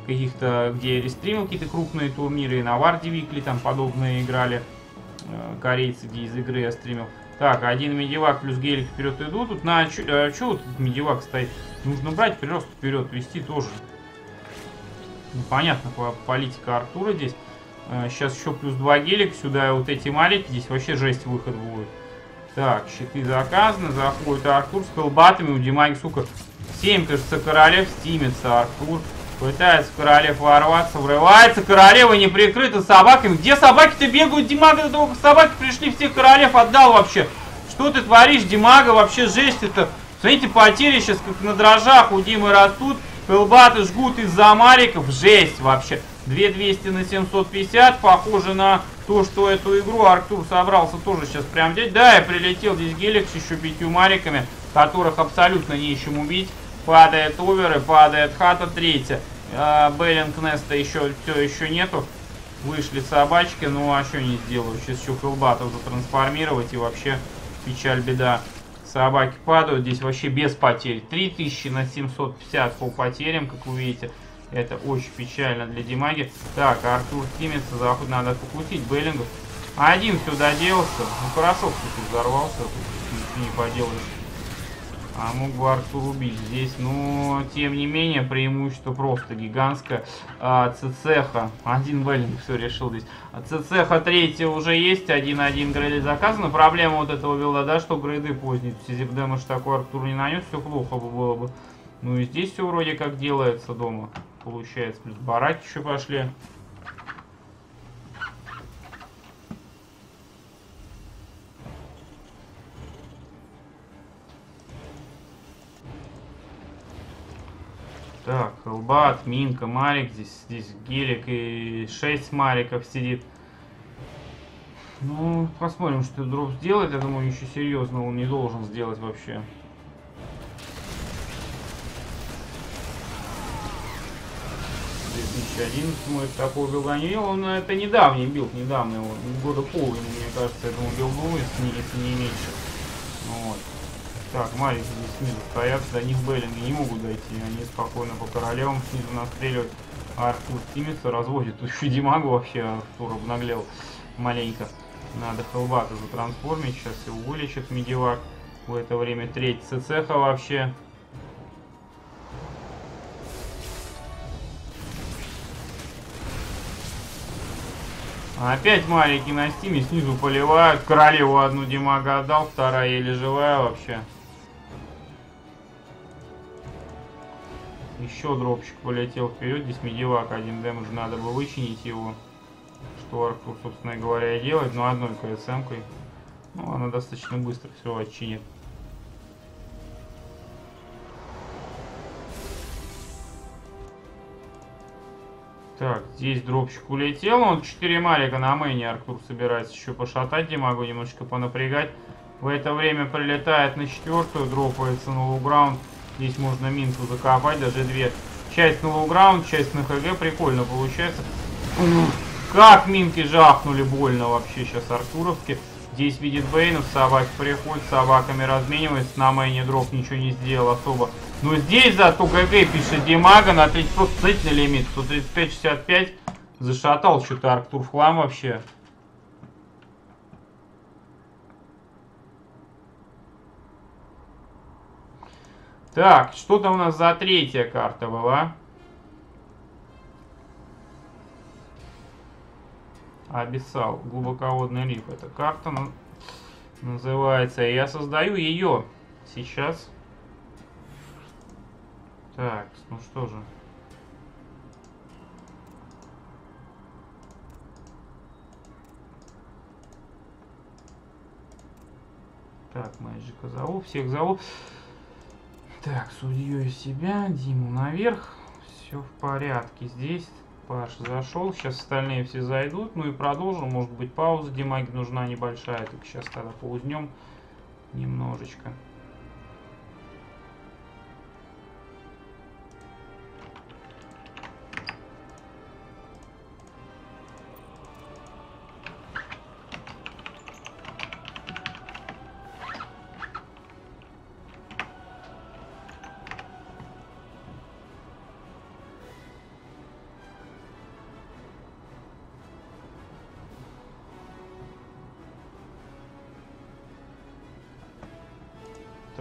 каких-то, где я рестримил какие-то крупные турниры, и на Варде Викли там подобные играли э, корейцы, где из игры я стримил. Так, один медивак плюс гелик вперед идут. Тут на а, что тут медивак стоит? Нужно брать, прирост вперед вести тоже. Непонятно политика Артура здесь. А, сейчас еще плюс два гелик сюда, и вот эти маленькие, здесь вообще жесть выход будет. Так, щиты заказаны, заходит Артур с хелбатами, у Димаги, сука, семь, кажется, королев, стимится Артур. Пытается королев ворваться, врывается, королева не прикрыта собаками. Где собаки-то бегают, Димага, только собаки пришли, всех королев отдал вообще. Что ты творишь, Димага, вообще жесть это. Смотрите, потери сейчас как на дрожжах у Димы растут. Хелбаты жгут из-за мариков, жесть вообще. две тысячи двести на семьсот пятьдесят, похоже на то, что эту игру Артур собрался тоже сейчас прям делать. Да, я прилетел здесь гелик с еще пятью мариками, которых абсолютно нечем убить. Падает овер и падает хата третья. А, Бейлинг Неста еще, все еще нету. Вышли собачки, ну а что не сделаю. Сейчас еще хелбатов затрансформировать и вообще печаль, беда. Собаки падают, здесь вообще без потерь. три тысячи на семьсот пятьдесят по потерям, как вы видите. Это очень печально для Димаги. Так, Артур стимится, заход надо покрутить Бейлингов. Один сюда делся. Ну хорошо, кстати, взорвался. Тут не поделаешь. А мог бы Артур убить здесь. Но, тем не менее, преимущество просто гигантское. А, Цеха. Один Беллинг все решил здесь. А Цеха третья уже есть. один-один грейды заказано. Проблема вот этого билда, да, что грейды поздние. Если бы дэмэдж такой Артур не нанес, все плохо бы было бы. Ну и здесь все вроде как делается дома. Получается. Плюс бараки еще пошли. Так, Хелбат, Минка, Марик, здесь, здесь Гелик и шесть Мариков сидит. Ну, посмотрим, что дроп сделает. Я думаю, ничего серьезного он не должен сделать вообще. две тысячи одиннадцать мы такого билда не видел. Он, это недавний билд, недавний, вот, года половины, мне кажется, этому билду, если, если не меньше. Вот. Так, маленькие здесь снизу стоят, до них Бейлинги не могут дойти, они спокойно по королевам снизу настреливают. А Артур стимится, разводит. Тут еще Димагу вообще Артур обнаглел маленько. Надо хелбата затрансформить, сейчас его вылечит медивак. В это время треть цеха вообще. Опять маленький на стиме, снизу поливают. Королеву одну Димага отдал, вторая еле живая вообще. Еще дропчик полетел вперед. Здесь медивак, один дэмэдж, надо бы вычинить его. Что Артур, собственно говоря, и делает. Но одной КСМ-кой. Ну, она достаточно быстро все отчинит. Так, здесь дропчик улетел. Он четыре марика на мэйне. Артур собирается еще пошатать. Димагу немножечко понапрягать. В это время прилетает на четвертую. Дропается на лоу-граунд. Здесь можно минку закопать. Даже две. Часть на лоу-граунд, часть на ХГ. Прикольно получается. Как минки жахнули больно вообще сейчас артуровски. Здесь видит Бейнов. Собаки приходят. Собаками разменивается. На мэйне дроп ничего не сделал особо. Но здесь зато ГГ пишет Димага на тридцать, просто смотрите на лимит, сто тридцать пять шестьдесят пять, зашатал что-то Артур в хлам вообще. Так, что там у нас за третья карта была? Абиссал, глубоководный риф, эта карта называется, я создаю ее сейчас. Так, ну что же. Так, Мэджика зову, всех зову. Так, судьей себя, Диму наверх. Все в порядке здесь. Паша зашел, сейчас остальные все зайдут. Ну и продолжим, может быть пауза Димаге нужна небольшая. Так сейчас тогда поузнем немножечко.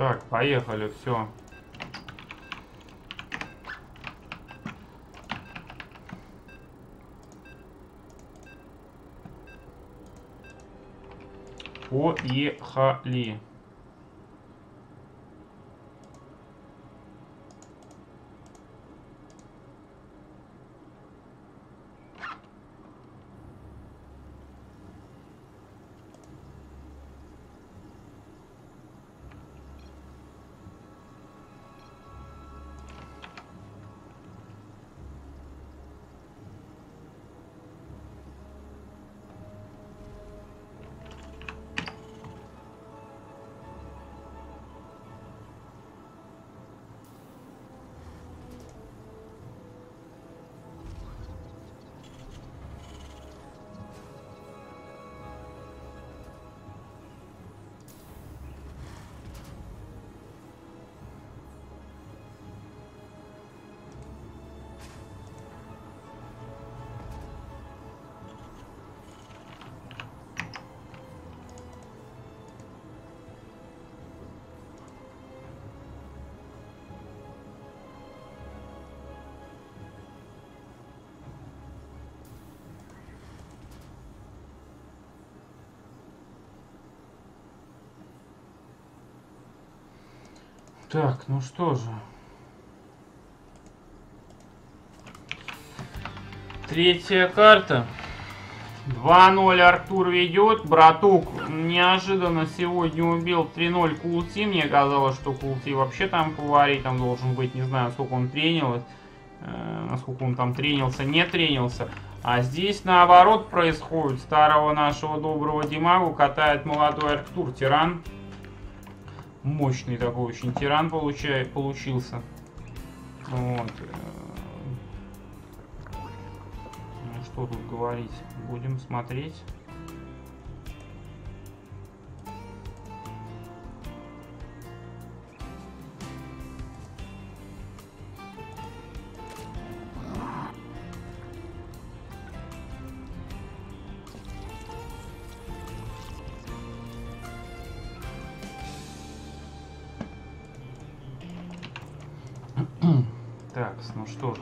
Так, поехали, все. Поехали. Так, ну что же. Третья карта. два ноль Артур ведет. Братук неожиданно сегодня убил три ноль Култи. Мне казалось, что Култи вообще там фаворитом должен быть. Не знаю, сколько он тренил. Э, насколько он там тренился, не тренился. А здесь наоборот происходит. Старого нашего доброго Димагу катает молодой Артур. Тиран. Мощный такой очень тиран получай, получился. Вот. Ну что тут говорить? Будем смотреть. Так, ну что же.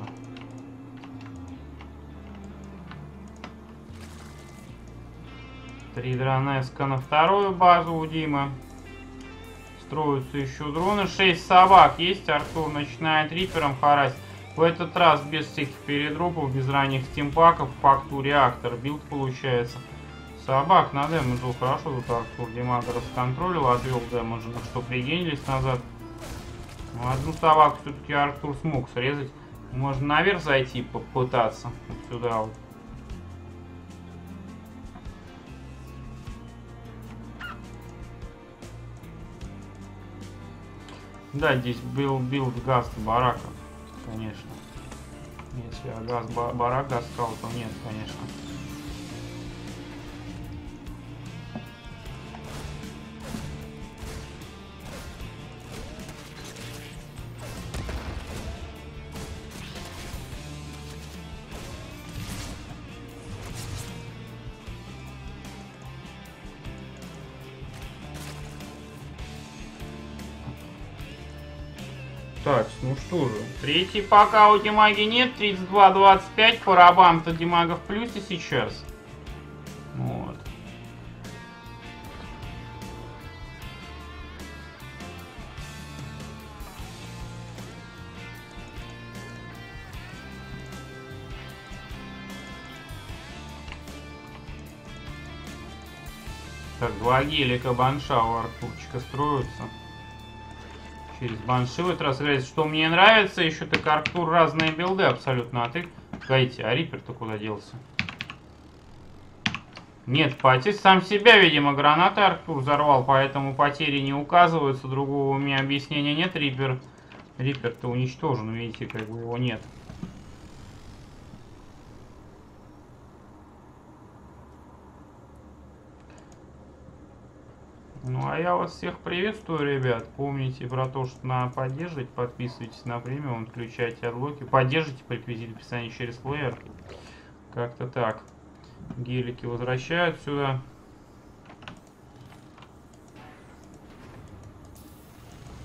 Три дронеска на вторую базу у Димы. Строятся еще дроны. Шесть собак есть. Артур начинает рипером харасить. В этот раз без всяких передропов, без ранних стимпаков. Факту реактор. Билд получается. Собак на дэмэджу. Хорошо тут Артур Димага расконтролил. Отвел дэмэджа, на что пригенились назад. Ну, одну собаку все-таки Артур смог срезать. Можно наверх зайти, попытаться. Вот сюда вот. Да, здесь был билд газ барака, конечно. Если я газ барак гаскал, то нет, конечно. Так, ну что же. Третий пока у Димаги нет. тридцать два двадцать пять. Парабам-то Димага в плюсе сейчас. Вот. Так, два гелика банша у Артурчика строятся. Через банши в этот раз играть. Что мне нравится, еще так Артур разные билды абсолютно. А ты, погодите, а Риппер-то куда делся? Нет, потери сам себя, видимо, гранаты Артур взорвал, поэтому потери не указываются. Другого у меня объяснения нет. Риппер, Риппер-то уничтожен, видите, как бы его нет. Ну, а я вас всех приветствую, ребят. Помните про то, что надо поддерживать. Подписывайтесь на премиум, включайте отлоки. Поддержите по реквизиту описания через плеер. Как-то так. Гелики возвращают сюда.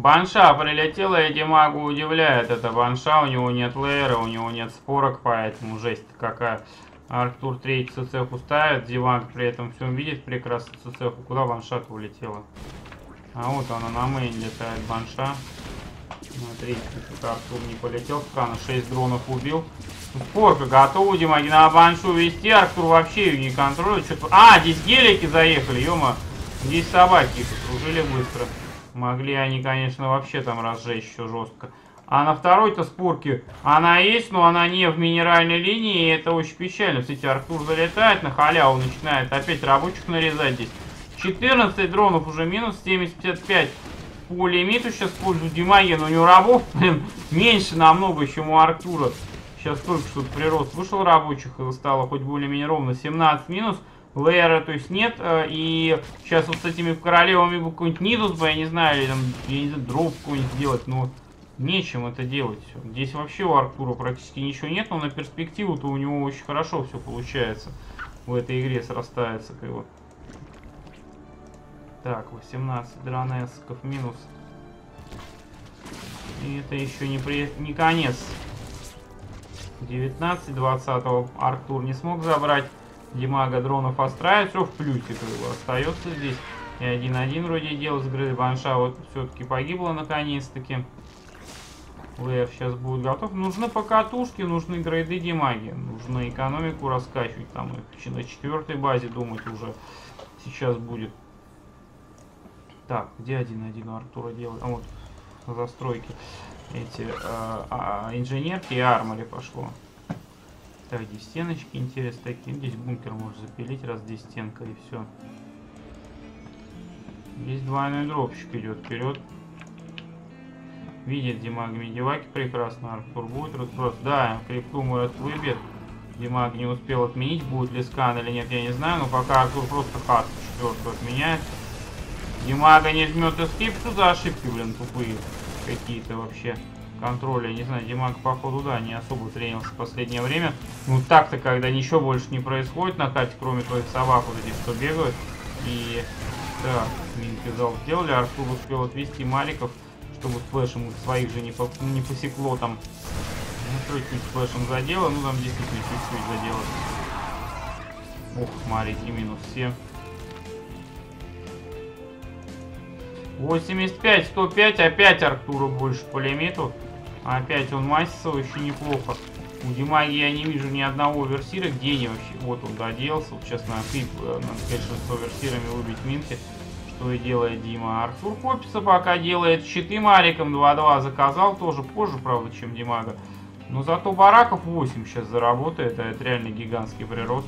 Банша прилетела, и Димагу удивляет это банша. У него нет лейера, у него нет спорок, поэтому жесть какая. Артур третий ЦЦФ ставит, Димаг при этом все видит прекрасно ЦЦФ. Куда банша-то улетела? А вот она на мейн летает, банша. Смотрите, как Артур не полетел. Скана шесть дронов убил. Спорка готова, Димаги на баншу вести. Артур вообще ее не контролирует. Что-то... А, здесь гелики заехали, ё-мо. Здесь собаки покружили быстро. Могли они, конечно, вообще там разжечь еще жестко. А на второй-то спорке она есть, но она не в минеральной линии. И это очень печально. Кстати, Артур залетает на халяву, начинает опять рабочих нарезать здесь. четырнадцать дронов уже минус, семьдесят пятьдесят пять по лимиту сейчас пользуют Димаги, но у него рабов, блин, меньше намного, чем у Артура. Сейчас только что прирост вышел рабочих, и стало хоть более-менее ровно. семнадцать минус, лейера, то есть нет. И сейчас вот с этими королевами бы какой-нибудь нидус бы, я не знаю, или там, я не знаю, дроп какой-нибудь сделать, но нечем это делать. Здесь вообще у Артура практически ничего нет, но на перспективу-то у него очень хорошо все получается в этой игре срастается к его. Так, восемнадцать дронесков минус. И это еще не, при... не конец. девятнадцать двадцатого Артур не смог забрать. Димага дронов оставит, все в плюсе как бы остается здесь. И один-один вроде делал с грейд. Банша вот все-таки погибла наконец-таки. Лейер сейчас будет готов. Нужны покатушки, нужны грейды Димаги. Нужно экономику раскачивать. Там и на четвертой базе думать уже сейчас будет. Так, где один-один у Артура делает? А вот застройки. Эти э, а, инженерки и армори пошло. Так, здесь стеночки интересные такие. Здесь бункер можно запилить, раз здесь стенка и все. Здесь двойной дропщик идет вперед. Видит Димаг медиваки прекрасно. Артур будет разброс. Да, крипту может выбьет. Димаг не успел отменить. Будет ли скан или нет, я не знаю. Но пока Артур просто хат четвертую отменяет. Димага не жмет эскейп. Что за ошибки, блин, тупые какие-то вообще. Контроля, я не знаю, Димаг, походу, да, не особо тренился в последнее время. Ну так-то, когда ничего больше не происходит на карте, кроме твоих собак, вот этих, что бегают. И, да, минки зал сделали. Артур успел отвести маликов, чтобы сплэшем своих же не, по, не посекло там. Ну, чуть-чуть сплэшем задело, ну там действительно чуть-чуть задело. Ух, малики минус все. восемьдесят пять, сто пять, опять Артура больше по лимиту. Опять он масится очень неплохо. У Димаги я не вижу ни одного оверсира. Где они вообще? Вот он доделался. Вот сейчас надо, надо, конечно, с оверсирами выбить минки. Что и делает Дима. Артур копится пока делает щиты маликом. два-два заказал. Тоже позже, правда, чем Димага. Но зато бараков восемь сейчас заработает. А это реально гигантский прирост.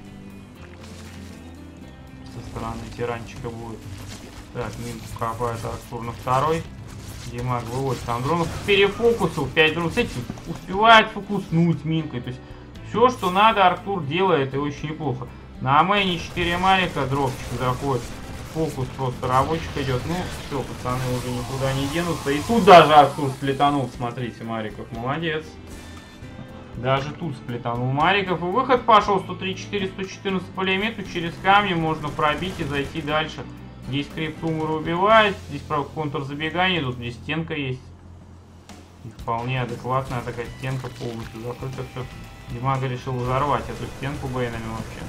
Со стороны тиранчика будет. Так, минку копает Артур на второй. Димаг выводит там дронов. Перефокусил. пять дронов. Кстати, успевает фокуснуть минкой. То есть все, что надо, Артур делает, и очень неплохо. На мэне четыре малика дропчик заходит. Фокус просто рабочий идет. Ну, все, пацаны уже никуда не денутся. И тут даже Артур сплетанул. Смотрите, Мариков молодец. Даже тут сплетанул Мариков. И выход пошел. сто тридцать четыре, сто четырнадцать по лимиту. Через камни можно пробить и зайти дальше. Здесь криптумор убивает. Здесь, правда, контрзабегание. Тут здесь стенка есть. И вполне адекватная такая стенка полностью закрыта. Все. Димага решил взорвать эту стенку бейнами вообще.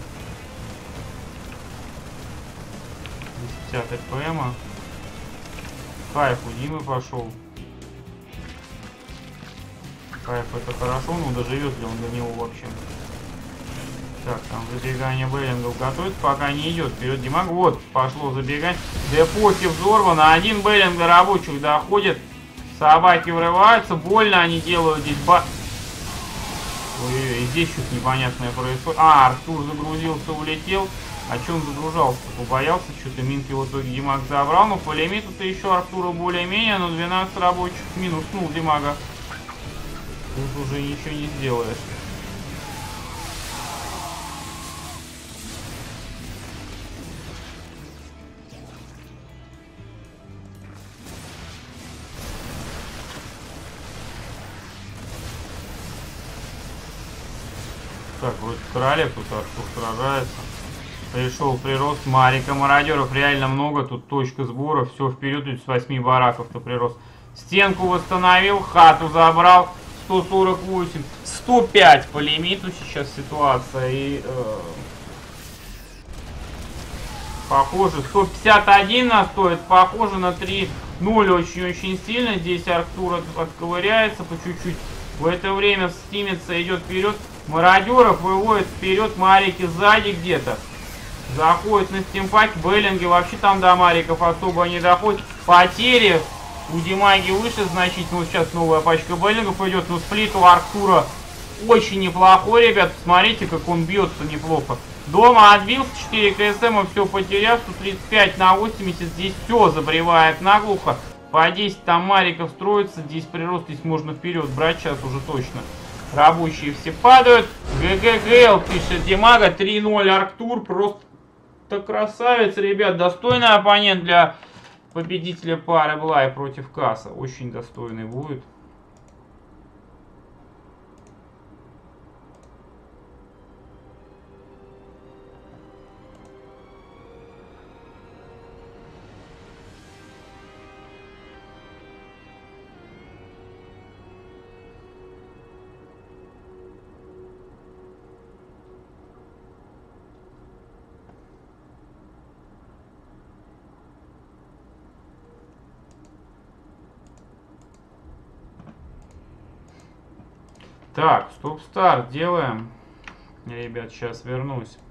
пятьдесят эф пи эм. Кайф у Димы пошел. Кайф это хорошо, но доживет ли он до него вообще. Так, там забегание бейлингов готовится, пока не идет вперед Димаг. Вот, пошло забегать. Депохи взорвано. Один бейлинг до рабочих доходит. Собаки врываются. Больно они делают здесь ба... Ой, и здесь что-то непонятное происходит. А, Артур загрузился, улетел. А че он загружался? Побоялся, что-то минки в итоге Димаг забрал. Но по лимиту-то еще Артура более-менее. Но двенадцать рабочих минуснул Димага. Тут уже ничего не сделаешь. Так, вроде королев тут Артур сражается. Пришел прирост Марика. Мародеров реально много. Тут точка сбора. Все вперед. С восьми бараков-то прирост. Стенку восстановил. Хату забрал. сто сорок восемь. сто пять по лимиту сейчас ситуация. И... Э, похоже. сто пятьдесят один нас стоит. Похоже на три ноль. Очень-очень сильно. Здесь Арктур от, отковыряется по чуть-чуть. В это время стимится, идет вперед. Мародеров выводит вперед. Марики сзади где-то. Заходит на стимпак. Беллинги вообще там до Мариков особо не доходит. Потери у Димаги выше значительно. Вот сейчас новая пачка Беллингов идет. Но сплит у Арктура очень неплохой, ребят. Посмотрите, как он бьется неплохо. Дома отбился. четыре КСМ, все потеряв. сто тридцать пять на восемьдесят. Здесь все забревает наглухо. По десять там Мариков строится. Здесь прирост, здесь можно вперед брать. Сейчас уже точно. Рабочие все падают. ГГГЛ пишет Димага. три ноль Арктур. Просто красавец, ребят. Достойный оппонент для победителя пары Блай против Касса. Очень достойный будет. Так, стоп-старт делаем. Ребят, сейчас вернусь.